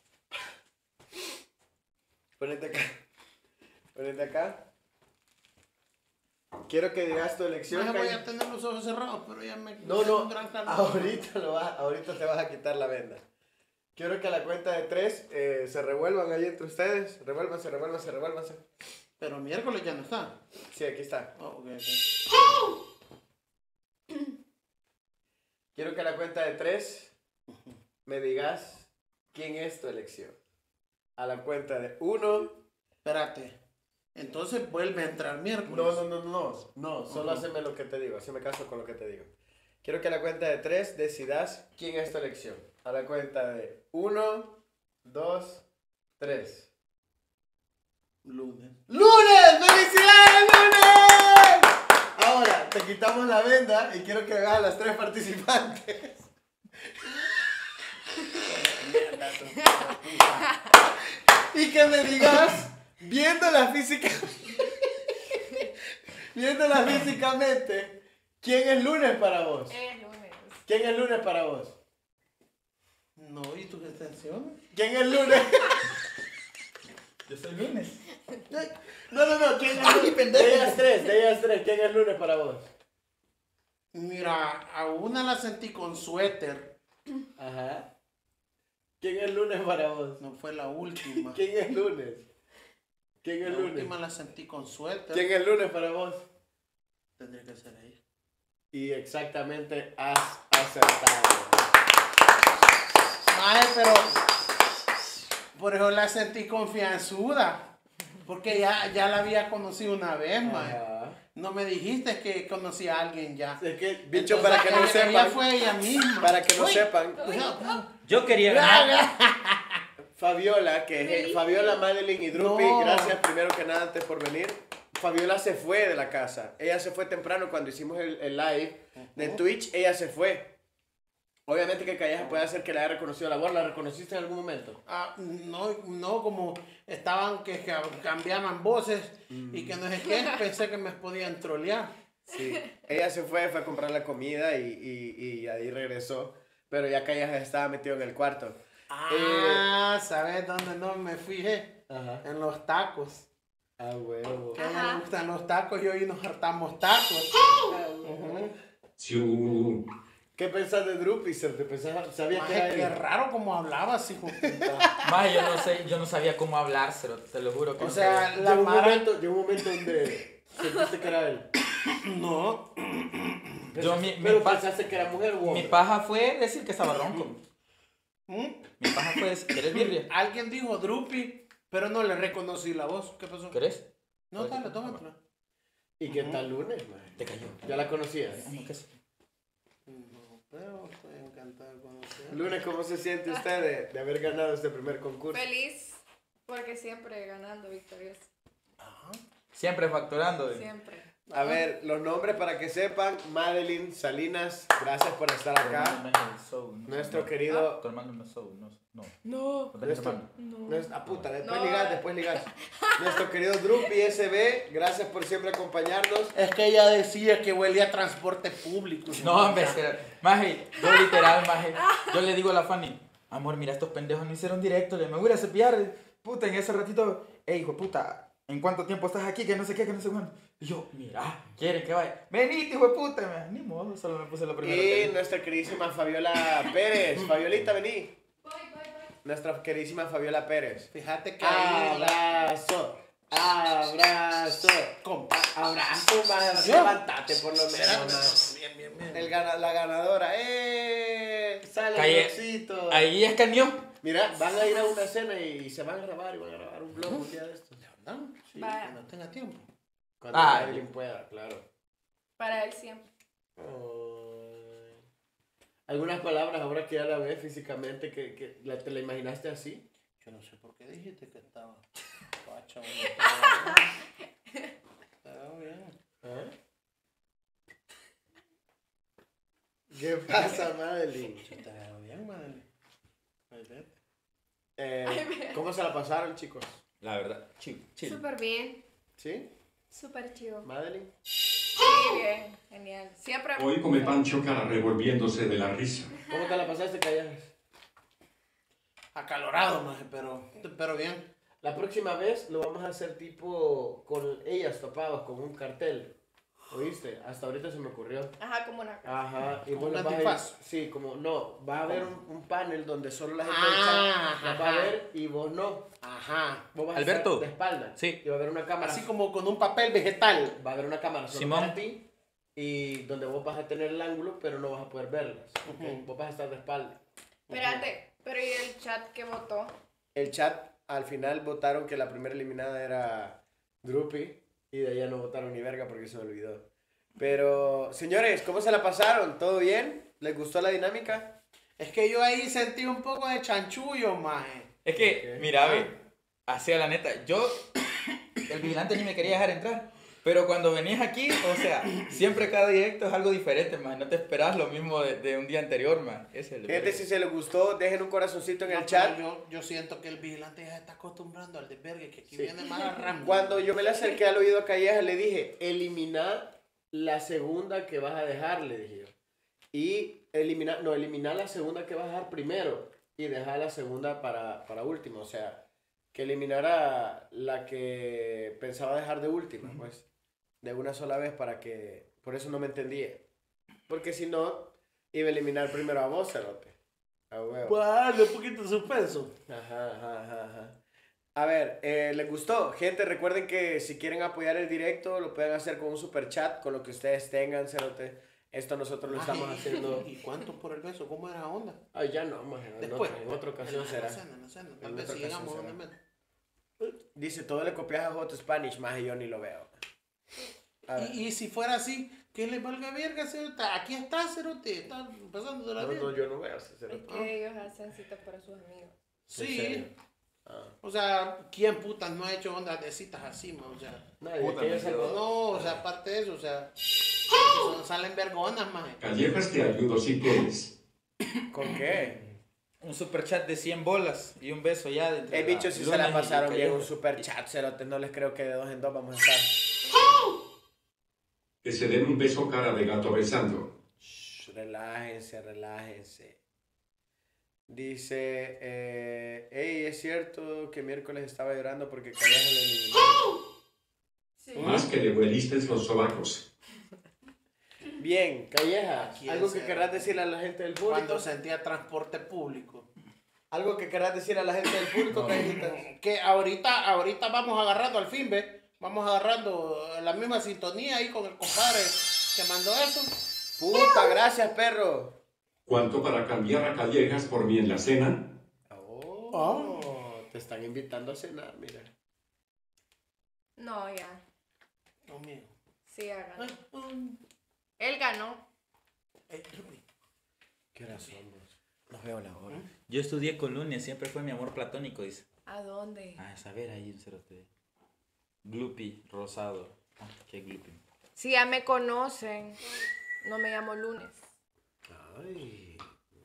ponete acá, ponete acá. Quiero que digas tu elección. No voy Calle. a tener los ojos cerrados, pero ya me... No, me da no, un gran calor. ahorita, lo vas, ahorita te vas a quitar la venda. Quiero que a la cuenta de tres eh, se revuelvan ahí entre ustedes. Revuélvanse, revuélvanse, revuélvanse. Pero miércoles ya no está. Sí, aquí está. Oh, ok, ok. Quiero que a la cuenta de tres me digas quién es tu elección. A la cuenta de uno. Espérate. Entonces vuelve a entrar miércoles. No, no, no, no. No, solo Ujú. haceme lo que te digo. Haceme caso con lo que te digo. Quiero que a la cuenta de tres decidas quién es tu elección. A la cuenta de uno, dos, tres. Lunes. ¡Lunes! ¡Felicidades, lunes! Ahora, te quitamos la venda y quiero que veas a las tres participantes. Y que me digas, viéndola físicamente, viéndola físicamente, ¿quién es lunes para vos? Es lunes. ¿Quién es lunes para vos? No, ¿y tus extensiones? ¿Quién es lunes? Yo soy lunes. No, no, no, ¿quién es lunes? De ellas tres, de ellas tres, ¿quién es lunes para vos? Mira, a una la sentí con suéter. Ajá. ¿Quién es lunes para vos? No fue la última. ¿Quién es lunes? ¿Quién es La lunes? última la sentí con suéter. ¿Quién es lunes para vos? Tendría que ser ella. Y exactamente has acertado. Mae, pero por eso la sentí confianzuda. Porque ya, ya la había conocido una vez, mae. Ajá. No me dijiste que conocí a alguien ya. Es que, bicho, Entonces, para que no ella- sepan, Ella fue ella misma. para que no Uy, sepan, cuidado. Yo quería ganar. Fabiola, que es Feliz. Fabiola, Madeline y Drupi, No. gracias primero que nada antes por venir. Fabiola se fue de la casa. Ella se fue temprano cuando hicimos el, el live de Ujú. Twitch. Ella se fue. Obviamente que Calleja puede hacer que la haya reconocido la voz. ¿La reconociste en algún momento? Ah, no, no, como estaban que ca- cambiaban voces y que no sé qué, pensé que me podían trolear. Sí. Ella se fue, fue a comprar la comida y, y, y ahí regresó. Pero ya Calleja estaba metido en el cuarto. Ah, ¿sabes dónde no me fijé? Ajá. En los tacos. Ah, huevo. Que a ella Ajá. le gustan los tacos y hoy nos hartamos tacos. Ujú. Siu. ¿Qué pensás de Drupi? ¿Te pensás- ¿Sabías que Maje, era qué él? raro como hablabas, hijo de puta. Más yo no sé, yo no sabía cómo hablárselo, te lo juro que O no sea, sabía. la Llegó un, Mara- momento, llegó un momento donde sentiste que era él. No. Yo, mi, mi Pero pa- pensaste que era mujer o mi hombre. paja fue decir que estaba ronco. ¿Mm? Mi paja fue decir, ¿querés birria? Alguien dijo Drupi, pero no le reconocí la voz. ¿Qué pasó? ¿Querés? No, dale, tómatela. ¿Y qué tal lunes, man? Te cayó. ¿Ya la conocías? ¿Cómo que sí? No, pero estoy encantado de conocer. Lunes, ¿cómo se siente usted de, de haber ganado este primer concurso? Feliz porque siempre ganando victorioso. Siempre facturando. eh. Siempre. A ver, los nombres para que sepan. Madeline Salinas, gracias por estar Tu acá. hermano no es el Soul, no, Nuestro no. querido- Tu hermano no es Soul, no. No. No. No tenés Nuestro- hermano. No. Nuestra, ah, puta, después No. ligas, después ligas. Nuestro querido Drupi S B, gracias por siempre acompañarnos. Es que ella decía que huelía a transporte público. No, hombre, espera. Maje, yo literal, maje, yo le digo a la Fanny, amor, mira, estos pendejos no hicieron directo, le me voy a cepillar, puta, en ese ratito, ey, hijo de puta, ¿en cuánto tiempo estás aquí? Que no sé qué, que no sé cuándo. Y yo, mira, quieren que vaya. Venite, hijo de puta, me- ni modo, solo me puse lo primero Y que nuestra queridísima Fabiola Pérez. Fabiolita, vení. Voy, voy, voy. nuestra queridísima Fabiola Pérez. Fíjate que ahí la- Abrazo, abrazo, compa, abrazo, más. ¿Yo? Levántate por lo menos. Espérame. más. Bien, bien, bien. El gana- la ganadora, ¡eh! Sale Calle- el Roxito. Ahí escaneó. Mira, van a ir a una cena y se van a grabar y van a grabar un blog un día de estos. ¿No? Sí, Vaya. que no tenga tiempo. Cuando Ah, Madeline pueda, claro. Para él siempre. Ay. Algunas palabras ahora que ya la ves físicamente, que, que la, ¿te la imaginaste así? Yo no sé por qué dijiste que estaba pacha. Estaba bien. Estaba bien. ¿Ah? ¿Qué pasa, Madeline? Sí, estaba bien, madre. Ay, vete. Eh, ¿Cómo se la pasaron, chicos? La verdad, chill, chill. Súper bien. ¿Sí? Súper chido. ¿Madeline? Sí, bien. Genial. Siempre. Hoy come Pancho cara revolviéndose de la risa. ¿Cómo te la pasaste, Callejas? Acalorado, maje, pero, pero bien. La próxima vez lo vamos a hacer tipo con ellas topados, con un cartel. ¿Oíste? Hasta ahorita se me ocurrió. Ajá, como una casa. Ajá. Y Como vos un las vas a antifaz. ir- Sí, como, no, va a haber un, un panel donde solo la gente Ah, del chat las va a ajá. ver y vos no. Ajá. Vos vas a Alberto. estar de espalda. Sí. Y va a haber una cámara. Así como con un papel vegetal. Va a haber una cámara solo Simón. para ti y donde vos vas a tener el ángulo, pero no vas a poder verlas. ¿ok? Ujú. Vos vas a estar de espalda. Espérate, pero ¿y el chat que votó? El chat al final votaron que la primera eliminada era Drupi y de allá no votaron ni verga porque se me olvidó. Pero, señores, ¿cómo se la pasaron? ¿Todo bien? ¿Les gustó la dinámica? Es que yo ahí sentí un poco de chanchullo, maje. Es que, Ok. mira, ve, hacia la neta, yo, el vigilante ni me quería dejar entrar. Pero cuando venís aquí, o sea, siempre cada directo es algo diferente, man. No te esperas lo mismo de, de un día anterior, man. Ese es el Gente, verga. si se les gustó, dejen un corazoncito en No, el pero chat. Yo, yo siento que el vigilante ya se está acostumbrando al desvergue, que aquí Sí. viene más arramo. Cuando yo me le acerqué al oído a Calleja, le dije, elimina la segunda que vas a dejar, le dije yo. Y elimina, no, elimina la segunda que vas a dejar primero y dejar la segunda para, para última. O sea, que eliminara la que pensaba dejar de última, pues, de una sola vez para que, por eso no me entendía. Porque si no, iba a eliminar primero a vos, cerote. A huevo. Bueno, un poquito de suspenso. Ajá, ajá, ajá, ajá. A ver, eh, ¿les gustó? Gente, recuerden que si quieren apoyar el directo, lo pueden hacer con un super chat, con lo que ustedes tengan, cerote. Esto nosotros lo estamos Ay, haciendo. ¿Y cuánto por el beso? ¿Cómo era la onda? Ay, ya no, maje, en, Después. otra, en otra ocasión En la será. cena, en la cena. Tal En vez otra si ocasión llegamos a será. una meta. Dice, todo le copias a Hot Spanish, más yo ni lo veo. A ver. Y, y si fuera así, que le valga verga, cerote. Aquí está, cerote. Está pasando de la No, vida. no, yo no veo ese Es cerote. que ellos hacen citas para sus amigos. ¿En Sí. serio? Ah. O sea, ¿quién putas no ha hecho ondas de citas así, ma? O sea, Nadie, Puta, que me ya sacó- quedo- no, o sea, aparte de eso, o sea, que son- salen vergonas, maje. Callejas te ayudo si quieres. ¿Con qué? Un super chat de cien bolas y un beso ya. de entre El bicho la si se la Luna y pasaron bien, un Callejas. super chat, cerote. No les creo que de dos en dos vamos a estar. Que se den un beso cara de gato besando. Shh, relájense, relájense. Dice, eh, hey, es cierto que miércoles estaba llorando porque Calleja lo eliminó. Sí. Más que le hueliste los sobacos. Bien, Calleja, Aquí algo es, que eh, querrás decirle a la gente del público. Cuando sentía transporte público. Algo que querrás decir a la gente del público, No. Callejita. Que ahorita, ahorita vamos agarrando al fin, ¿ve? Vamos agarrando la misma sintonía ahí con el compadre que mandó eso. Puta, gracias, perro. ¿Cuánto para cambiar a Callejas por mí en la cena? Oh, te están invitando a cenar, mira. No, ya. Dios mío. Sí, ya ganó. Ay, um, Él ganó. eh, Ruby. ¿Qué hora somos? No veo la hora. Yo estudié con Lunes, siempre fue mi amor platónico, dice. ¿A dónde? Ah, a ver, ahí un cerote. Gloopy, rosado. Ah, qué gloopy. Si ya me conocen, no me llamo Lunes. Ay.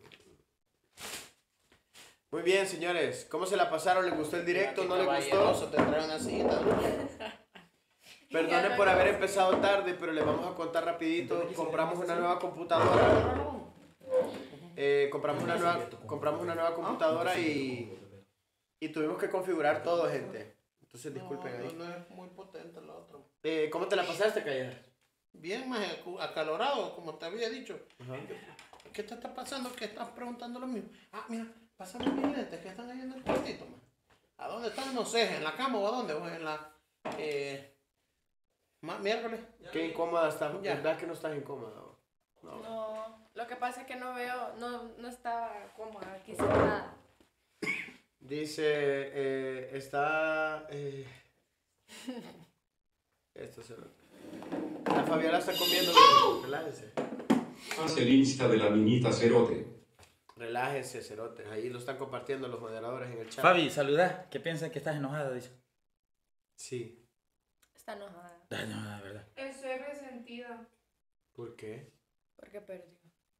Muy bien, señores. ¿Cómo se la pasaron? ¿Les gustó el directo? ¿No les Caballeroso, gustó? te trae una cita, Ruby. Perdonen por haber empezado tarde, pero les vamos a contar rapidito. Compramos una nueva computadora. Eh, compramos, una nueva, compramos una nueva computadora y, y tuvimos que configurar todo, gente. Entonces, disculpen No, ahí. no, no es muy potente la otra. Eh, ¿Cómo te la pasaste, Calleja? Bien, más acalorado, como te había dicho. Ajá. ¿Qué te está pasando? ¿Qué estás preguntando lo mismo? Ah, mira, Pásame mis lentes que están ahí en el cuartito, man. ¿A dónde están? No sé, ¿en la cama o a dónde? ¿O en la... Eh, ma- miércoles? Qué incómoda estás. Ya. ¿Verdad que no estás incómoda? No. No, lo que pasa es que no veo, no, no estaba cómoda aquí sentada. Dice, eh, está... Eh... Esto se lo... La Fabiola está comiendo. Relájense. Haz el Insta de la minita Cerote. Relájense, cerotes. Ahí lo están compartiendo los moderadores en el chat. Fabi, saluda. ¿Qué piensas que estás enojada? Dice. Sí. Está enojada. Ay, no, la verdad. Estoy resentida. ¿Por qué? Porque perdió.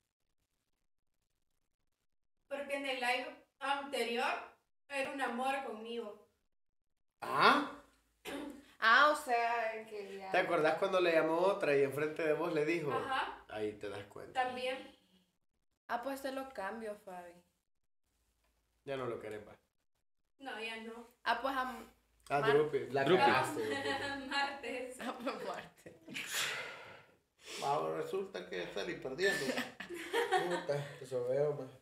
Porque en el live anterior era un amor conmigo. ¿Ah? Ah, o sea, que ya... ¿Te acordás cuando le llamó otra y enfrente de vos le dijo? Ajá, Ahí te das cuenta. también. Ah, pues te lo cambio, Fabi. Ya no lo querés, va. No, ya no. Ah, pues a... Ah, Mar- Drupi. La Drupi. cagaste, Drupi. Martes. Ah, pues Marte. Ahora resulta que salí perdiendo. Puta, eso veo, man.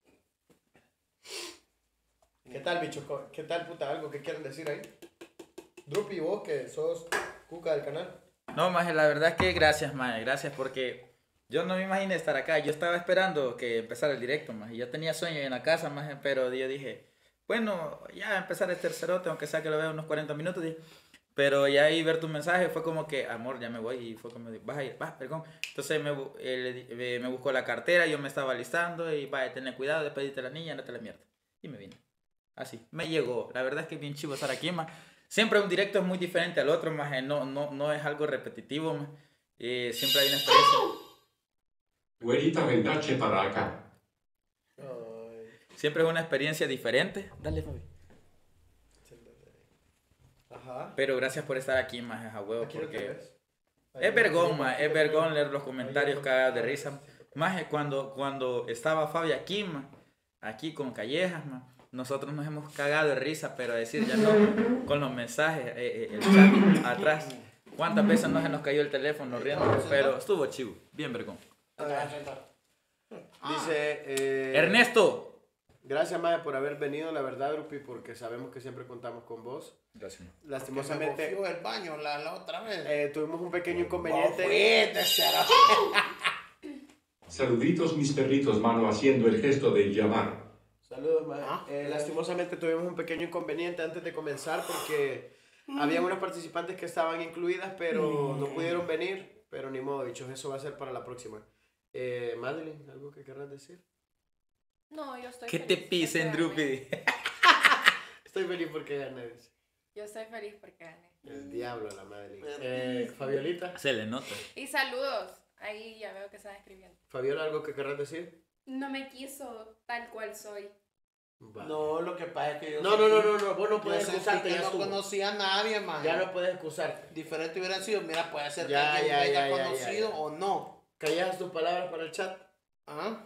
¿Qué tal, bicho? Co- ¿Qué tal, puta? ¿Algo que quieran decir ahí? Drupi, vos que sos cuca del canal. No, maje, la verdad es que gracias, maje, gracias porque yo no me imaginé estar acá. Yo estaba esperando que empezara el directo, maje. Yo tenía sueño en la casa, maje, pero yo dije, bueno, ya empezar este tercerote, aunque sea que lo vea unos cuarenta minutos, dije. Pero ya ahí ver tu mensaje fue como que, amor, ya me voy. Y fue como, vas a ir, vas, perdón. Entonces me, bu- eh, le di- eh, me buscó la cartera, yo me estaba listando y vaya, tener cuidado, despedite a la niña, no te la mierda. Y me vine. Así, me llegó. La verdad es que es bien chivo estar aquí, más. Siempre un directo es muy diferente al otro, más. No, no, no es algo repetitivo, más. Eh, siempre hay una experiencia. Güerita, vendache para acá. Ay, Siempre es una experiencia diferente. Dale, Fabi. ajá. Pero gracias por estar aquí, más, a huevo, Aquí lo porque tenés. Ahí es vergón, lo- más. Es vergón leer los comentarios cagados de risa. Más cuando, cuando estaba Fabi aquí, más, aquí con Callejas, más. Nosotros nos hemos cagado de risa, pero decir ya no, con los mensajes, eh, eh, el chat atrás. ¿Cuántas veces no se nos cayó el teléfono riendo? Pero estuvo chivo, bien vergón. Dice... Eh, Ernesto. Gracias, Maya, por haber venido, la verdad, Drupi, porque sabemos que siempre contamos con vos. Gracias. Lastimosamente, Me el baño la, la otra vez. eh, tuvimos un pequeño inconveniente. Fuiste, será. Saluditos mis perritos, mano, haciendo el gesto de llamar. Saludos, Maya. Ah. Eh, lastimosamente tuvimos un pequeño inconveniente antes de comenzar porque había unos participantes que estaban incluidas, pero no pudieron venir. Pero ni modo, bichos, eso va a ser para la próxima. Eh, Madeline, ¿algo que querrás decir? No, yo estoy Que feliz te porque pisen, gané. Drupi. Estoy feliz porque gané, dice. Yo estoy feliz porque gané. El diablo, la Madeline. Eh, Fabiolita. Se le nota. Y saludos. Ahí ya veo que están escribiendo. Fabiola, ¿algo que querrás decir? No me quiso tal cual soy. Va. No, lo que pasa es que yo... No, no, no, no, no, vos no Yo puedes sentí excusarte, que ya no estuvo. conocía a nadie, man. Ya no puedes excusarte. Diferente hubiera sido, mira, puede ser Ya, que alguien ya, me haya ya, ya, conocido ya, ya. o no. ¿Callas tus palabras para el chat? ¿Ah?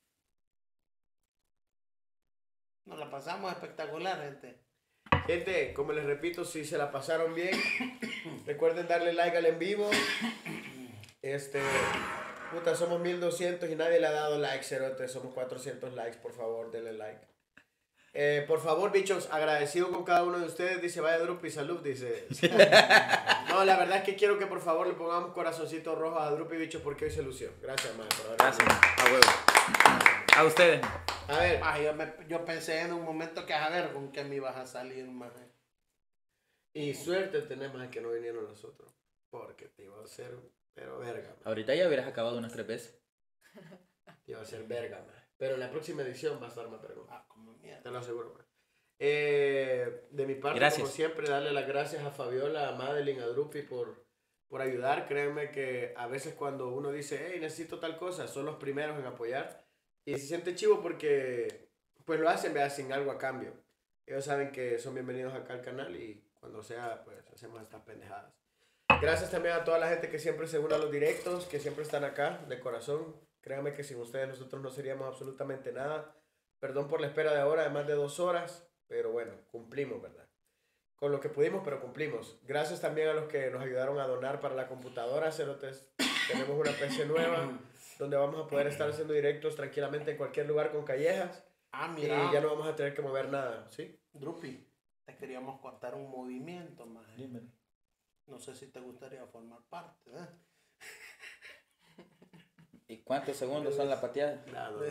Nos la pasamos espectacular, gente. Gente, como les repito, si se la pasaron bien, recuerden darle like al en vivo. Este, puta, somos mil doscientos y nadie le ha dado like, cerote. Somos cuatrocientos likes, por favor, denle like. Eh, por favor, bichos, agradecido con cada uno de ustedes. Dice, vaya Drupi, salud, dice. No, la verdad es que quiero que por favor le pongamos corazoncito rojo a Drupi, bichos, porque hoy se lució. Gracias, madre, por haber Gracias, venido. a huevo. A ustedes. A ver, Ah, yo, me- yo pensé en un momento que a ver con qué me ibas a salir, más. y suerte tenemos que no vinieron los otros. Porque te iba a hacer, pero verga, man. Ahorita ya hubieras acabado unas tres veces. Te iba a hacer verga, man. Pero en la próxima edición va a estar más verga. Ah, como mierda. Te lo aseguro, man. Eh, de mi parte, Gracias. como siempre, darle las gracias a Fabiola, a Madeline, a Drupi por, por ayudar. Créanme que a veces cuando uno dice, hey, necesito tal cosa, son los primeros en apoyar. Y se siente chivo porque pues lo hacen, vea, sin algo a cambio. Ellos saben que son bienvenidos acá al canal y cuando sea, pues hacemos estas pendejadas. Gracias también a toda la gente que siempre se une a los directos, que siempre están acá, de corazón. Créanme que sin ustedes nosotros no seríamos absolutamente nada. Perdón por la espera de ahora, de más de dos horas, pero bueno, cumplimos, ¿verdad? Con lo que pudimos, pero cumplimos. Gracias también a los que nos ayudaron a donar para la computadora, cerotes. Tenemos una P C nueva, donde vamos a poder estar haciendo directos tranquilamente en cualquier lugar con Callejas. Ah, y mira. ya no vamos a tener que mover nada, ¿sí? Drupi, te queríamos cortar un movimiento, más. Dímelo. No sé si te gustaría formar parte, ¿eh? ¿Y cuántos segundos son la pateada?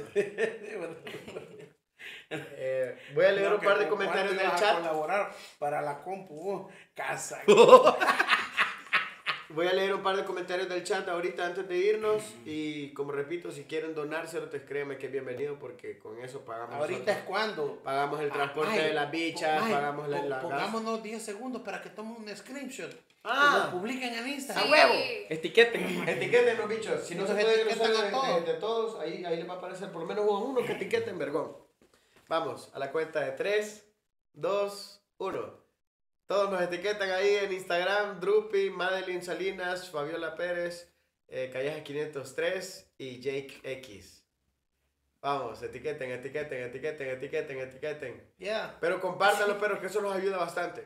Eh, voy a leer No, un par de que con comentarios cuánto del ibas a chat. colaborar para la compu, uh, casa. Voy a leer un par de comentarios del chat ahorita antes de irnos. Y como repito, si quieren donárselo, te créeme que es bienvenido porque con eso pagamos. Ahorita es nosotros. cuando. Pagamos el transporte Ay, de las bichas, ay, pagamos la, po- la gas. Pongámonos diez segundos para que tomen un screenshot. Ah. Y lo publiquen en Instagram. ¡A huevo! Etiqueten. Etiqueten los bichos. Si no se Entonces pueden etiquetan usar a de, todos. de- de todos, ahí, ahí les va a aparecer por lo menos uno, uno que etiqueten, vergón. Vamos, a la cuenta de tres, dos, uno. Todos nos etiquetan ahí en Instagram, Drupi, Madeline Salinas, Fabiola Pérez, eh, Calleja quinientos tres y Jake X. Vamos, etiqueten, etiqueten, etiqueten, etiqueten, etiqueten. Ya. Pero compártanlo, perros, que eso nos ayuda bastante.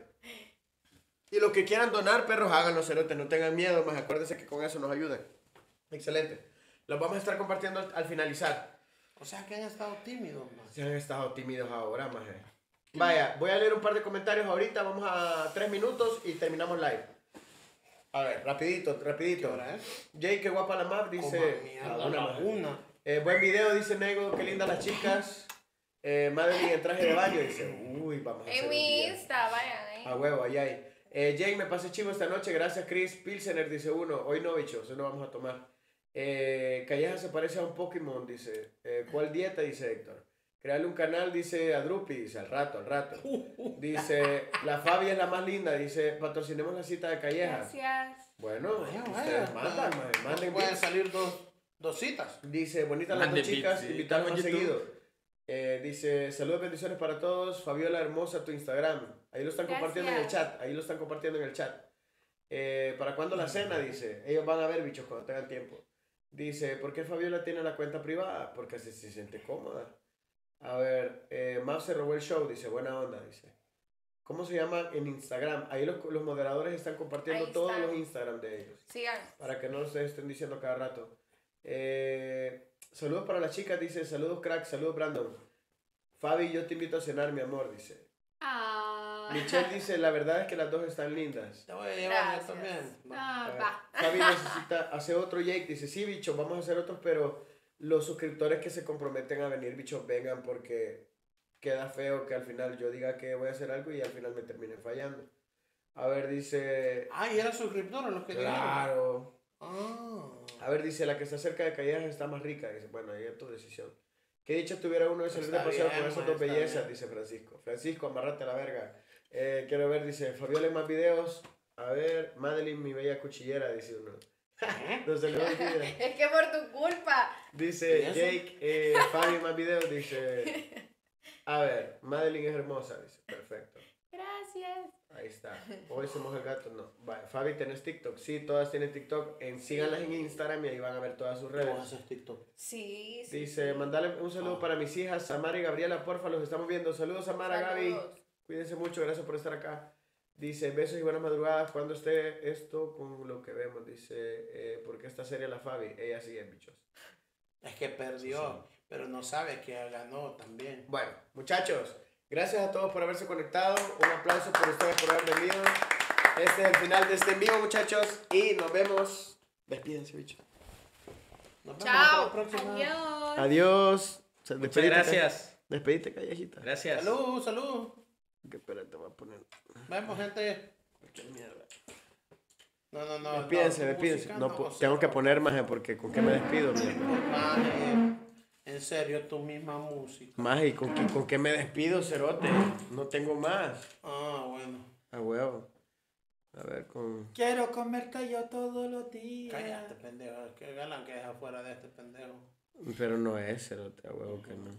Y los que quieran donar, perros, háganlo, cerotes, no tengan miedo, más acuérdense que con eso nos ayudan. Excelente. Los vamos a estar compartiendo al, al finalizar. O sea que han estado tímidos, más. Se han estado tímidos ahora, más. Vaya, voy a leer un par de comentarios ahorita, vamos a tres minutos y terminamos live. A ver, rapidito, rapidito. ¿Qué hora es? Jake, qué guapa la map, dice... Coma mierda, Ah, una, la maje. una. Eh, buen video, dice Nego, qué lindas las chicas. Eh, Madeline en traje de baño, dice, uy, vamos a hacer En un mi día. Insta, vayan ahí. A huevo, ahí hay. Eh, Jake, me pasé chivo esta noche, gracias Chris. Pilsener, dice uno, hoy no, bichos, hoy no vamos a tomar. Eh, Calleja se parece a un Pokémon, dice. Eh, ¿Cuál dieta? Dice Héctor. Crearle un canal, dice a Drupi, dice al rato, al rato. Dice, la Fabi es la más linda, dice, patrocinemos la cita de Calleja. Gracias. Bueno, Vaya, ustedes vaya. mandan, man, manden Pueden bits. salir dos, dos citas. Dice, bonitas las Manden dos chicas, bits, sí. invitarnos más Estamos en seguido. Eh, dice, saludos, bendiciones para todos. Fabiola hermosa, tu Instagram. Ahí lo están compartiendo en el Gracias. chat. Ahí lo están compartiendo en el chat. Eh, ¿Para cuándo la cena? Dice. Ellos van a ver, bichos, cuando tengan tiempo. Dice, ¿por qué Fabiola tiene la cuenta privada? Porque se, se siente cómoda. A ver, eh, Mau se robó el show, dice, buena onda, dice. ¿Cómo se llama en Instagram? Ahí los, los moderadores están compartiendo Ahí todos está. los Instagram de ellos. Sigan. Para que no se estén diciendo cada rato. Eh, saludos para las chicas, dice. Saludos, crack. Saludos, Brandon. Fabi, yo te invito a cenar, mi amor, dice. Ah. Michelle dice, la verdad es que las dos están lindas. Te voy a llevar yo Gracias. también. Ah, A ver, va. Fabi necesita, hace otro Jake, dice, sí, bicho, vamos a hacer otros, pero los suscriptores que se comprometen a venir, bichos, vengan porque queda feo que al final yo diga que voy a hacer algo y al final me terminen fallando. A ver, dice... Ah, y eran suscriptores los que llegaron. Claro. Ah. A ver, dice, la que está cerca de Callejas está más rica. Dice, bueno, ahí es tu decisión. ¿Qué dicha tuviera uno de salir de Está paseo bien, con esas ma, dos está bellezas? bien. Dice Francisco. Francisco, amarrate a la verga. Eh, quiero ver, dice, Fabiola en más videos. A ver, Madeline, mi bella cuchillera, dice uno. No se le olvida. Es que por tu culpa. Dice ¿Y eso? Jake, eh, Fabi en más videos, dice... A ver, Madeline es hermosa, dice. Perfecto. Gracias. Ahí está. Hoy somos el gato, no. Vale. Fabi, ¿tenés TikTok? Sí, todas tienen TikTok. En, síganlas en Instagram y ahí van a ver todas sus ¿Cómo redes. haces TikTok? Sí, sí. Dice, mandale un saludo para mis hijas, Samara y Gabriela, porfa, los estamos viendo. Saludos, Samara, Gaby. Saludos. Cuídense mucho, gracias por estar acá. Dice, besos y buenas madrugadas. Cuando esté esto con lo que vemos, dice, eh, ¿por qué está seria la Fabi? Ella sí es, bichos. Es que perdió, pero no sabe que ganó también. Bueno, muchachos, gracias a todos por haberse conectado. Un aplauso por ustedes por haber venido. Este es el final de este en vivo, muchachos. Y nos vemos. Despídense, bichos. Nos vemos Chao. hasta la próxima. Adiós. Adiós. Muchas Despedite, gracias. Despedite, callejita. Gracias. Salud, salud. Que espérate, voy a poner. Vemos, gente. Qué mierda. No, no, no. Despídense, no, despídense. música No, no, po- o sea, tengo que poner más, porque ¿con qué me despido, mierda? Maje, en serio, tu misma música. Más, ¿y con, qué- con qué me despido, cerote? No tengo más. Ah, bueno. A huevo. A ver, con... Quiero comerte yo todos los días. Cállate, pendejo. Qué galán que es afuera de este pendejo. Pero no es, cerote, a huevo que no.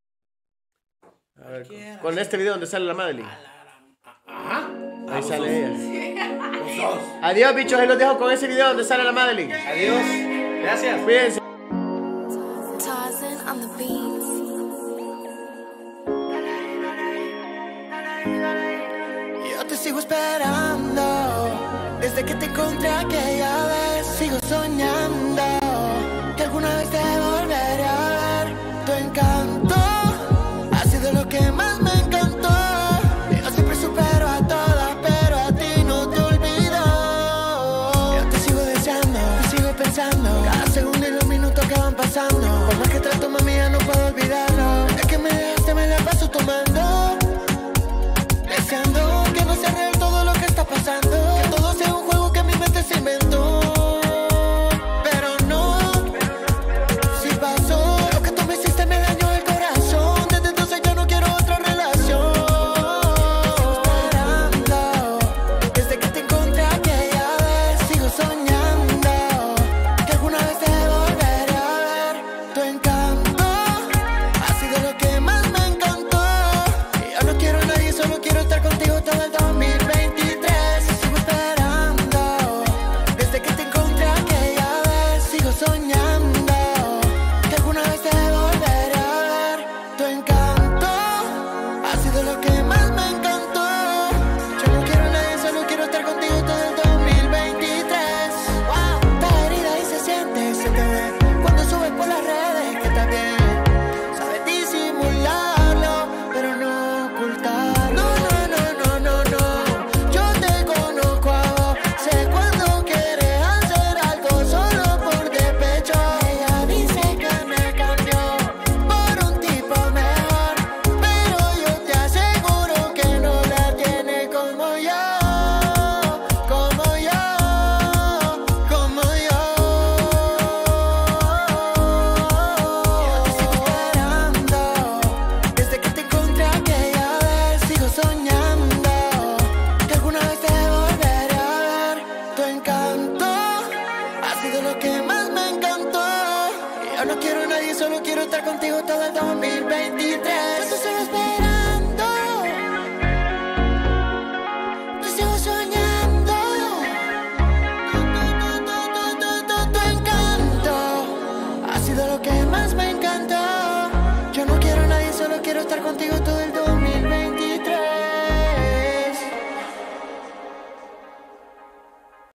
A ver, con, Cualquiera, con sí. este video donde sale la Madeline. A la gran- ah, Ajá. Ahí Ah, sale vos ella. sos- vos sos. Adiós, bichos, ahí los dejo con ese video donde sale la Madeline. Adiós. Gracias. Cuídense. Tarzan on the beats. Yo te sigo esperando, desde que te encontré aquella vez, sigo soñando, que alguna vez te volveré a ver, tu encanto pasando. Por más que trato, mami, ya no puedo olvidarlo. Es que me dejaste, me la paso tomando, deseando que no sea real todo lo que está pasando, que todo sea un juego que mi mente se inventó. Pero no, si pasó, lo que tú me hiciste me dañó el corazón. Desde entonces yo no quiero otra relación. Esperando, desde que te encontré aquella vez, sigo soñando que alguna vez te volveré a ver. Tu encanto ha sido lo que más me encantó. Y yo no quiero a nadie, solo quiero estar contigo todo el dos mil veintitrés. Sigo esperando, desde que te encontré aquella vez, sigo soñando que alguna vez te volveré a ver. Tu encanto ha sido lo que más me encantó. Yo no quiero a nadie, solo quiero estar contigo todo el dos mil veintitrés. Wow, estás herida y se siente, se te ve cuando subes por las redes que estás bien. Sabes disimularlo, pero no ocultarlo. No, no, no, no, no, no. Yo te conozco a vos, sé cuando quieres hacer algo solo por despecho. Ella dice que me cambió por un tipo mejor, pero yo te aseguro que no la tiene como yo, como yo, como yo. Yo te sigo esperando, desde que te encontré aquella vez, sigo soñando que alguna vez te volveré a ver. Tu encanto ha sido lo que más me encantó. Y yo no quiero a nadie, solo quiero estar contigo todo el dos mil veintitrés. Yo te sigo esperando, te sigo soñando. Tu encanto ha sido lo que más me encantó. Yo no quiero a nadie, solo quiero estar contigo todo el